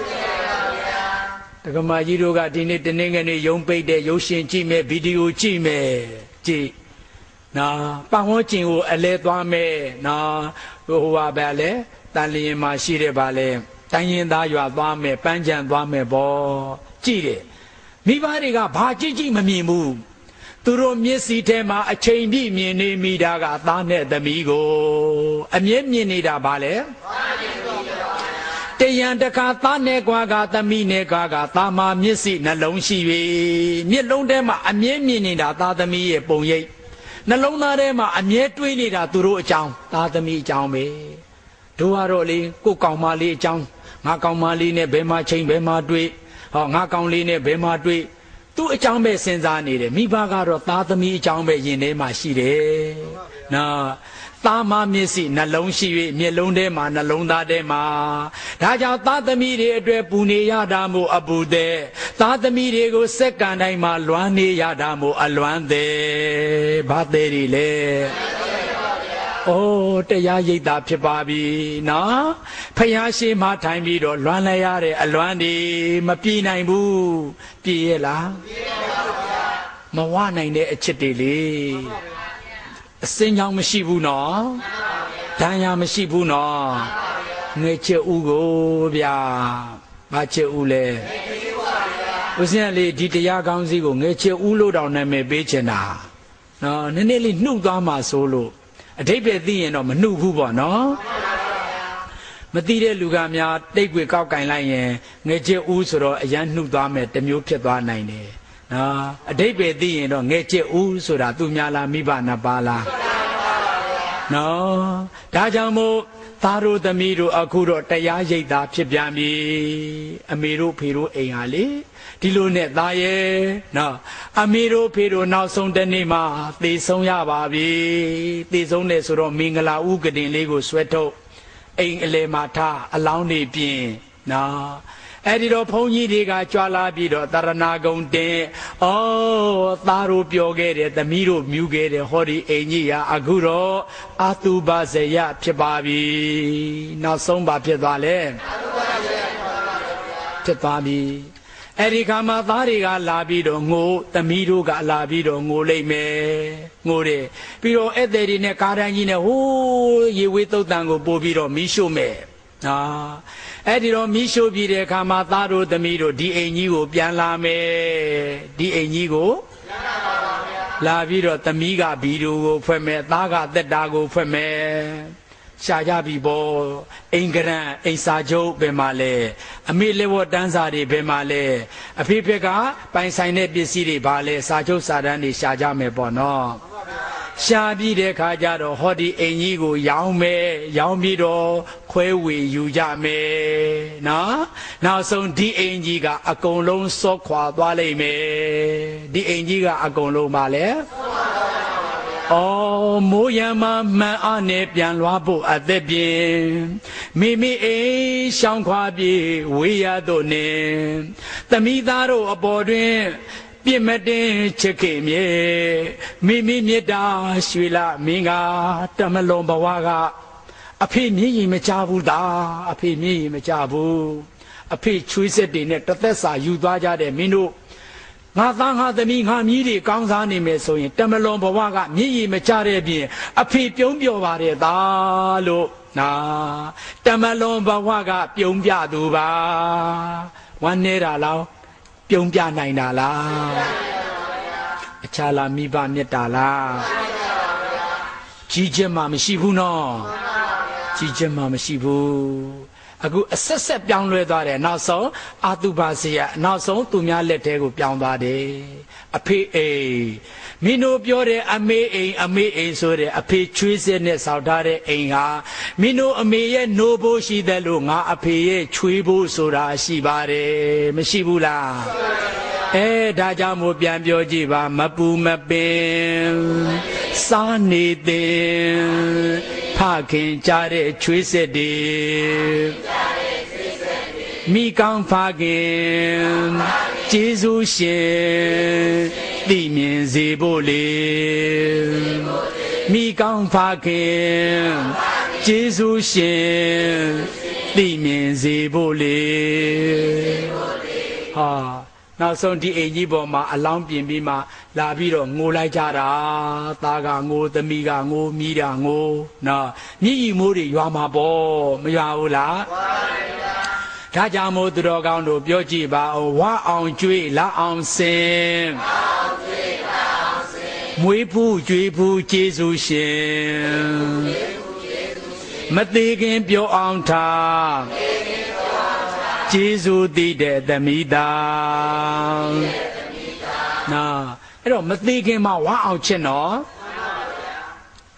တက္ကမကြီးတို့ကဒီနေ့တနင်္ဂနွေရုံပိတ်တဲ့ရုပ်ရှင်ကြည့်မယ်ဗီဒီယိုကြည့်မယ်ကြည့်နော်ပတ်ဝန်းကျင်ကိုအလဲသွားမယ်နော်ဟိုဟာပဲလေတန်လျင်မှာရှိတဲ့ပါလေတိုင်းရင်သားရွာသွားမယ်ပန်းချံသွားမယ်ဗောကြည့်တယ်မိဘတွေကဘာကြည့်ကြည့်မမြင်ဘူးသူတို့မျက်စိထဲမှာအချိန်ပြည့်မြင်နေမိတာကသားနဲ့သမီးကိုအမြဲမြင်နေတာပါလေတရံတခါသားနဲ့ကွာကသမီးနဲ့ကွာကသားမမျက်စိနှလုံးရှိပြီမျက်လုံးထဲမှာအမြဲမြင်နေတာသားသမီးရဲ့ပုံရိပ်နှလုံးသားထဲမှာအမြဲတွေးနေတာသူတို့အကြောင်းသားသမီးအကြောင်းပဲတို့ကတော့လေကိုကောင်မလေးအကြောင်းငါကောင်မလေးနဲ့ဘယ်မှာချိန်ဘယ်မှာတွေ့ဟောငါကောင်လေးနဲ့ဘယ်မှာတွေ့သူ့အကြောင်းပဲစဉ်းစားနေတယ်မိဘကတော့သားသမီးအကြောင်းပဲယင်ထဲမှာရှိတယ်နော်သားမမျက်စိနှလုံးရှိ၍မျက်လုံးထဲမှာနှလုံးသားထဲမှာဒါကြောင့်သားသမီးတွေအတွက်ပူနေရတာမို့အပူတဲ့သားသမီးတွေကိုစက္ကန့်တိုင်းမှာလွမ်းနေရတာမို့အလွမ်းတဲ့ဘာသေးတွေလဲအိုးတရားရိပ်တာဖြစ်ပါပြီနော်ဖယားရှိမှထိုင်ပြီးတော့လွမ်းလဲရတဲ့အလွမ်းဒီမပြေနိုင်ဘူးပြေရဲ့လားမဝနိုင်တဲ့အချစ်တွေလေအစင်းကြောင့်မရှိဘူးနော်ဒဏ်ရာမရှိဘူးနော်ငွေချစ်ဦးကိုဗျာဘာချစ်ဦးလဲဦးစင်းလေးဒီတရားကောင်းစီကိုငွေချစ်ဦးလို့တောင်နာမည်ပေးချင်တာနော်နည်းနည်းလေးနှုတ်သွားမှဆိုလို့အဓိပ္ပာယ်သိရင်တော့မနှုတ်ဘူးပေါ့နော်မသိတဲ့လူကများတိတ်ွေကောက်ကင်လိုက်ရင်ငွေချစ်ဦးဆိုတော့အရန်နှုတ်သွားမယ်တစ်မျိုးဖြစ်သွားနိုင်တယ်နော်အဓိပ္ပာယ်သိရင်တော့ငဲ့ကျက်ဦးဆိုတာသူများလားမိဘနှစ်ပါးလားနော်ဒါကြောင့်မို့သားတို့သမီးတို့အခုတော့တရားရိပ်တာဖြစ်ပြန်ပြီအမေတို့ဖေတို့အိမ်ဟာလေဒီလိုနဲ့သားရဲ့နော်အမေတို့ဖေတို့နောက်ဆုံးတနေ့မှာသေဆုံးရပါပြီသေဆုံးတယ်ဆိုတော့မင်္ဂလာဥကတင်လေးကိုဆွဲထုတ်အိမ်အလယ်မှာထားအလောင်းနေပြင်နော်အဲ့ဒီတော့ဘုန်းကြီးတွေကကြွာလာပြီးတော့တရဏဂုံတင်ဩသားတို့ပြောခဲ့တယ်သမီးတို့မြူခဲ့တယ်ဟောဒီအိမ်ကြီးဟာအခုတော့အတုပဇယဖြစ်ပါပြီနောက်ဆုံးပါဖြစ်သွားလဲဖြစ်သွားပြီအဲ့ဒီခါမှာသားတွေကလာပြီးတော့ငိုသမီးတို့ကလာပြီးတော့ငိုလိုက်မယ်ငိုတယ်ပြီးတော့ဧည့်သည်တွေနဲ့ကားတိုင်းကြီးနဲ့ဟိုးရေဝေးသုတ်တန်ကိုပို့ပြီးတော့မီးရှို့မယ်အာအဲ့ဒီတော့မိရှို့ပြီးတဲ့အခါမှာသားတို့သမီးတို့ဒီအိမ်ကြီးကိုပြန်လာမယ်ဒီအိမ်ကြီးကိုလာပြီးတော့သမီးကဘီဒူကိုဖွက်မယ်သားကသက်တာကိုဖွက်မယ်ရှာကြပြီပေါ့အိမ်ကရန်အိမ်စာချုပ်ဘယ်မှာလဲအမေလက်ဝတ်တန်းစာတွေဘယ်မှာလဲအဖေဖေကပိုင်ဆိုင်တဲ့ပစ္စည်းတွေဘာလဲစာချုပ်စာတမ်းတွေရှာကြမယ်ပေါ့နော်ရှာပြီးတဲ့ခါကျတော့ဟောဒီအိမ်ကြီးကိုရောင်းမယ်ရောင်းပြီးတော့ခွဲဝေယူကြမယ်နော်နောက်ဆုံးဒီအိမ်ကြီးကအကုန်လုံးစောခွာသွားလိမ့်မယ်ဒီအိမ်ကြီးကအကုန်လုံးပါလေအော်မိုးရံမှာမှန်အားနဲ့ပြန်လွှားဖို့အသက်ပြင်းမိမိအိမ်ရှောင်းခွာပြေးဝေးရတော့နေသမီးသားတို့အပေါ်တွင်ပြစ်မတင်ချစ်ခင်မြေမိမိမြတ်တာရွှေလာမင်းကတမလွန်ဘဝကအဖေမြည်ရင်မကြဘူးသားအဖေမြည်ရင်မကြဘူးအဖေချွေးဆက်တွေနဲ့တသက်စာယူသွားကြတယ်မင်းတို့ငါသားငါသမီးငါမြည်တွေကောင်းစားနေမယ်ဆိုရင်တမလွန်ဘဝကမြည်ရင်မကြတဲ့ပြင်အဖေပြုံးပြောပါတယ်သားလို့နာတမလွန်ဘဝကပြုံးပြသူပါဝမ်းနေတာလားပြုံးပြနိုင်တာလားအခြားလားမိဘမြတ်တာလားကြီးချက်မှမရှိဘူးနော်ကြီးချက်မှမရှိဘူးအခုအဆက်ဆက်ပြောင်းလဲသွားတယ်နောက်ဆုံးအာတုပါစီယနောက်ဆုံးသူများလက်ထဲကိုပြောင်းသွားတယ်အဖေအိမ်မင်းတို့ပြောတဲ့အမေအိမ်အမေအိမ်ဆိုတဲ့အဖေချွေးစက်နဲ့ဆောက်ထားတဲ့အိမ်ဟာမင်းတို့အမေရဲ့နိုးဖို့ရှိတယ်လို့ငါအဖေရဲ့ချွေးဖို့ဆိုတာရှိပါတယ်မရှိဘူးလားအဲဒါကြောင့်မို့ပြန်ပြောကြည့်ပါမပူမပင်စားနေသည်ဖခင်ကြတဲ့ချွေးစက်တွေမိကောင်းဖခင်ကျေးဇူးရှင်သိမြင်စေဖို့လေမိကောင်းဖခင်ကျေးဇူးရှင်သိမြင်စေဖို့လေဟာနောက်ဆုံးဒီအိမ်ကြီးပေါ်မှာအလောင်းပြင်ပြီးမှလာပြီးတော့ငိုလိုက်ကြတာသားကငိုသမီးကငိုမြည်တာငိုနော်မြည်ရီမိုးတွေရွာမှာပေါ့မရွာဘူးလားဒါကြောင့်မို့သူတော်ကောင်းတို့ပြောကြည့်ပါဦးဝအောင်ကျွေးလာအောင်စင်မွေးဖူးကျွေးဖူးကျေးဇူးရှင်မသေးခင်ပြောအောင်ထားကျေးဇူးတည်တဲ့သမီးသားနာအဲ့တော့မသေးခင်မှာဝအောင်ချစ်နော်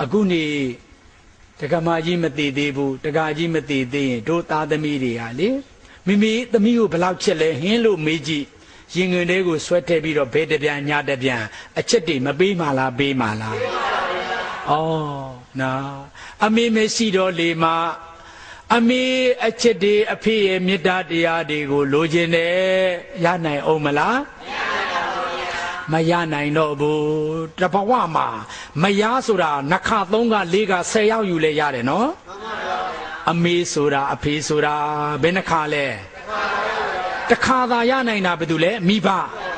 အခုနေတက္ကမကြီးမတည်သေးဘူးတက္ကကြီးမတည်သေးရင်တို့သားသမီးတွေဟာလေမိမိသမီးကိုဘလောက်ချစ်လဲဟင်းလို့မေးကြည့်ရင်ငွေတွေကိုဆွဲထည့်ပြီးတော့ဘဲတပြန်ညာတပြန်အချက်တွေမပေးမှလားပေးမှလားပေးပါဗျာဩနော်အမေမရှိတော့လေမအမေအချက်တွေအဖေရဲ့မေတ္တာတရားတွေကိုလိုချင်တယ်ရနိုင်အောင်မလားမရနိုင်တော့ဘူးတဘဝမှာမရဆိုတာနှစ်ခါသုံးခါလေးခါဆယ်ယောက်ယူလဲရတယ်နော်အမေဆိုတာအဖေဆိုတာဘယ်နှခါလဲတစ်ခါသာရနိုင်တာဘာလို့လဲမိဘ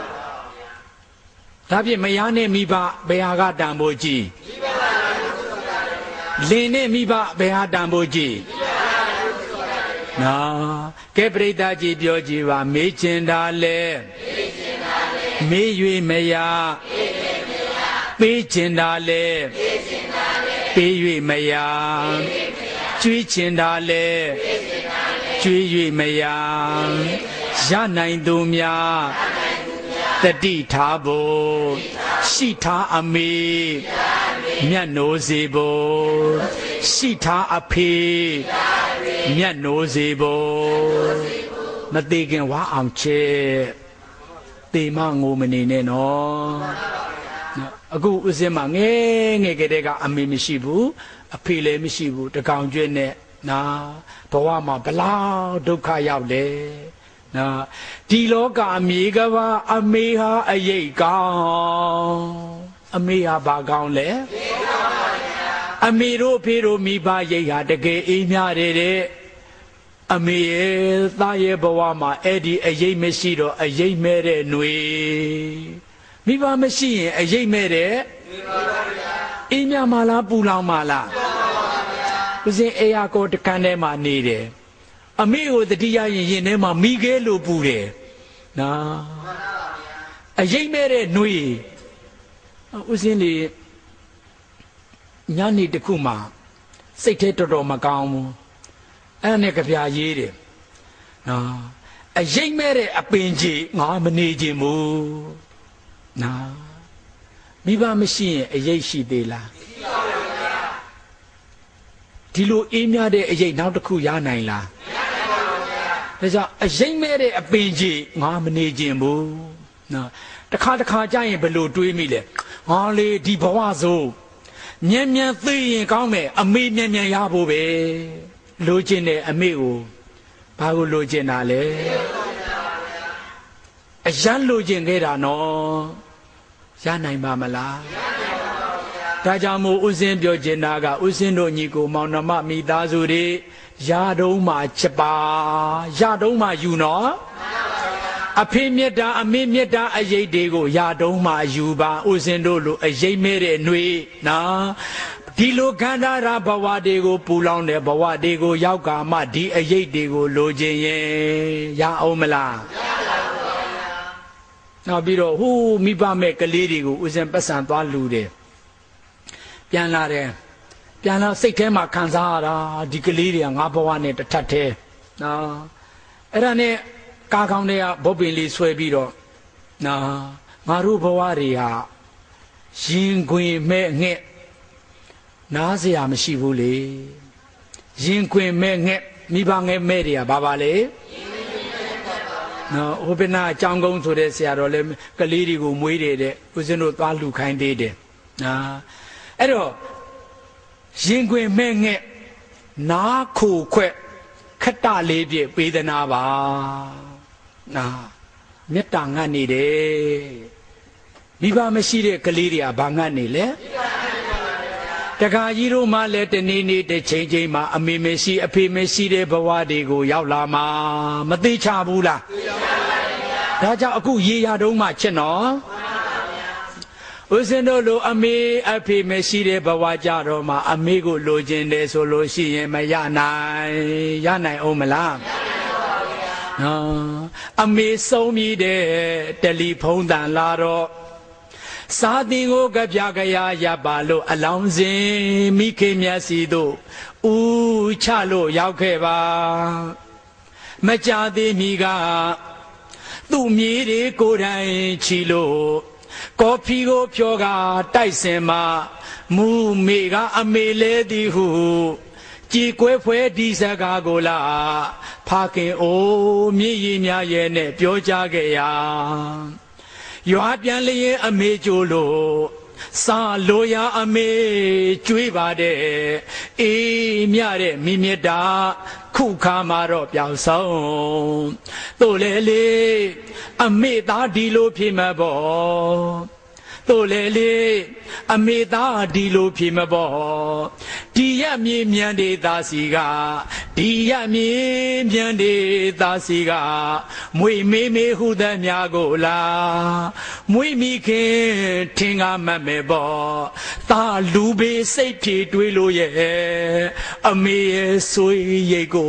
ဒါဖြင့်မရနဲ့မိဘဘယ်ဟာကတန်ဖို့ကြီးလင်းနဲ့မိဘဘယ်ဟာတန်ဖို့ကြီးနော်ကဲပရိသတ်ကြီးပြောကြည့်ပါမေးချင်တာလဲမေး၍မရပေးချင်တာလဲပေး၍မရကျွေးချင်တာလဲကျွေး၍မရရနိုင်သူများတတိထားဖို့ရှိထားအမေမြတ်နိုးစေဖို့ရှိထားအဖေမြတ်နိုးစေဖို့မသေးခင်ဝါအောင်ချေတေမငိုမနေနဲ့နော်အခုဥစဉ်မှာငယ်ငယ်ကတည်းကအမေမရှိဘူးအဖေလည်းမရှိဘူးတကောင်ကျွဲ့နဲ့နာဘဝမှာဘလောက်ဒုက္ခရောက်လဲနော်ဒီလောကအမြေကဘာအမေဟာအရေးကောင်းအမေဟာဘာကောင်းလဲအမေတို့ဖေတို့မိဘရိတ်ဟာတကယ်အေးမြတယ်တဲ့အမေရဲ့သားရဲ့ဘဝမှာအဲ့ဒီအရေးမရှိတော့အရေးမဲ့တဲ့ຫນွေမိဘမရှိရင်အရေးမဲ့တဲ့အေးမြမလားပူလောင်မလားဦးစင်အေယာကိုတကန်ထဲမှာနေတယ်အမေကိုတတိယရင်ရင်ထဲမှာမိခဲလို့ပူတယ်နော်အရေးမဲ့တဲ့ຫນွေဦးစင်လေညနေတစ်ခုမှစိတ်ထဲတော်တော်မကောင်းဘူးအဲ့နဲ့ကြပြရေးတယ်နော်အရေးမဲ့တဲ့အပင်ကြီးငါမနေခြင်းဘူးနော်မိဘမရှိရင်အရေးရှိသေးလားမရှိပါဘူးဗျာဒီလိုအေးမြတဲ့အရေးနောက်တစ်ခုရနိုင်လားမရနိုင်ပါဘူးဗျာဒါကြောင့်အရေးမဲ့တဲ့အပင်ကြီးငါမနေခြင်းဘူးနော်တခါတခါကြာရင်ဘယ်လိုတွေးမိလဲငါလေဒီဘဝဆိုမြန်မြန်သိရင်ကောင်းမယ်အမေမြန်မြန်ရဖို့ပဲလိုချင်တဲ့အမေကိုဘာကိုလိုချင်တာလဲအရန်လိုချင်ခဲ့တာနော်ရနိုင်ပါမလားရနိုင်ပါပါဗျာဒါကြောင့်မို့ဥစဉ်ပြောချင်တာကဥစဉ်တို့ညီကိုမောင်နှမမိသားစုတွေရတုံးမှချက်ပါရတုံးမှယူနော်အဖေမြတ်တာအမေမြတ်တာအရေးတွေကိုရတုံးမှယူပါဥစဉ်တို့လိုအရေးမဲ့တဲ့ຫນွေနော်ဒီလိုခန္ဓာရာဘဝတွေကိုပူလောင်တဲ့ဘဝတွေကိုရောက်ကာမှဒီအရေးတွေကိုလိုချင်ရင်ရအောင်မလားရပါဘူးဗျာနောက်ပြီးတော့ဟိုးမိဘမဲ့ကလေးတွေကိုဥစဉ်ပတ်စံသွားလူတယ်ပြန်လာတယ်ပြန်လာစိတ်ထဲမှာခံစားရတာဒီကလေးတွေကငါဘဝနဲ့တထပ်သေးနော်အဲ့ဒါနဲ့ကားကောင်းတွေကဘုတ်ပင်လေးဆွဲပြီးတော့နော်ငါတို့ဘဝတွေဟာရင်ခွင်မဲ့ငှက်နားเสียမရှိဘူးလေရင်ခွင်မဲ့ငှက်မိဘငှက်မဲ့တွေကဘာပါလဲနော်ဟိုပနာအကြောင်းကုန်းဆိုတဲ့ဆရာတော်လည်းကလေးတွေကိုမွေးတယ်တဲ့ဦးဇင်းတို့သွားလှူခိုင်းသေးတယ်နော်အဲ့တော့ရင်ခွင်မဲ့ငှက်နားခိုခွက်ခတ္တလေးပြည့်ပေးသနာပါနော်မေတ္တာငတ်နေတယ်မိဘမရှိတဲ့ကလေးတွေကဘာငတ်နေလဲတခါကြီးတို့မှလည်းတနေ့နေ့တစ်ချိန်ချိန်မှာအမေမရှိအဖေမရှိတဲ့ဘဝတွေကိုရောက်လာမှာမသိချဘူးလားဒါကြောင့်အခုရေရတုံးမှချက်နော်ဦးဇင်းတို့လိုအမေအဖေမရှိတဲ့ဘဝကြတော့မှအမေကိုလိုချင်တယ်ဆိုလို့ရှိရင်မရနိုင်ရနိုင်အောင်မလားနော်အမေဆုံးမိတဲ့တယ်လီဖုန်းတန်လာတော့စာတင်ကိုကြပြကြရရပါလို့အလောင်းစင်မိခေမျက်စီတို့ဦးချလို့ရောက်ခဲ့ပါမကြသေးမီကသူ့မြေတွေကိုယ်တိုင်ချီလို့ coffee go pyoga taisema mu mega amele di hu ji kwe phwe di saka ko la pha kin o myi yi mya ye ne pyo ja ke ya ywa pyan lyin ame jo lo sa lo ya ame chwe ba de e mya de mi myet da khu kha ma ro pyaw saung to le le ame ta di lo phit ma bo to le le ame ta di lo phit ma bo di ya myi myan de ta si ga di ya myi myan de ta si ga mwe me me hu da mya ko la mwe mi khin thin ga mat me bo ta lu be siat phit twe lo ye ame ye swe yit ko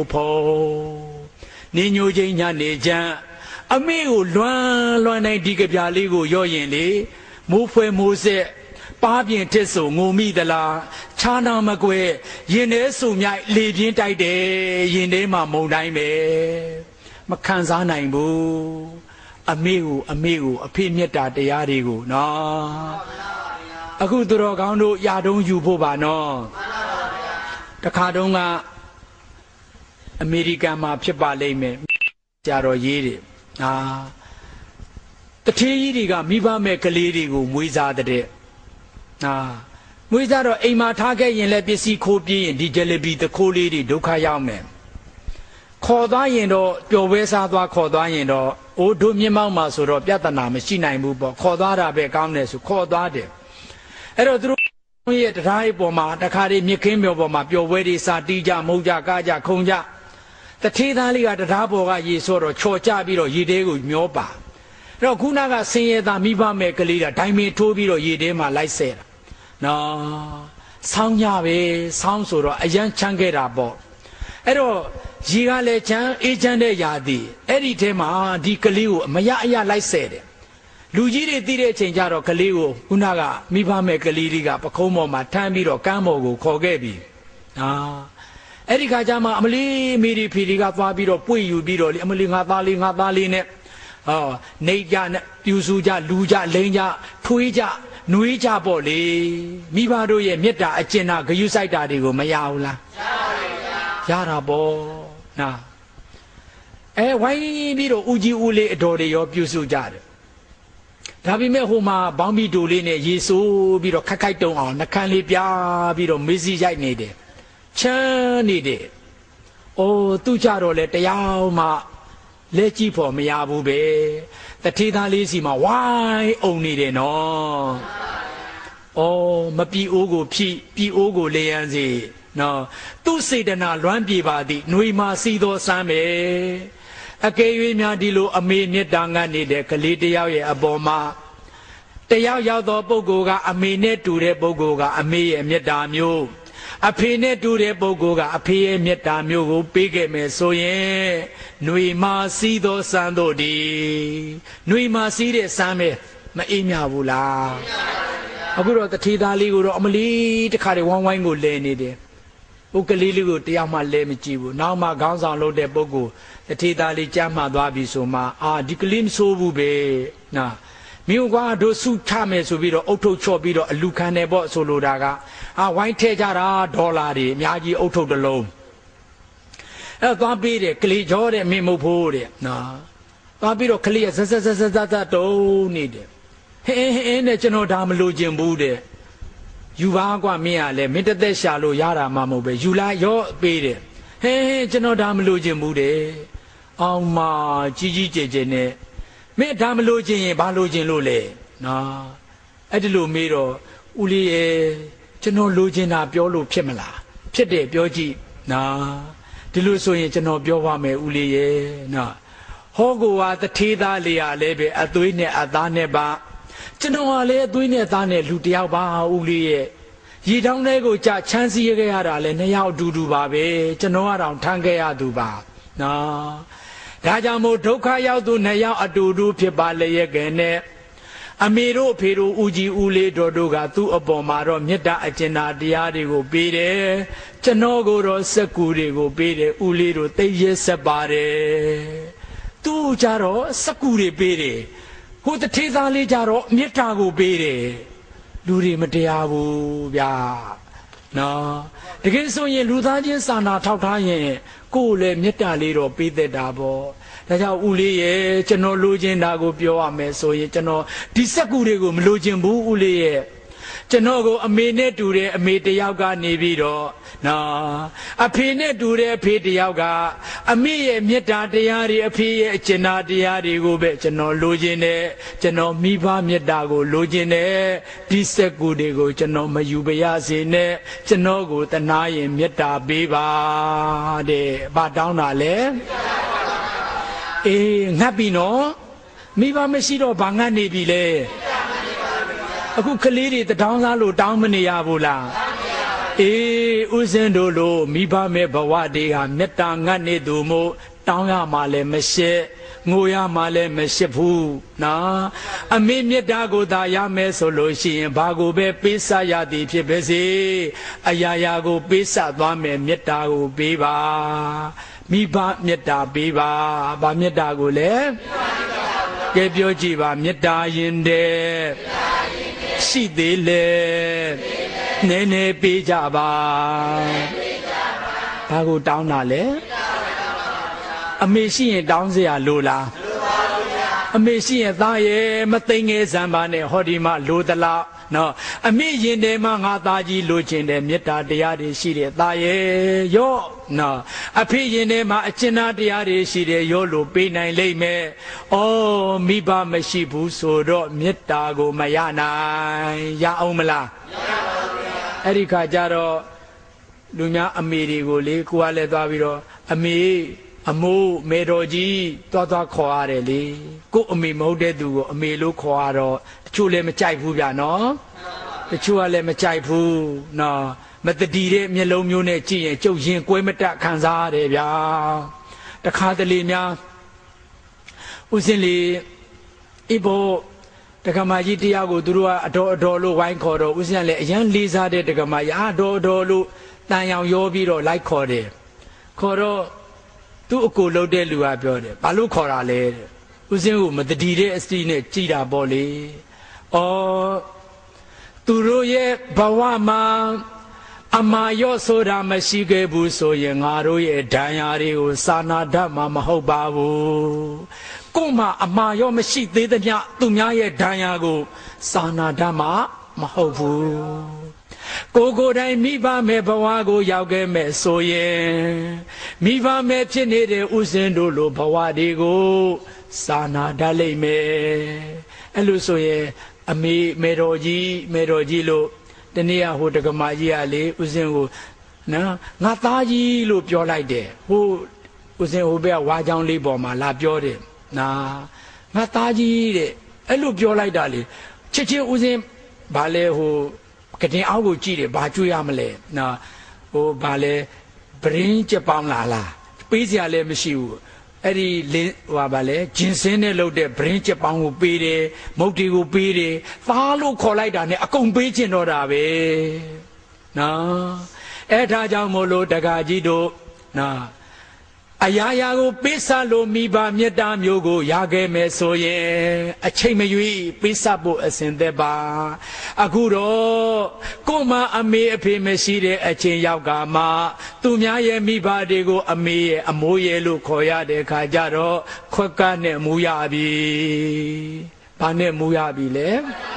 pho ni nyo chain nya ne chan ame ko lwan lwan nai di ka pya le ko yo yin le mo phwe mo set pa pyin tit so ngုံမိသလားခြားနာမကွဲရင်ထဲစုမြိုက်လေပြင်းတိုက်တယ်ရင်ထဲမှာမုန်တိုင်းပဲမခံစားနိုင်ဘူးအမေကိုအမေကိုအဖေမြတ်တာတရားတွေကိုနော်အခုသူတော်ကောင်းတို့ယာတုံးယူဖို့ပါနော်တခါတုန်းကအမေရိကန်မှာဖြစ်ပါလိမ့်မယ်ဆရာတော်ရေးတယ်အာတထေးကြီးတွေကမိဘမဲ့ကလေးတွေကိုမွေးစားတဲ့အာမွေးစားတော့အိမ်မှာထားခဲ့ရင်လည်းပစ္စည်းခိုးပြေးရင်ဒီဂျယ်လီဘီတခိုးလေးတွေဒုက္ခရောက်မယ်ခေါ်သွားရင်တော့ပျော်ပွဲစားသွားခေါ်သွားရင်တော့အိုးတို့မြင့်မောက်မှာဆိုတော့ပြဿနာမရှိနိုင်ဘူးပေါ့ခေါ်သွားတာပဲကောင်းတယ်ဆိုခေါ်သွားတယ်အဲ့တော့သူတို့ရဲ့တရားရေးပေါ်မှာတခါတည်းမြစ်ခင်းမြော်ပေါ်မှာပျော်ပွဲတွေစာတီးကြမုံကြကားကြခုံကြတထေးသားလေးကတရားပေါ်ကရေဆော့တော့ချော်ကြပြီးတော့ရေတဲကိုမျောပါအဲ့တော့ခုနကဆင်းရဲသားမိဘမဲ့ကလေးကဒိုင်မင်ထိုးပြီးတော့ရေတဲမှာလိုက်ဆဲတာနော်ဆောင်းကြပဲဆောင်းဆိုတော့အရန်ချမ်းခဲ့တာပေါ့အဲ့တော့ရေကလည်းချမ်းအေးချမ်းတဲ့ຢာသည်အဲ့ဒီထဲမှာဒီကလေးကိုမရအရလိုက်ဆဲတယ်လူကြီးတွေသိတဲ့အချိန်ကျတော့ကလေးကိုခုနကမိဘမဲ့ကလေးတွေကပခုံးပေါ်မှာထမ်းပြီးတော့ကမ်းပေါ်ကိုခေါ်ခဲ့ပြီအာအဲ့ဒီခါကျမှအမလီမိဒီဖီဒီကသွားပြီးတော့ပွေယူပြီးတော့လေအမလီငါသားလေးငါသားလေးနဲ့ဟောနေကြပြူစုကြလူကြလိန်ကြထွေးကြနွေးကြပေါ့လေမိဘတို့ရဲ့မေတ္တာအကျဉ်းနာဂယုစိုက်တာတွေကိုမရဘူးလားရပါတယ်ဗျာရတာပေါ့နာအဲဝိုင်းပြီးတော့ဦးကြီးဦးလေးအတော်တွေရောပြုစုကြတယ်ဒါပေမဲ့ဟိုမှာဘောင်းဘီတိုလေးနဲ့ရေဆိုးပြီးတော့ခက်ခိုက်တုံအောင်နှကန်းလေးပြားပြီးတော့မေးစီရိုက်နေတယ်ချမ်းနေတယ်အိုးသူကြတော့လေတရားမှလက်ကြည့်ဖို့မရဘူးပဲတထေးသားလေးစီမှာဝိုင်းအုံနေတယ်နော်အော်မပြီအိုးကိုဖြီးပြီအိုးကိုလေရန်စီနော်သူ့စေတနာလွမ်းပြေပါသည်ຫນွေမှာစီတော်စမ်းပဲအကယ်၍များဒီလိုအမေမြတ်တာငတ်နေတဲ့ကလေးတယောက်ရဲ့အပေါ်မှာတယောက်ရောက်သောပုဂ္ဂိုလ်ကအမေနဲ့တူတဲ့ပုဂ္ဂိုလ်ကအမေရဲ့မြတ်တာမျိုးအဖေနဲ့တူတဲ့ပုဂ္ဂိုလ်ကအဖေရဲ့မြတ်တာမျိုးကိုပေးခဲ့မယ်ဆိုရင်ຫນွေမှာစီးသောစမ်းတို့ဒီຫນွေမှာစီးတဲ့စမ်းပဲမအေးမြဘူးလားအခုတော့တထေးသားလေးကိုတော့အမလီတခါတည်းဝိုင်းဝိုင်းကိုလဲနေတယ်ဥကလေးလေးကိုတယောက်မှလဲမကြည့်ဘူးနောက်မှခေါင်းဆောင်လုပ်တဲ့ပုဂ္ဂိုလ်တထေးသားလေးကြမ်းမှသွားပြီဆိုမှအာဒီကလေးမဆိုးဘူးပဲနာမင်းကွာတို့စုချမယ်ဆိုပြီးတော့အုတ်ထုတ်ချော့ပြီးတော့အလူခံတယ်ပေါ့ဆိုလိုတာကအာဝိုင်းထဲကြတာဒေါ်လာတွေအများကြီးအုတ်ထုတ်တစ်လုံးအဲ့တော့သွားပေးတယ်ကလေးကြောတဲ့မင်းမဟုတ်ဖို့တဲ့နော်သွားပြီးတော့ကလေးကဇက်ဇက်ဇက်ဇက်ဇက်တုံးနေတယ်ဟင်းဟင်းနဲ့ကျွန်တော်ဒါမလို့ခြင်းဘူးတဲ့ယူပါကွာမင်းကလည်းမင်းတသက်ရှာလို့ရတာမှမဟုတ်ပဲယူလာရောပေးတယ်ဟင်းဟင်းကျွန်တော်ဒါမလို့ခြင်းဘူးတဲ့အောင်မကြီးကြီးကျယ်ကျယ်နဲ့မင်းဒါမလို့ခြင်းရင်ဘာလို့ခြင်းလို့လဲနော်အဲ့ဒီလိုမေးတော့ဦးလေးရဲ့ကျွန်တော်လိုချင်တာပြောလို့ဖြစ်မလားဖြစ်တယ်ပြောကြည့်နော်ဒီလိုဆိုရင်ကျွန်တော်ပြောပါမယ်ဦးလေးရဲ့နော်ဟောကိုဟာတထေးသားလေးရလဲပဲအသွေးနဲ့အသားနဲ့ပါကျွန်တော်ကလည်းအသွေးနဲ့အသားနဲ့လူတယောက်ပါဦးလေးရဲ့ရေတောင်းထဲကိုကြာချမ်းစီရခဲ့ရတာလဲနှစ်ယောက်အတူတူပါပဲကျွန်တော်ကတော့ထမ်းခဲ့ရသူပါနော်ဒါကြောင့်မို့ဒုက္ခရောက်သူနှစ်ယောက်အတူတူဖြစ်ပါလေရဲ့ကဲနဲ့အမေတို့အဖေတို့ဦးကြီးဦးလေးတို့တို့ကသူ့အပေါ်မှာတော့မေတ္တာအကျဉ်းနာတရားတွေကိုပေးတယ်ကျွန်တော်ကိုတော့စက္ကူတွေကိုပေးတယ်ဦးလေးတို့သိရဲဆက်ပါတယ်သူ့ကြတော့စက္ကူတွေပေးတယ်ဟိုတထေသားလေးကြတော့မေတ္တာကိုပေးတယ်လူတွေမတရားဘူးဗျာနော်တကယ်ဆိုရင်လူသားချင်းစာနာထောက်ထားရင်ကိုယ်လည်းမေတ္တာလေးတော့ပေးတတ်တာပေါ့ဒါကြောင့်ဦးလေးရဲ့ကျွန်တော်လိုချင်တာကိုပြောရမယ်ဆိုရင်ကျွန်တော်ဒီစက်ကူတွေကိုမလိုချင်ဘူးဦးလေးရဲ့ကျွန်တော်ကိုအမေနဲ့တူတဲ့အမေတယောက်ကနေပြီးတော့နော်အဖေနဲ့တူတဲ့အဖေတယောက်ကအမေရဲ့မေတ္တာတရားတွေအဖေရဲ့အကျဉ်းသားတရားတွေကိုပဲကျွန်တော်လိုချင်တယ်ကျွန်တော်မိဘမေတ္တာကိုလိုချင်တယ်ဒီစက်ကူတွေကိုကျွန်တော်မယူပါရစေနဲ့ကျွန်တော်ကိုတနာရင်မေတ္တာပေးပါတဲ့ဘာတောင်းတာလဲအေးငတ်ပြီနော်မိဘမရှိတော့ဘာငတ်နေပြီလဲအခုကလေးတွေတောင်းစားလို့တောင်းမနေရဘူးလားအေးဥစဉ်တို့လိုမိဘမဲ့ဘဝတွေဟာမေတ္တာငတ်နေသူမို့တောင်းရမှလည်းမရှိငိုရမှလည်းမရှိဘူးနော်အမေမေတ္တာကိုသာရမယ်ဆိုလို့ရှိရင်ဘာကိုပဲပေးဆရသည်ဖြစ်ပါစေအရာရာကိုပေးဆသွားမယ်မေတ္တာကိုပေးပါမိဘမေတ္တာပေးပါဗာမေတ္တာကိုလည်းကဲပြောကြည့်ပါမေတ္တာရင်တဲ့ရှိသေးလေနည်းနည်းပေးကြပါဘာကိုတောင်းတာလဲအမေရှိရင်တောင်းစရာလိုလားအမေရှိရင်သားရဲ့မသိငယ်စံပါနဲ့ဟောဒီမှာလိုသလားနော်အမေရင်ထဲမှာငါသားကြီးလိုချင်တယ်မေတ္တာတရားတွေရှိတယ်သားရဲ့ရော့နော်အဖေရင်ထဲမှာအကျဉ်းသားတရားတွေရှိတယ်ရောလို့ပေးနိုင်လိမ့်မယ်ဩမိဘမရှိဘူးဆိုတော့မေတ္တာကိုမရနိုင်ရအောင်မလားမရပါဘူးဗျာအဲ့ဒီခါကျတော့လူများအမေတွေကိုလေကိုကလည်းသွားပြီးတော့အမေအမိုးမေတော်ကြီးသွားသွားခေါ်ရတယ်လေကို့အမေမဟုတ်တဲ့သူကိုအမေလို့ခေါ်ရတော့တချို့လည်းမကြိုက်ဘူးဗျာနော်တချို့ကလည်းမကြိုက်ဘူးနော်မတတိတဲ့မျက်လုံးမျိုးနဲ့ကြည့်ရင်ကျုပ်ရင်ကွဲမတက်ခံစားရတယ်ဗျာတခါတလေများဥစဉ်လေအိဘောတက္ကမကြီးတရားကိုသူတို့ကအတော်အတော်လို့ဝိုင်းခေါ်တော့ဥစဉ်ကလည်းအရန်လေးစားတဲ့တက္ကမကြီးအတော်တော်လို့တန်ရောင်ရောပြီးတော့လိုက်ခေါ်တယ်ခေါ်တော့သူ့အကိုလှုပ်တဲ့လူကပြောတယ်ဘာလို့ခေါ်တာလဲတဲ့ဦးစင်းကိုမတတိတဲ့အစည်းနဲ့ကြည်တာပေါ့လေဩသူတို့ရဲ့ဘဝမှာအမာရော့ဆိုတာမရှိခဲ့ဘူးဆိုရင်ငါတို့ရဲ့ဒဏ်ရာတွေကိုစာနာတတ်မှာမဟုတ်ပါဘူးကို့မှာအမာရော့မရှိသေးသမျှသူများရဲ့ဒဏ်ရာကိုစာနာတတ်မှာမဟုတ်ဘူးကိုကိုယ်တိုင်မိဘမဲ့ဘဝကိုရောက်ခဲ့မဲ့ဆိုရင်မိဘမဲ့ဖြစ်နေတဲ့ဥစဉ်တို့လိုဘဝတွေကိုစာနာတတ်လိမ့်မယ်အဲ့လိုဆိုရင်အမေမေတော်ကြီးမေတော်ကြီးလို့တနေ့ကဟိုတက္ကမကြီးကလေဥစဉ်ကိုနော်ငါသားကြီးလို့ပြောလိုက်တယ်ဟိုဥစဉ်ဟိုဘက်ကဝါချောင်းလေးပေါ်မှာလာပြောတယ်နာငါသားကြီးတဲ့အဲ့လိုပြောလိုက်တာလေချစ်ချင်းဥစဉ်ဘာလဲဟိုကတင်အောက်ကိုကြည့်တယ်ဘာကျွေးရမလဲနော်ဟိုဘာလဲဗရင်းကြက်ပေါင်းလာလားပေးစရာလည်းမရှိဘူးအဲ့ဒီလင်းဟိုဘာလဲဂျင်စင်းနဲ့လုပ်တဲ့ဗရင်းကြက်ပေါင်းကိုပေးတယ်မုတ်တီကိုပေးတယ်သားလို့ခေါ်လိုက်တာနဲ့အကုန်ပေးချင်တော့တာပဲနော်အဲ့ဒါကြောင့်မို့လို့တက္ကကြီးတို့နော်အရာရာကိုပေးဆလို့မိဘမေတ္တာမျိုးကိုရခဲ့မယ်ဆိုရင်အချိန်မရွေးပေးဆဖို့အစဉ်သက်ပါအခုတော့ကိုမအမေအဖေမရှိတဲ့အချိန်ရောက်ကမှသူများရဲ့မိဘတွေကိုအမေရဲ့အမိုးရဲ့လို့ခေါ်ရတဲ့အခါကျတော့ခွက်ကနဲ့မူရပြီဘာနဲ့မူရပြီလဲ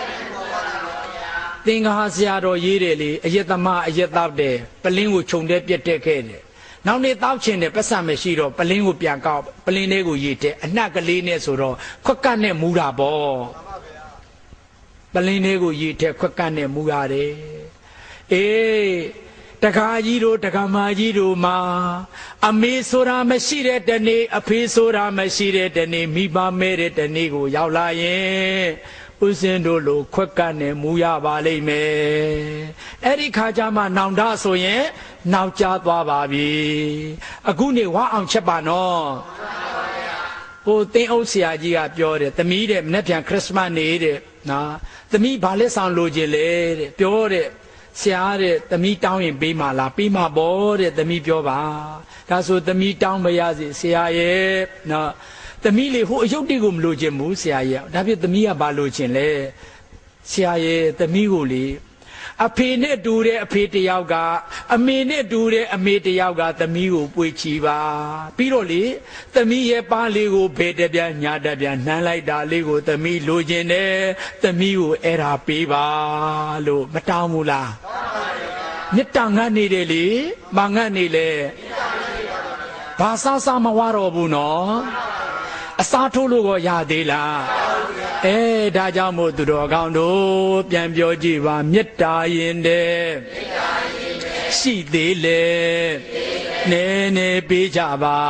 သင်္ဃာဆရာတော်ရေးတယ်လေအယက်သမားအယက်တော့တယ်ပလင်းကိုခြုံတဲ့ပြက်တက်ခဲ့တယ်နောက်နေ့တောက်ချင်တယ်ပတ်စံမရှိတော့ပလင်းကိုပြန်ကောက်ပလင်းလေးကိုရေးတဲ့အနှက်ကလေးနဲ့ဆိုတော့ခွက်ကနဲ့မူတာပေါ့ပလင်းလေးကိုရေးတဲ့ခွက်ကနဲ့မူရတယ်အေးတခါကြီးတို့တခါမကြီးတို့မှာအမေဆိုတာမရှိတဲ့တနေ့အဖေဆိုတာမရှိတဲ့တနေ့မိဘမဲတဲ့တနေ့ကိုရောက်လာရင်ဥစဉ်တို့လိုခွက်ကနဲ့မူရပါလိမ့်မယ်အဲ့ဒီခါကျမှနောင်တဆိုရင်နောက်ကျသွားပါပြီအခုနေဝါအောင်ချက်ပါနော်ဟိုသင်းအုပ်ဆရာကြီးကပြောတယ်သမီးတဲ့မနေ့ပြန်ခရစ်စမတ်နေ့တဲ့နော်သမီးဘာလက်ဆောင်လိုချင်လဲတဲ့ပြောတဲ့ဆရာတဲ့သမီးတောင်းရင်ပေးမှာလားပေးမှာပေါ့တဲ့သမီးပြောပါဒါဆိုသမီးတောင်းမရစီဆရာရဲ့နော်သမီးလေးဟိုအယုတ်တိကိုမလိုချင်ဘူးဆရာကြီးဒါပြသမီးကဘာလိုချင်လဲဆရာရဲ့သမီးကိုလေအဖေနဲ့တူတဲ့အဖေတယောက်ကအမေနဲ့တူတဲ့အမေတယောက်ကသမီးကိုပွေချီပါပြီးတော့လေသမီးရဲ့ပါးလေးကိုဘယ်တပြားညာတပြားနှမ်းလိုက်တာလေးကိုသမီးလိုချင်တယ်သမီးကိုအဲ့ဒါပေးပါလို့မတောင်းဘူးလားမြတ်တာငတ်နေတယ်လေမငတ်နေလေဘာစားစားမဝတော့ဘူးနော်အစားထိုးလို့ကိုရသေးလားအဲဒါကြောင့်မို့သူတော်ကောင်းတို့ပြန်ပြောကြည့်ပါမေတ္တာရင်တဲ့ရှိသေးလေနည်းနည်းပေးကြပါ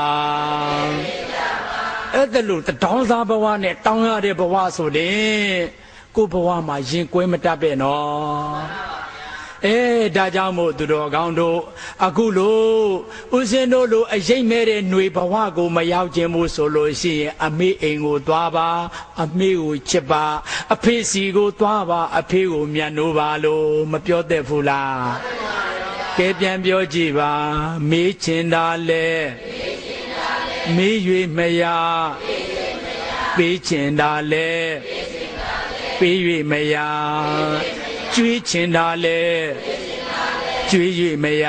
အဲ့ဒါလို့တောင်းစားဘဝနဲ့တောင်းရတဲ့ဘဝဆိုရင်ကိုယ်ဘဝမှာရင်ကွဲမတတ်ပဲနော်အဲဒါကြောင့်မို့သူတော်ကောင်းတို့အခုလို့ဦးဇင်းတို့လိုအရေးမဲ့တဲ့ຫນွေဘဝကိုမရောက်ခြင်းမို့ဆိုလို့ရှိရင်အမေအိမ်ကိုသွားပါအမေကိုချစ်ပါအဖေစီကိုသွားပါအဖေကိုမြတ်နိုးပါလို့မပြောတတ်ဘူးလားကဲပြန်ပြောကြည့်ပါမေးချင်တာလဲမေး၍မရပေးချင်တာလဲပေး၍မရကျွေးချင်တာလေကျွေး၍မရ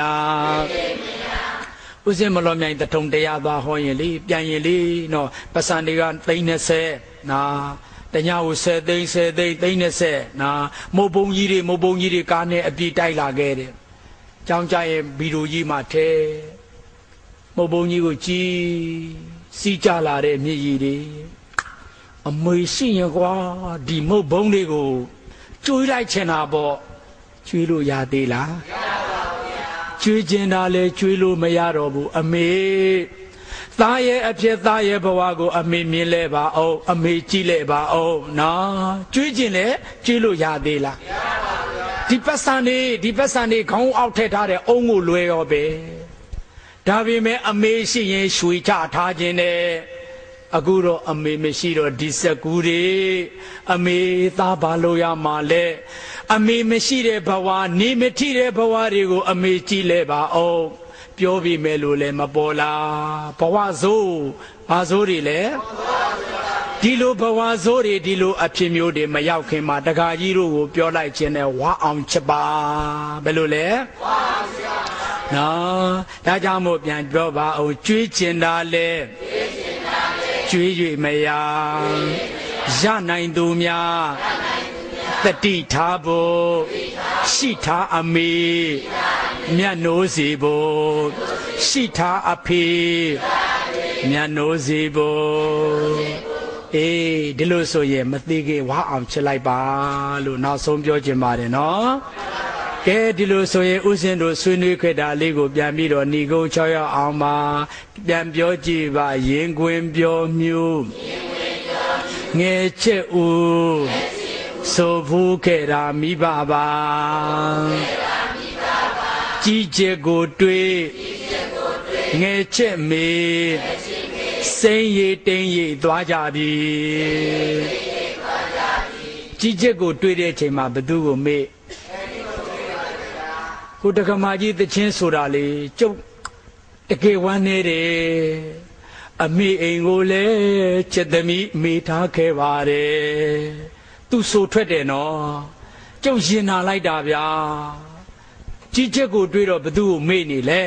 ဦးစင်မလောမြိုင်တထုံတရားသွားဟောရင်လေပြန်ရင်လေနော်ပစံတွေကသိန်း20နာတညာကို10သိန်း10သိန်းသိန်း20နာမိုးပုံကြီးတွေမိုးပုံကြီးတွေကားနဲ့အပြည့်တိုက်လာခဲ့တယ်ကြောင်းကြရဲ့ဗီဒီယိုကြီးမှာထဲမိုးပုံကြီးကိုကြည်စီးကြလာတဲ့မြည်ကြီးတွေအမေရှိရင်ကွာဒီမုတ်ဘုံတွေကိုကျွေးလိုက်ချင်တာပေါ့ကျွေးလို့ရသေးလားမရပါဘူးဗျာကျွေးချင်တာလဲကျွေးလို့မရတော့ဘူးအမေသားရဲ့အဖြစ်သားရဲ့ဘဝကိုအမေမြင်လဲပါအောင်အမေကြည့်လဲပါအောင်နော်ကျွေးချင်လဲကျွေးလို့ရသေးလားမရပါဘူးဗျာဒီပတ်စံနေဒီပတ်စံနေခေါင်းအောက်ထည့်ထားတဲ့အုံးကိုလွဲရောပဲဒါပေမဲ့အမေရှိရင်ရွှေချထားခြင်းနဲ့အခုတော့အမေမရှိတော့ဒီစက်ကူတွေအမေသားဘာလို့ရမှာလဲအမေမရှိတဲ့ဘဝနေမထီတဲ့ဘဝတွေကိုအမေကြည့်လဲပါအောင်ပြောပြီးမယ်လို့လည်းမပေါ်လားဘဝဆိုးဘာဆိုးတွေလဲဒီလိုဘဝဆိုးတွေဒီလိုအဖြစ်မျိုးတွေမရောက်ခင်မှာတခါကြီးတို့ကိုပြောလိုက်ခြင်းနဲ့ဝါအောင်ချပါဘယ်လိုလဲဝါအောင်ချပါနော်ဒါကြောင့်မို့ပြန်ပြောပါအောင်ကျွေးချင်တာလဲကျွေး၍မရရနိုင်သူများတတိထားဖို့ရှိထားအမေမြတ်နိုးစီဖို့ရှိထားအဖေမြတ်နိုးစီဖို့အေးဒီလိုဆိုရင်မသေးခင်ဝါအောင်ချလိုက်ပါလို့နောက်ဆုံးပြောချင်ပါတယ်နော်ကဲဒီလိုဆိုရင်ဥစဉ်တို့ဆွေးနွေးခဲ့တာလေးကိုပြန်ပြီးတော့ဏီကုန်း၆ရောက်အောင်ပါပြန်ပြောကြည့်ပါရင်ခွင်ပြောမျိုးငယ်ချက်ဦးဆိုဘူးခဲ့တာမိဘပါကြီးချက်ကိုတွေးငယ်ချက်မေစိမ့်ရည်တိမ်ရည်သွားကြပြီကြီးချက်ကိုတွေးတဲ့အချိန်မှာဘသူကိုမေ့ကိုတက္ကမကြီးတချင်းဆိုတာလေကျုပ်တကယ်ဝမ်းနေတယ်အမေအိမ်ကိုလည်းချက်သမီးမေထားခဲ့ပါတယ်သူဆိုထွက်တယ်နော်ကျုပ်ရင်နာလိုက်တာဗျာကြီးချက်ကိုတွေးတော့ဘသူ့ကိုမေ့နေလဲ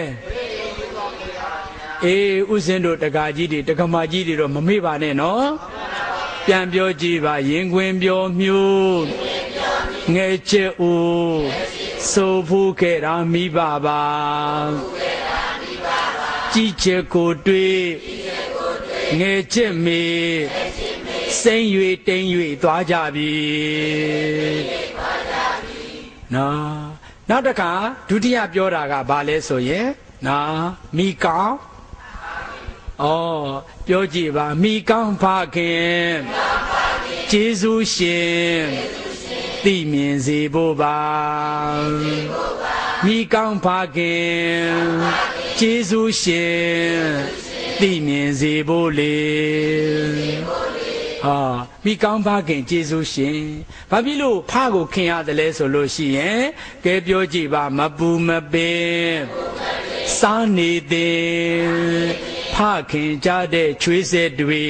အေးဥစဉ်တို့တက္ကကြီးတွေတက္ကမကြီးတွေတော့မမေ့ပါနဲ့နော်ပြန်ပြောကြည့်ပါရင်ခွင်ပြောမျိုးငယ်ချက်ဦးဆိုဘူးခဲ့တာမိဘပါကြီးချက်ကိုတွေးငယ်ချက်မေစိမ့်၍တိမ်၍သွားကြပြီနော်နောက်တစ်ခါဒုတိယပြောတာကဘာလဲဆိုရင်နော်မိကောင်းဩပြောကြည့်ပါမိကောင်းဖခင်ကျေးဇူးရှင်သိမြင်စေဖို့ပါမိကောင်းဖခင်ကျေးဇူးရှင်သိမြင်စေဖို့လေဟာမိကောင်းဖခင်ကျေးဇူးရှင်ဘာဖြစ်လို့ဖကိုခင်ရတယ်လဲဆိုလို့ရှိရင်ကဲပြောကြည့်ပါမပူမပင်စားနေသည်ဖဖခင်ကြတဲ့ချွေးဆက်တွေ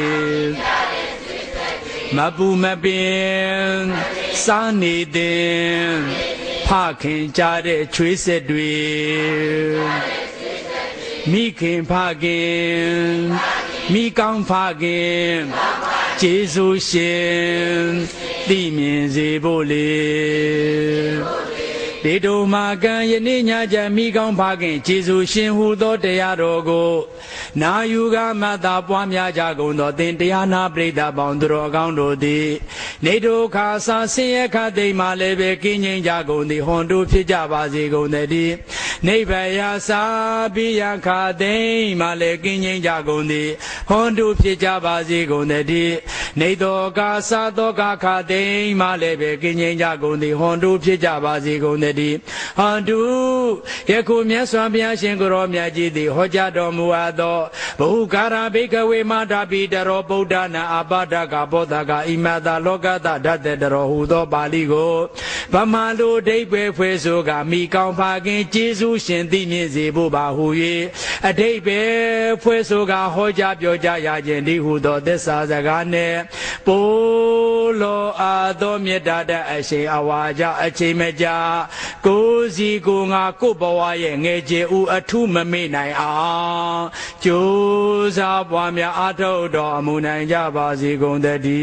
မပူမပင်စားနေတဲ့ဖခင်ကြတဲ့ချွေးဆက်တွေမိခင်ဖခင်မိကောင်းဖခင်ကျေးဇူးရှင်သိမြင်စေဖို့လေဒေတုမာကံယနေ့ညချမ်းမိကောင်းဖခင်ကျေးဇူးရှင်ဟူသောတရားတော်ကိုနာယူကမတာပွားများကြကုန်သောသင်တရားနာပရိသတ်ပေါင်းသူတော်ကောင်းတို့သည်နေဒုခါစာဆင်းရဲခတ်သိမ်းမှလည်းပဲကင်းငြိမ်းကြကုန်သည်ဟွန်တို့ဖြစ်ကြပါစေကုန်သတည်းနိဗ္ဗာန်ရာစာပိယခတ်သိမ်းမှလည်းကင်းငြိမ်းကြကုန်သည်ဟွန်တို့ဖြစ်ကြပါစေကုန်သတည်းနေသောကာစာသောကာခတ်သိမ်းမှလည်းပဲကင်းငြိမ်းကြကုန်သည်ဟွန်တို့ဖြစ်ကြပါစေကုန်သတည်းဟွန်တို့ယခုမြတ်စွာဘုရားရှင်ကိုရောမြတ်ကြီးသည်ဟောကြားတော်မူအပ်သောဘုကာရဘိကဝေမာတာပိတရောဗုဒ္ဓနာအပါဒကဘောဓကဣမတာလောကတဓာတ်တရောဟူသောပါဠိကိုဗမာလိုဒိဗ္ဗေဖွေဆိုကမိကောင်းဖခင်ကျေးဇူးရှင်သိမြင့်စေဖို့ပါဟူ၍အဓိပ္ပာယ်ဖွေဆိုကဟောကြားပြောကြားရခြင်းဒီဟုသောသစ္စာစကားနှင့်ပိုလောအားသောမေတ္တာတဲ့အရှင်အဝါကြအချိန်မကြာကိုယ်စီကိုငါကိုယ်ဘဝရဲ့ငယ်ကျေဦးအထုမမေ့နိုင်အောင်ကျိုးစားပွားများအားထုတ်တော်အမှုနိုင်ကြပါစေကုန်သတ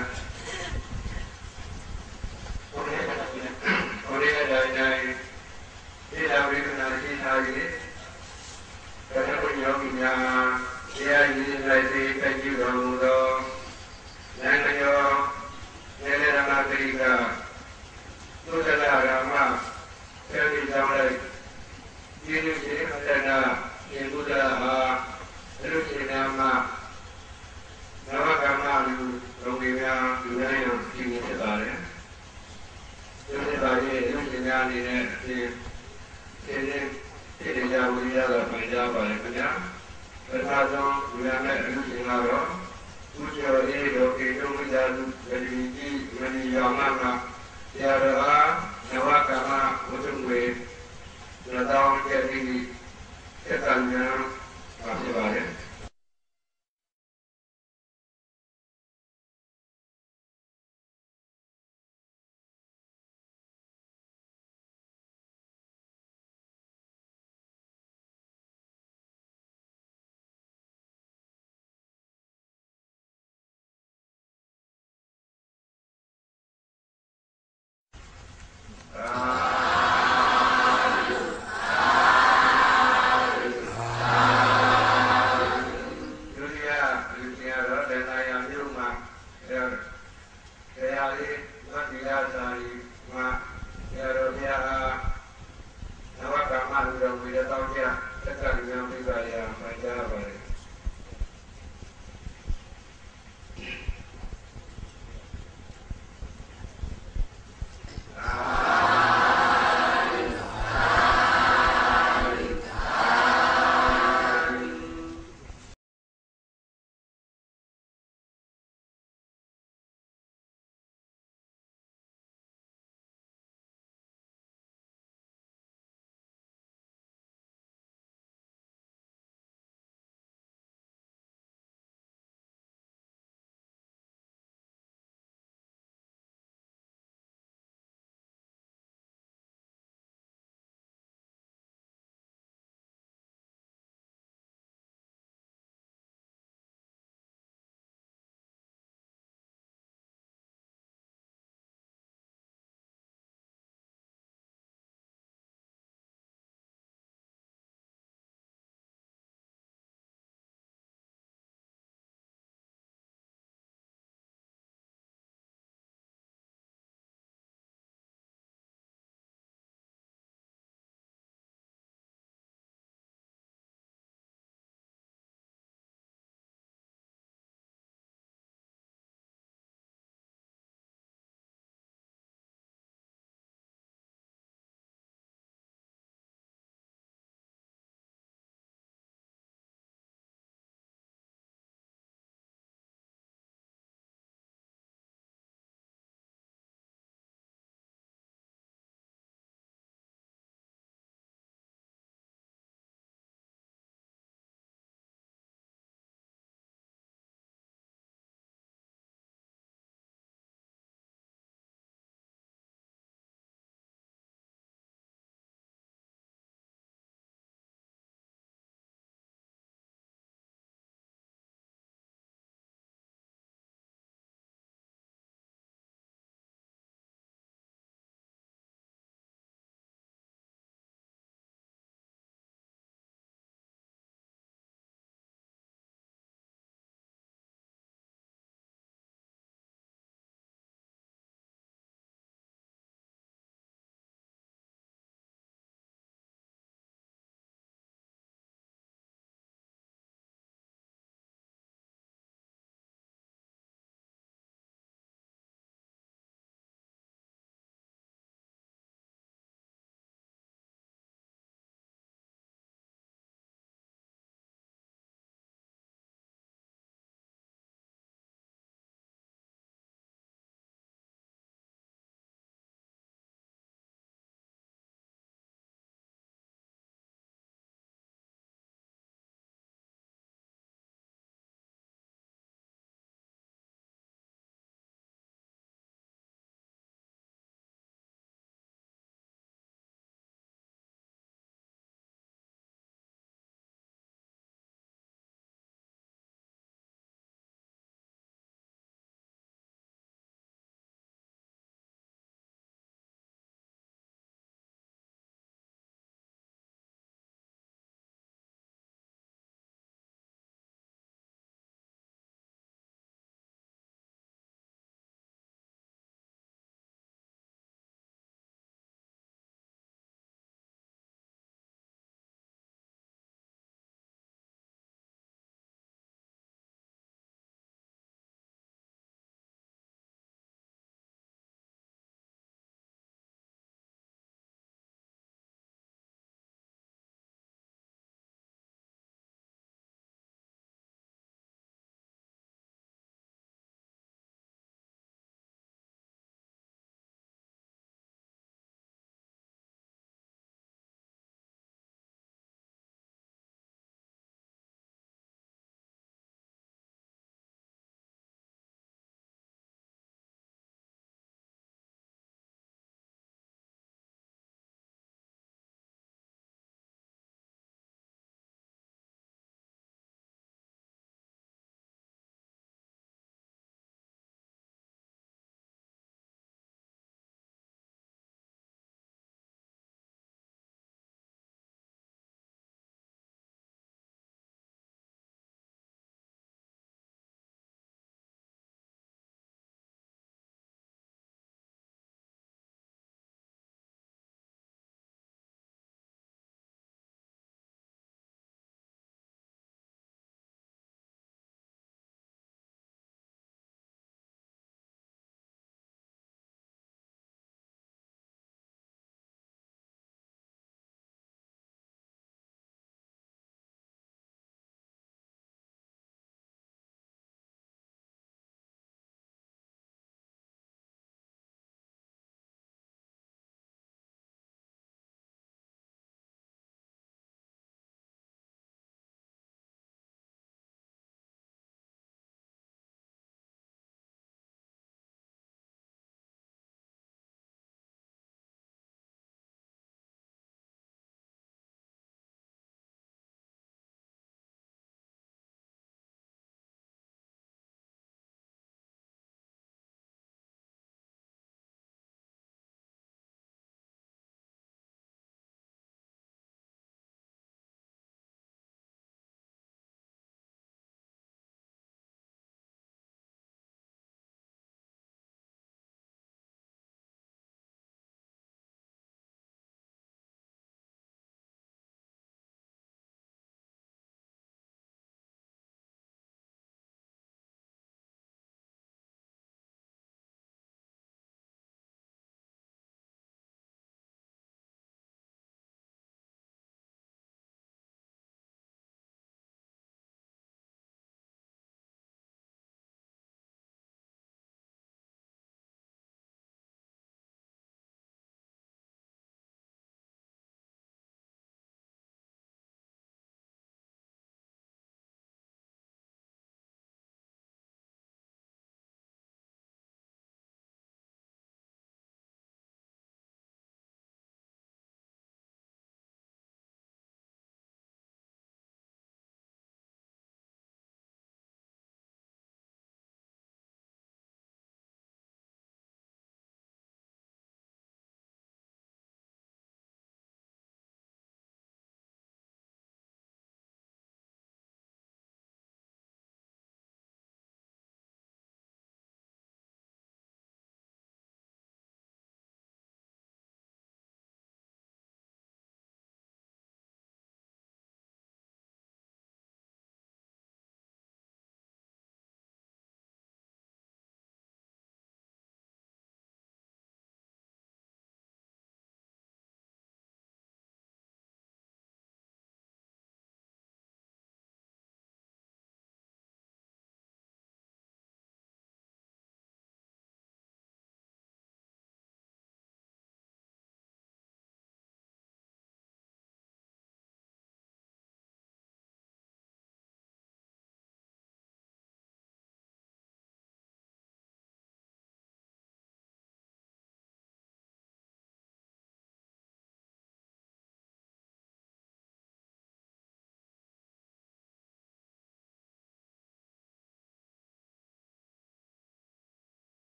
คนนี้คนนี้ได้ในที่เราเรียนในที่ไทยแต่ถ้าคนยอมมีงานที่อายุในที่เป็นอยู่ตรงนั้นนั่นก็ยอมในเรื่องมาตรีกาตุลารามาเพื่อที่จะมายืนยืนพัฒนาเรื่องตุลาหาเรื่องที่นำมานวกรรมอยู่โรงเรียนอยู่ในที่นี้จะได้เรื่องที่ได้เรื่องที่งานนี้เนี่ยที่ที่นี่ที่เดียววิญญาณปัญญาไปปัญญาประชาชนอยู่ในเรื่องที่งานเราผู้เชี่ยวชาญโดยที่ต้องวิจารณ์เป็นวิธีมันยาวมากนะยาระนวกรรมอุดมเวทระดับเจดีย์เจ้ากันเนี่ยปฏิบัตินวกรรมอุดมเวทต้องเจ้าเจ้ากันเนี่ยปฏิบัติปัญญาไป